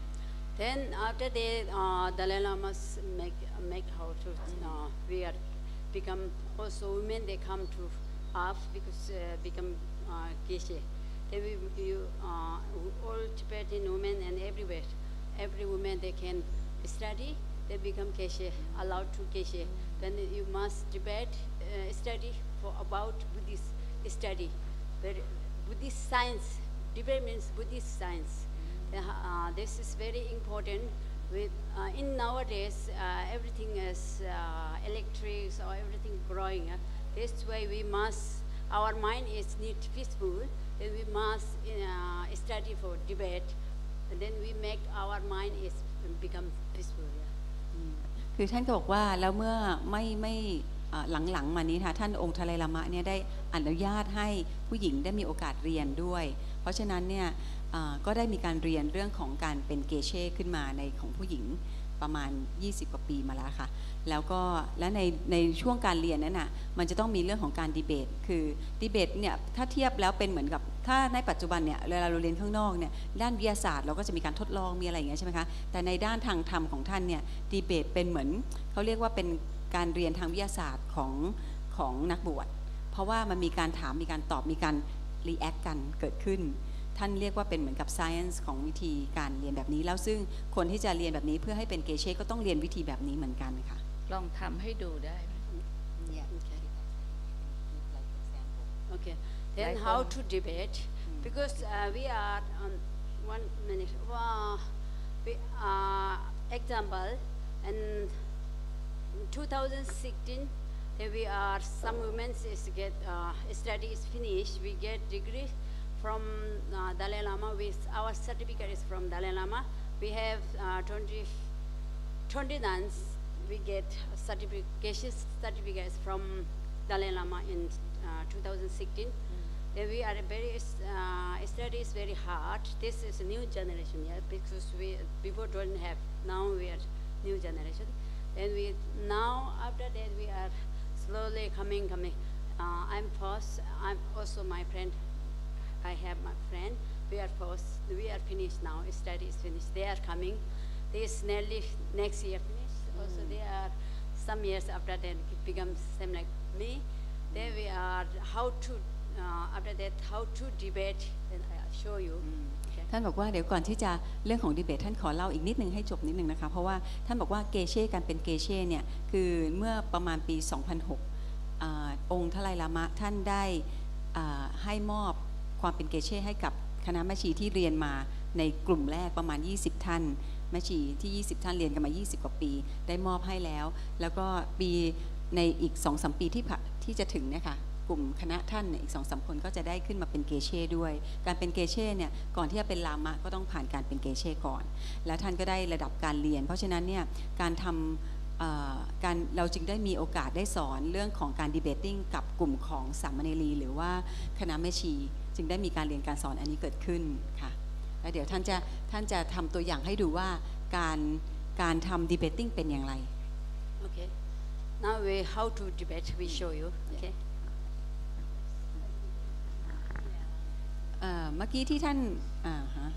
Then after that, uh, Dalai Lama make make how to uh, we are become also women they come to us because uh, become uh, Geshe. Then we you uh, all Tibetan women and everywhere, every woman they can study. They become Geshe, allowed to Geshe. Then you must debate uh, study for about Buddhist study, but Buddhist science. Debate means Buddhist science. Uh, this is very important. With uh, in nowadays, uh, everything is uh, electric or everything growing. Uh, this way we must. Our mind is need peaceful. Then we must uh, study for debate. And then we make our mind is become peaceful. Yeah. คือท่านก็บอกว่าแล้วเมื่อไม่ไม่หลังๆมานี้ค่ะท่านองค์ทะเลลามะเนี่ยได้อนุญาตให้ผู้หญิงได้มีโอกาสเรียนด้วยเพราะฉะนั้นเนี่ยก็ได้มีการเรียนเรื่องของการเป็นเกเช่ขึ้นมาในของผู้หญิงประมาณยี่สิบกว่าปีมาแล้วค่ะแล้วก็และในในช่วงการเรียนนั้นน่ะมันจะต้องมีเรื่องของการดีเบตคือดีเบตเนี่ยถ้าเทียบแล้วเป็นเหมือนกับถ้าในปัจจุบันเนี่ยเวลาเราเรียนข้างนอกเนี่ยด้านวิทยาศาสตร์เราก็จะมีการทดลองมีอะไรอย่างเงี้ยใช่ไหมคะแต่ในด้านทางธรรมของท่านเนี่ยดีเบตเป็นเหมือนเขาเรียกว่าเป็นการเรียนทางวิทยาศาสตร์ของของนักบวชเพราะว่ามันมีการถามมีการตอบมีการรีแอคกันเกิดขึ้นท่านเรียกว่าเป็นเหมือนกับ science ของวิธีการเรียนแบบนี้แล้วซึ่งคนที่จะเรียนแบบนี้เพื่อให้เป็นเกเช่ก็ต้องเรียนวิธีแบบนี้เหมือนกันค่ะลองทำให้ดูได้ไหม Okay. Then how to debate? Because uh, we are on one minute. Wow. We uh, example in two thousand sixteen. We are some women is get uh, study is finished. We get degree from uh, Dalai Lama. With our certificate is from Dalai Lama. We have uh, twenty, twenty nuns. We get certification certificates from Dalai Lama in uh, two thousand sixteen. Mm. Then we are very uh, study is very hard. This is a new generation, yeah, because we before don't have. Now we are new generation. then we now after that we are slowly coming coming uh, I'm first I'm also my friend I have my friend we are first we are finished now study is finished they are coming this nearly next year finished also they are some years after that become same like me then we are how to uh, after that how to debate then I show you ท่านบอกว่าเดี๋ยวก่อนที่จะเรื่องของดีเบตท่านขอเล่าอีกนิดนึงให้จบนิดนึงนะคะเพราะว่าท่านบอกว่าเกเช่การเป็นเกเช่เนี่ยคือเมื่อประมาณปี สองพันหก อ่าองค์ทไลลามะท่านได้อ่าให้มอบความเป็นเกเช่ให้กับคณะแม่ชีที่เรียนมาในกลุ่มแรกประมาณยี่สิบท่านแม่ชีที่ยี่สิบท่านเรียนกันมายี่สิบกว่าปีได้มอบให้แล้วแล้วก็ปีในอีก สองถึงสาม ปีที่ที่จะถึงเนี่ยค่ะกลุ่มคณะท่านอีก สองถึงสาม คนก็จะได้ขึ้นมาเป็นเกเช่ด้วยการเป็นเกเช่เนี่ยก่อนที่จะเป็นลามะก็ต้องผ่านการเป็นเกเช่ก่อนแล้วท่านก็ได้ระดับการเรียนเพราะฉะนั้นเนี่ยการทำการเราจึงได้มีโอกาสได้สอนเรื่องของการดีเบตติ้งกับกลุ่มของสามเณรีหรือว่าคณะแม่ชีจึงได้มีการเรียนการสอนอันนี้เกิดขึ้นค่ะแล้วเดี๋ยวท่านจะท่านจะทำตัวอย่างให้ดูว่าการการทำดีเบตติ้งเป็นอย่างไร Okay now we how to debate we show you okay เมื่อกี้ที่ท่านอ่าฮะ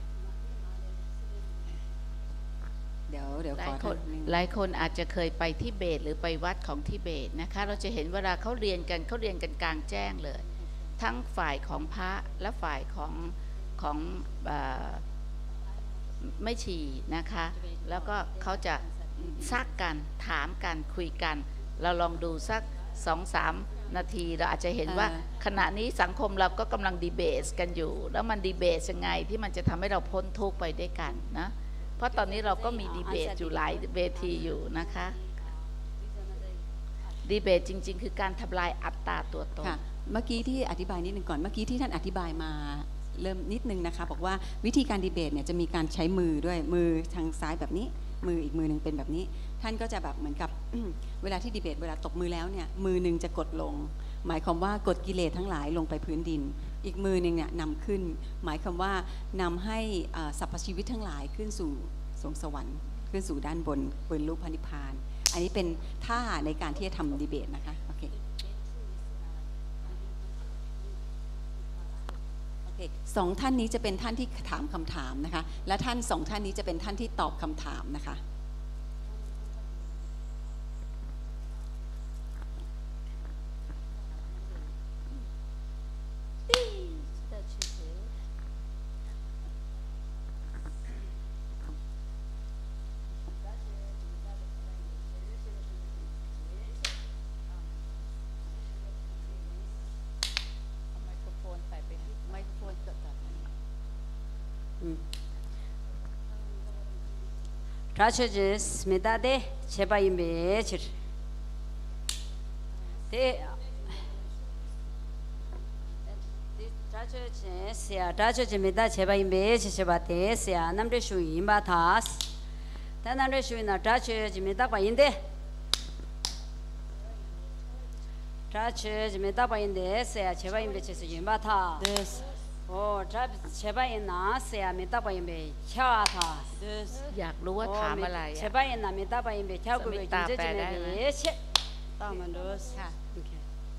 เดี๋ยวเดี๋ยวหขลาอยคนหลายคนอาจจะเคยไปทิเบตหรือไปวัดของทิเบตนะคะเราจะเห็นเวลาเขาเรียนกันเขาเรียนกันกลางแจ้งเลยทั้งฝ่ายของพระและฝ่ายของของไม่ชีนะคะแล้วก็เขาจะซักกันถามกันคุยกันเราลองดูสัก สองถึงสาม นาทีเราอาจจะเห็นว่าขณะนี้สังคมเราก็กำลังดีเบตกันอยู่แล้วมันดีเบตยังไงที่มันจะทำให้เราพ้นทุกข์ไปด้วยกันนะเพราะตอนนี้เราก็มีดีเบตอยู่หลายเวทีอยู่นะคะดีเบตจริงๆคือการทำลายอัตตาตัวตนเมื่อกี้ที่อธิบายนิดนึงก่อนเมื่อกี้ที่ท่านอธิบายมาเริ่มนิดนึงนะคะบอกว่าวิธีการดีเบตเนี่ยจะมีการใช้มือด้วยมือทางซ้ายแบบนี้มืออีกมือหนึ่งเป็นแบบนี้ท่านก็จะแบบเหมือนกับเวลาที่ดีเบตเวลาตบมือแล้วเนี่ยมือหนึ่งจะกดลงหมายความว่ากดกิเลสทั้งหลายลงไปพื้นดินอีกมือหนึ่งเนี่ยนำขึ้นหมายความว่านำให้สรรพชีวิตทั้งหลายขึ้นสู่สวงสวรรค์ขึ้นสู่ด้านบนบนรูปพระนิพพานอันนี้เป็นท่าในการที่จะทำดีเบตนะคะโอเคโอเคสองท่านนี้จะเป็นท่านที่ถามคำถามนะคะและท่านสองท่านนี้จะเป็นท่านที่ตอบคำถามนะคะ 라처즈 메다데 제바임베 질 데 라처즈 시아 라처즈 메다 제바임베 제바데 시아 남데 슈임바타스 다남데 슈이나 라처즈 메다 바인데 라처즈 메다 바인데 시아 제바임베 제스 임바타โอ้ถ้าเชบายน่ะเสียไม่ต้องไปยังไปเช่าท่าอยากรู้ว่าถามอะไรเชบายน่ะไม่ต้องไปยังไปเช่ากูไปกินเจ๊ๆเนี่ยเช่ต้องมันดูค่ะโอเค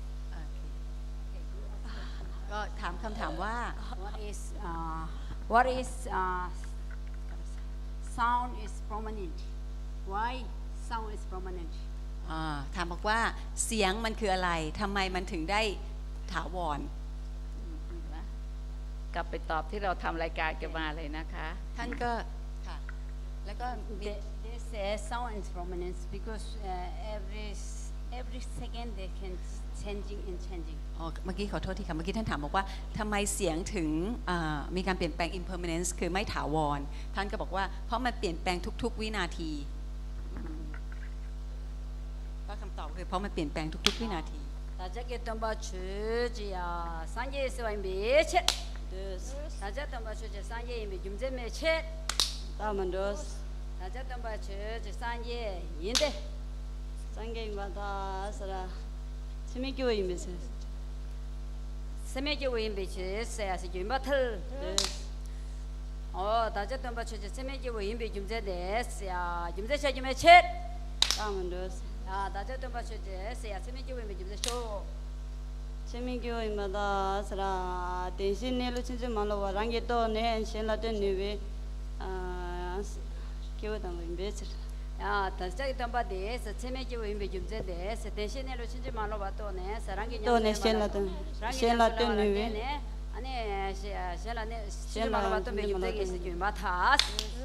ก็ถามคำถามว่า what is uh, what is uh, sound is prominent why sound is prominent อ่าถามบอกว่าเสียงมันคืออะไรทำไมมันถึงได้ถาวรกลับไปตอบที่เราทำรายการกันมาเลยนะคะท่านก็ค่ะแล้วก็ they say sound is prominent because uh, every every second they can changing and changing อ๋อเมื่อกี้ขอโทษทีค่ะเมื่อกี้ท่านถามบอกว่าทำไมเสียงถึงมีการเปลี่ยนแปลง impermanence คือไม่ถาวรท่านก็บอกว่าเพราะมันเปลี่ยนแปลงทุกๆวินาทีก็คำตอบคือเพราะมันเปลี่ยนแปลงทุกๆวินาที大家给东巴去只要三节是外面去大家东巴去这三节没就这没去他们都大家东巴去这三节赢的三节嘛他是啦什么叫赢没是什么叫赢没去是啊是赢不透哦大家东巴去这什么叫赢没就这的是啊就这些就没去 까만도스 아 다저도 봐주지 세야 세미교 의미 좀 쇼 치미교입니다. 스라 대신내로 진짜 말로 와랑게 또네 신라된 니베 아 교단 의미스 아 다저기 덤바데 세미교 의미 좀 제데 대신에로 진짜 말로 봤더네 사랑이 또네 신라된 신라된 니베 아니 신라네 진짜 말로 봤던 배 좀되게 있어 좀 맡아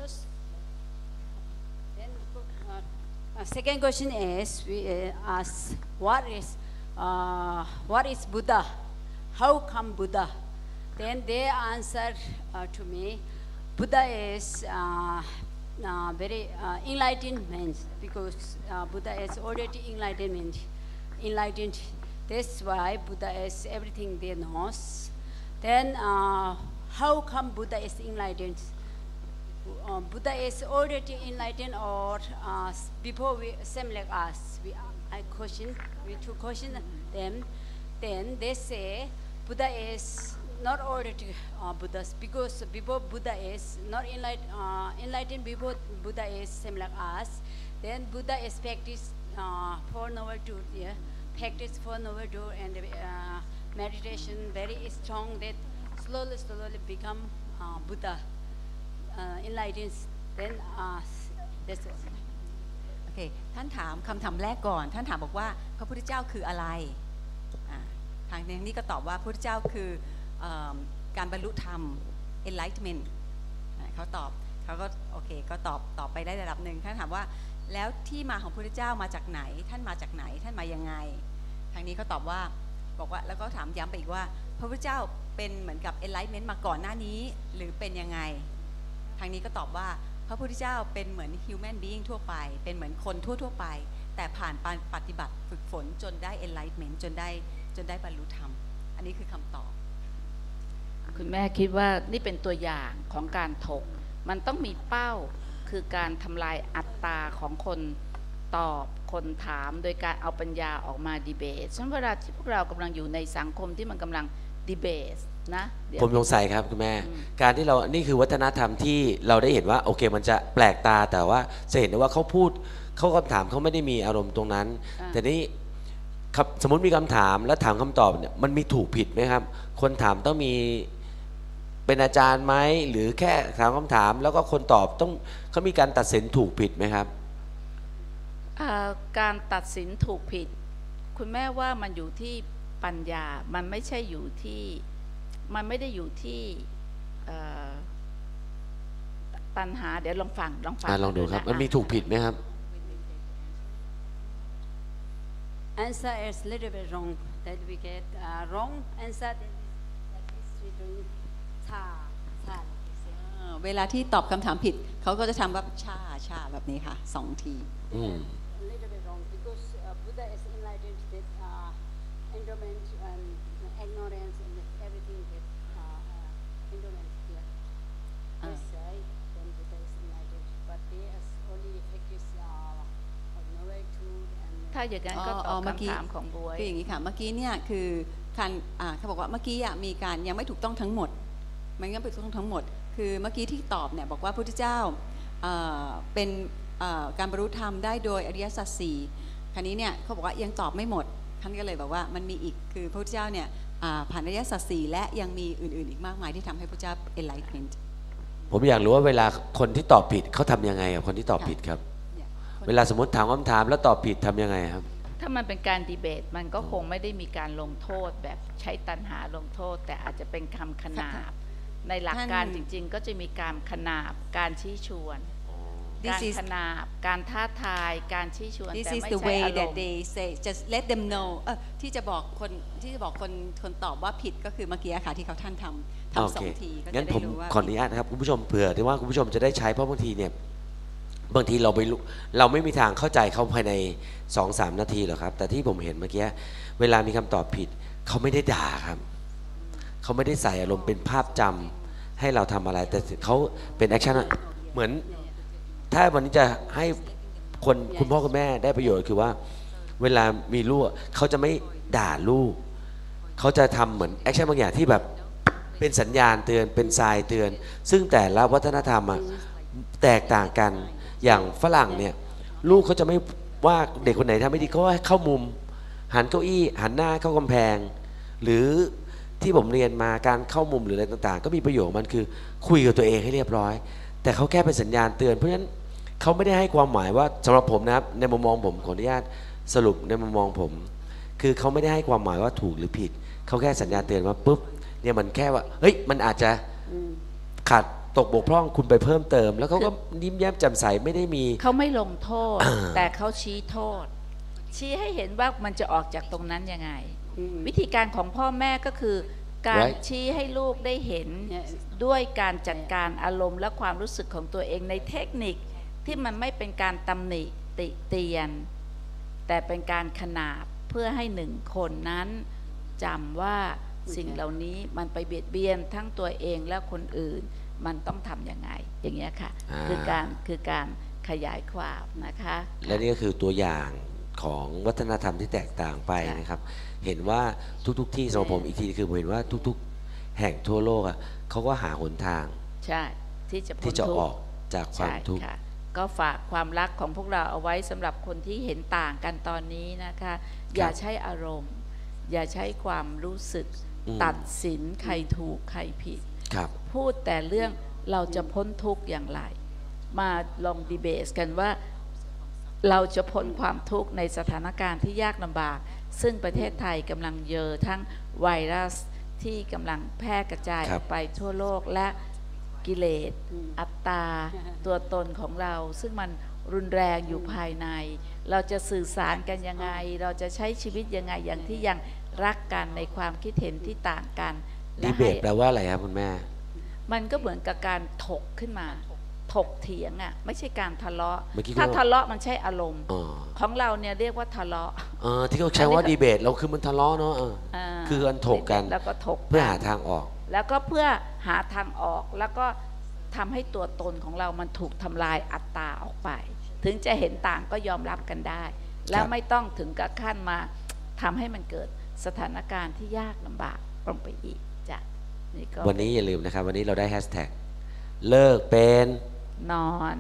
Uh, second question is we uh, ask what is uh, what is Buddha? How come Buddha? Then they answered uh, to me, Buddha is uh, uh, very uh, enlightenment because uh, Buddha is already enlightenment, enlightened. That's why Buddha is everything they knows. Then uh, how come Buddha is enlightened? Uh, Buddha is already enlightened or uh, before we same like us. We I question we to question them. Then they say Buddha is not already uh, Buddhas because before Buddha is not enlightened. Uh, enlightened before Buddha is same like us. Then Buddha is practice uh, four noble truth. Yeah, practice four noble truth and uh, meditation very strong. That slowly slowly become uh, Buddha. Uh, enlightens then uh, that's all. โอเคท่านถามคำถามแรกก่อนท่านถามบอกว่าพระพุทธเจ้าคืออะไรอ่าทางนี้ก็ตอบว่าพระพุทธเจ้าคือเอ่อการบรรลุธรรม enlightenment อ่าเขาตอบเขาก็โอเคก็ตอบตอบไปได้ระดับหนึ่งท่านถามว่าแล้วที่มาของพระพุทธเจ้ามาจากไหนท่านมาจากไหนท่านมายังไงทางนี้เขาตอบว่าบอกว่าแล้วก็ถามย้ำไปอีกว่าพระพุทธเจ้าเป็นเหมือนกับ enlightenment มาก่อนหน้านี้หรือเป็นยังไงทางนี้ก็ตอบว่าพระพุทธเจ้าเป็นเหมือน human being ทั่วไปเป็นเหมือนคนทั่วๆไปแต่ผ่านการปฏิบัติฝึกฝนจนได้ enlightenment จนได้จนได้บรรลุธรรมอันนี้คือคำตอบคุณแม่คิดว่านี่เป็นตัวอย่างของการถกมันต้องมีเป้าคือการทำลายอัตตาของคนตอบคนถามโดยการเอาปัญญาออกมาดีเบตฉะนั้นเวลาที่พวกเรากำลังอยู่ในสังคมที่มันกำลังดีเบตนะผมสงสัยครับคุณแม่การที่เรานี่คือวัฒนธรรมที่เราได้เห็นว่าโอเคมันจะแปลกตาแต่ว่าจะเห็นได้ว่าเขาพูดเขาคำถามเขาไม่ได้มีอารมณ์ตรงนั้นแต่นี่สมมติมีคำถามแล้วถามคำตอบเนี่ยมันมีถูกผิดไหมครับคนถามต้องมีเป็นอาจารย์ไหมหรือแค่ถามคำถามแล้วก็คนตอบต้องเขามีการตัดสินถูกผิดไหมครับการตัดสินถูกผิดคุณแม่ว่ามันอยู่ที่ปัญญามันไม่ใช่อยู่ที่มันไม่ได้อยู่ที่ปัญหาเดี๋ยวลองฟังลองฟังลองดูครับมันมีถูกผิดไหมครับ Answer is little bit wrong that we get uh, wrong answer that is we doing ชาชาเวลาที่ตอบคำถามผิดเขาก็จะทำแบบชาชาแบบนี้ค่ะสองทีอืม little bit wrong because uh, Buddha is enlightened that uh, endowment and ignorance and everything that uh, endowment here they say then Buddha is enlightened but they as only practice uh, of noble truth and ถ้าอย่างนั้นก็ตอบคำถามของบวยคืออย่างนี้ค่ะเมื่อกี้เนี่ยคือการเขาบอกว่าเมื่อกี้มีการยังไม่ถูกต้องทั้งหมดมันยังไม่ถูกต้องทั้งหมดคือเมื่อกี้ที่ตอบเนี่ยบอกว่าพระพุทธเจ้าเป็นการบรรลุธรรมได้โดยอริยสัจสี่คราวนี้เนี่ยเขาบอกว่ายังตอบไม่หมดท่านก็เลยบอกว่ามันมีอีกคือพระพุทธเจ้าเนี่ยผ่านอริยสัจสี่และยังมีอื่นๆอีกมากมายที่ทำให้พระเจ้า enlightenment ผมอยากรู้ว่าเวลาคนที่ตอบผิดเขาทำยังไงกับคนที่ตอบผิดครับเวลาสมมติถามคำถามแล้วตอบผิดทำยังไงครับถ้ามันเป็นการดีเบตมันก็คงไม่ได้มีการลงโทษแบบใช้ตัณหาลงโทษแต่อาจจะเป็นคำขนาบในหลักการจริงๆก็จะมีการขนาบการชี้ชวนการขนาบการท้าทายการชี้ชวนแต่ไม่ใช่อารมณ์ This is the way that they say just let them know เออที่จะบอกคนที่จะบอกคนคนตอบว่าผิดก็คือเมื่อกี้ค่ะที่เขาท่านทำทำสองทีก็จะได้รู้ว่าขออนุญาตนะครับคุณผู้ชมเผื่อที่ว่าคุณผู้ชมจะได้ใช้เพราะบางทีเนี่ยบางทีเราไปเราไม่มีทางเข้าใจเขาภายใน สองถึงสาม นาทีหรอกครับแต่ที่ผมเห็นเมื่อกี้เวลามีคำตอบผิดเขาไม่ได้ด่าครับเขาไม่ได้ใส่อารมณ์เป็นภาพจำให้เราทำอะไรแต่เขาเป็นแอคชั่นเหมือนถ้าวันนี้จะให้คนคุณพ่อคุณแม่ได้ประโยชน์คือว่าเวลามีลูกเขาจะไม่ด่าลูกเขาจะทำเหมือนแอคชั่นบางอย่างที่แบบเป็นสัญญาณเตือนเป็นทรายเตือนซึ่งแต่ละวัฒนธรรมอะแตกต่างกันอย่างฝรั่งเนี่ยลูกเขาจะไม่ว่าเด็กคนไหนทำไม่ดีก็ให้เข้ามุมหันเก้าอี้หันหน้าเข้ากำแพงหรือที่ผมเรียนมาการเข้ามุมหรืออะไรต่างๆก็มีประโยชน์มันคือคุยกับตัวเองให้เรียบร้อยแต่เขาแค่เป็นสัญญาณเตือนเพราะฉะนั้นเขาไม่ได้ให้ความหมายว่าสำหรับผมนะครับในมุมมองผมขออนุญาตสรุปในมุมมองผมคือเขาไม่ได้ให้ความหมายว่าถูกหรือผิดเขาแค่สัญญาณเตือนว่าปุ๊บเนี่ยมันแค่ว่าเฮ้ยมันอาจจะขาดตกบกพร่องคุณไปเพิ่มเติมแล้วเขาก็ยิ้มแย้มแจ่มใสไม่ได้มีเขาไม่ลงโทษแต่เขาชี้โทษชี้ให้เห็นว่ามันจะออกจากตรงนั้นยังไงวิธีการของพ่อแม่ก็คือการชี้ให้ลูกได้เห็นด้วยการจัดการอารมณ์และความรู้สึกของตัวเองในเทคนิคที่มันไม่เป็นการตำหนิติเตียนแต่เป็นการขนาบเพื่อให้หนึ่งคนนั้นจำว่าสิ่งเหล่านี้มันไปเบียดเบียนทั้งตัวเองและคนอื่นมันต้องทำยังไงอย่างเงี้ยค่ะคือการคือการขยายความนะคะและนี่ก็คือตัวอย่างของวัฒนธรรมที่แตกต่างไปนะครับเห็นว่าทุกๆที่สำหรับผมอีกทีคือผมเห็นว่าทุกๆแห่งทั่วโลกอ่ะเขาก็หาหนทางใช่ที่จะที่จะออกจากความทุกข์ก็ฝากความรักของพวกเราเอาไว้สำหรับคนที่เห็นต่างกันตอนนี้นะคะอย่าใช้อารมณ์อย่าใช้ความรู้สึกตัดสินใครถูกใครผิดพูดแต่เรื่องเราจะพ้นทุกข์อย่างไรมาลองดีเบตกันว่าเราจะพ้นความทุกข์ในสถานการณ์ที่ยากลำบากซึ่งประเทศไทยกำลังเจอทั้งไวรัสที่กำลังแพร่กระจายออกไปทั่วโลกและกิเลสอัตตาตัวตนของเราซึ่งมันรุนแรงอยู่ภายในเราจะสื่อสารกันยังไงเราจะใช้ชีวิตยังไงอย่างที่ยังรักกันในความคิดเห็นที่ต่างกันดีเบตแปลว่าอะไรครับคุณแม่มันก็เหมือนกับการถกขึ้นมาถกเถียงอ่ะไม่ใช่การทะเลาะถ้าทะเลาะมันใช่อารมณ์ของเราเนี่ยเรียกว่าทะเลาะที่เขาใช้ว่าดีเบตเราคือมันทะเลาะเนาะคือการถกกันแล้วก็ถกเพื่อหาทางออกแล้วก็เพื่อหาทางออกแล้วก็ทำให้ตัวตนของเรามันถูกทำลายอัตตาออกไปถึงจะเห็นต่างก็ยอมรับกันได้แล้วไม่ต้องถึงกับขั้นมาทำให้มันเกิดสถานการณ์ที่ยากลำบากลงไปอีกจ้ะนี่ก็วันนี้อย่าลืมนะครับวันนี้เราได้แฮชแท็กเลิกเป็นนอน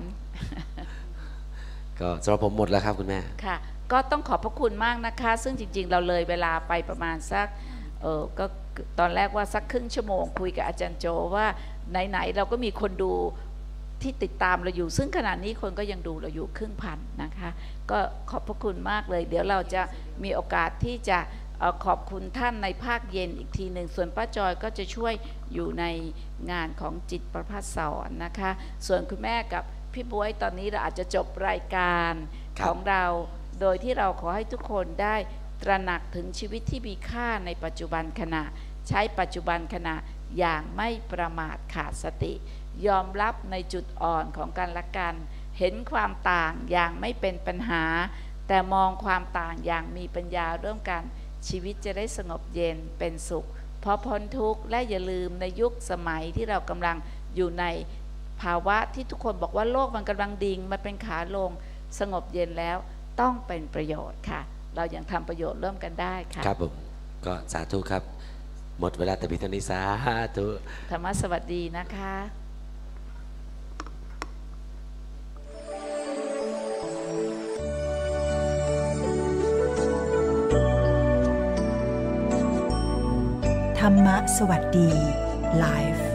ก็สำหรับผมหมดแล้วครับคุณแม่ค่ะก็ต้องขอบพระคุณมากนะคะซึ่งจริงๆเราเลยเวลาไปประมาณสักเออก็ตอนแรกว่าสักครึ่งชั่วโมงคุยกับอาจารย์โจว่าไหนๆเราก็มีคนดูที่ติดตามเราอยู่ซึ่งขณะนี้คนก็ยังดูเราอยู่ครึ่งพันนะคะก็ขอบพระคุณมากเลยเดี๋ยวเราจะมีโอกาสที่จะขอบคุณท่านในภาคเย็นอีกทีหนึ่งส่วนป้าจอยก็จะช่วยอยู่ในงานของจิตประภาสสอนนะคะส่วนคุณแม่กับพี่บ๊วยตอนนี้เราอาจจะจบรายการของเราโดยที่เราขอให้ทุกคนได้ตระหนักถึงชีวิตที่มีค่าในปัจจุบันขณะใช้ปัจจุบันขณะอย่างไม่ประมาทขาดสติยอมรับในจุดอ่อนของกันและกันเห็นความต่างอย่างไม่เป็นปัญหาแต่มองความต่างอย่างมีปัญญาร่วมกันชีวิตจะได้สงบเย็นเป็นสุขเพราะพ้นทุกข์และอย่าลืมในยุคสมัยที่เรากำลังอยู่ในภาวะที่ทุกคนบอกว่าโลกมันกำลังดิ่งมันเป็นขาลงสงบเย็นแล้วต้องเป็นประโยชน์ค่ะเรายังทำประโยชน์ร่วมกันได้ค่ะครับผมก็สาธุครับหมดเวลาแต่พิธีนิสาธุธรรมะสวัสดีนะคะธรรมะสวัสดีไลฟ์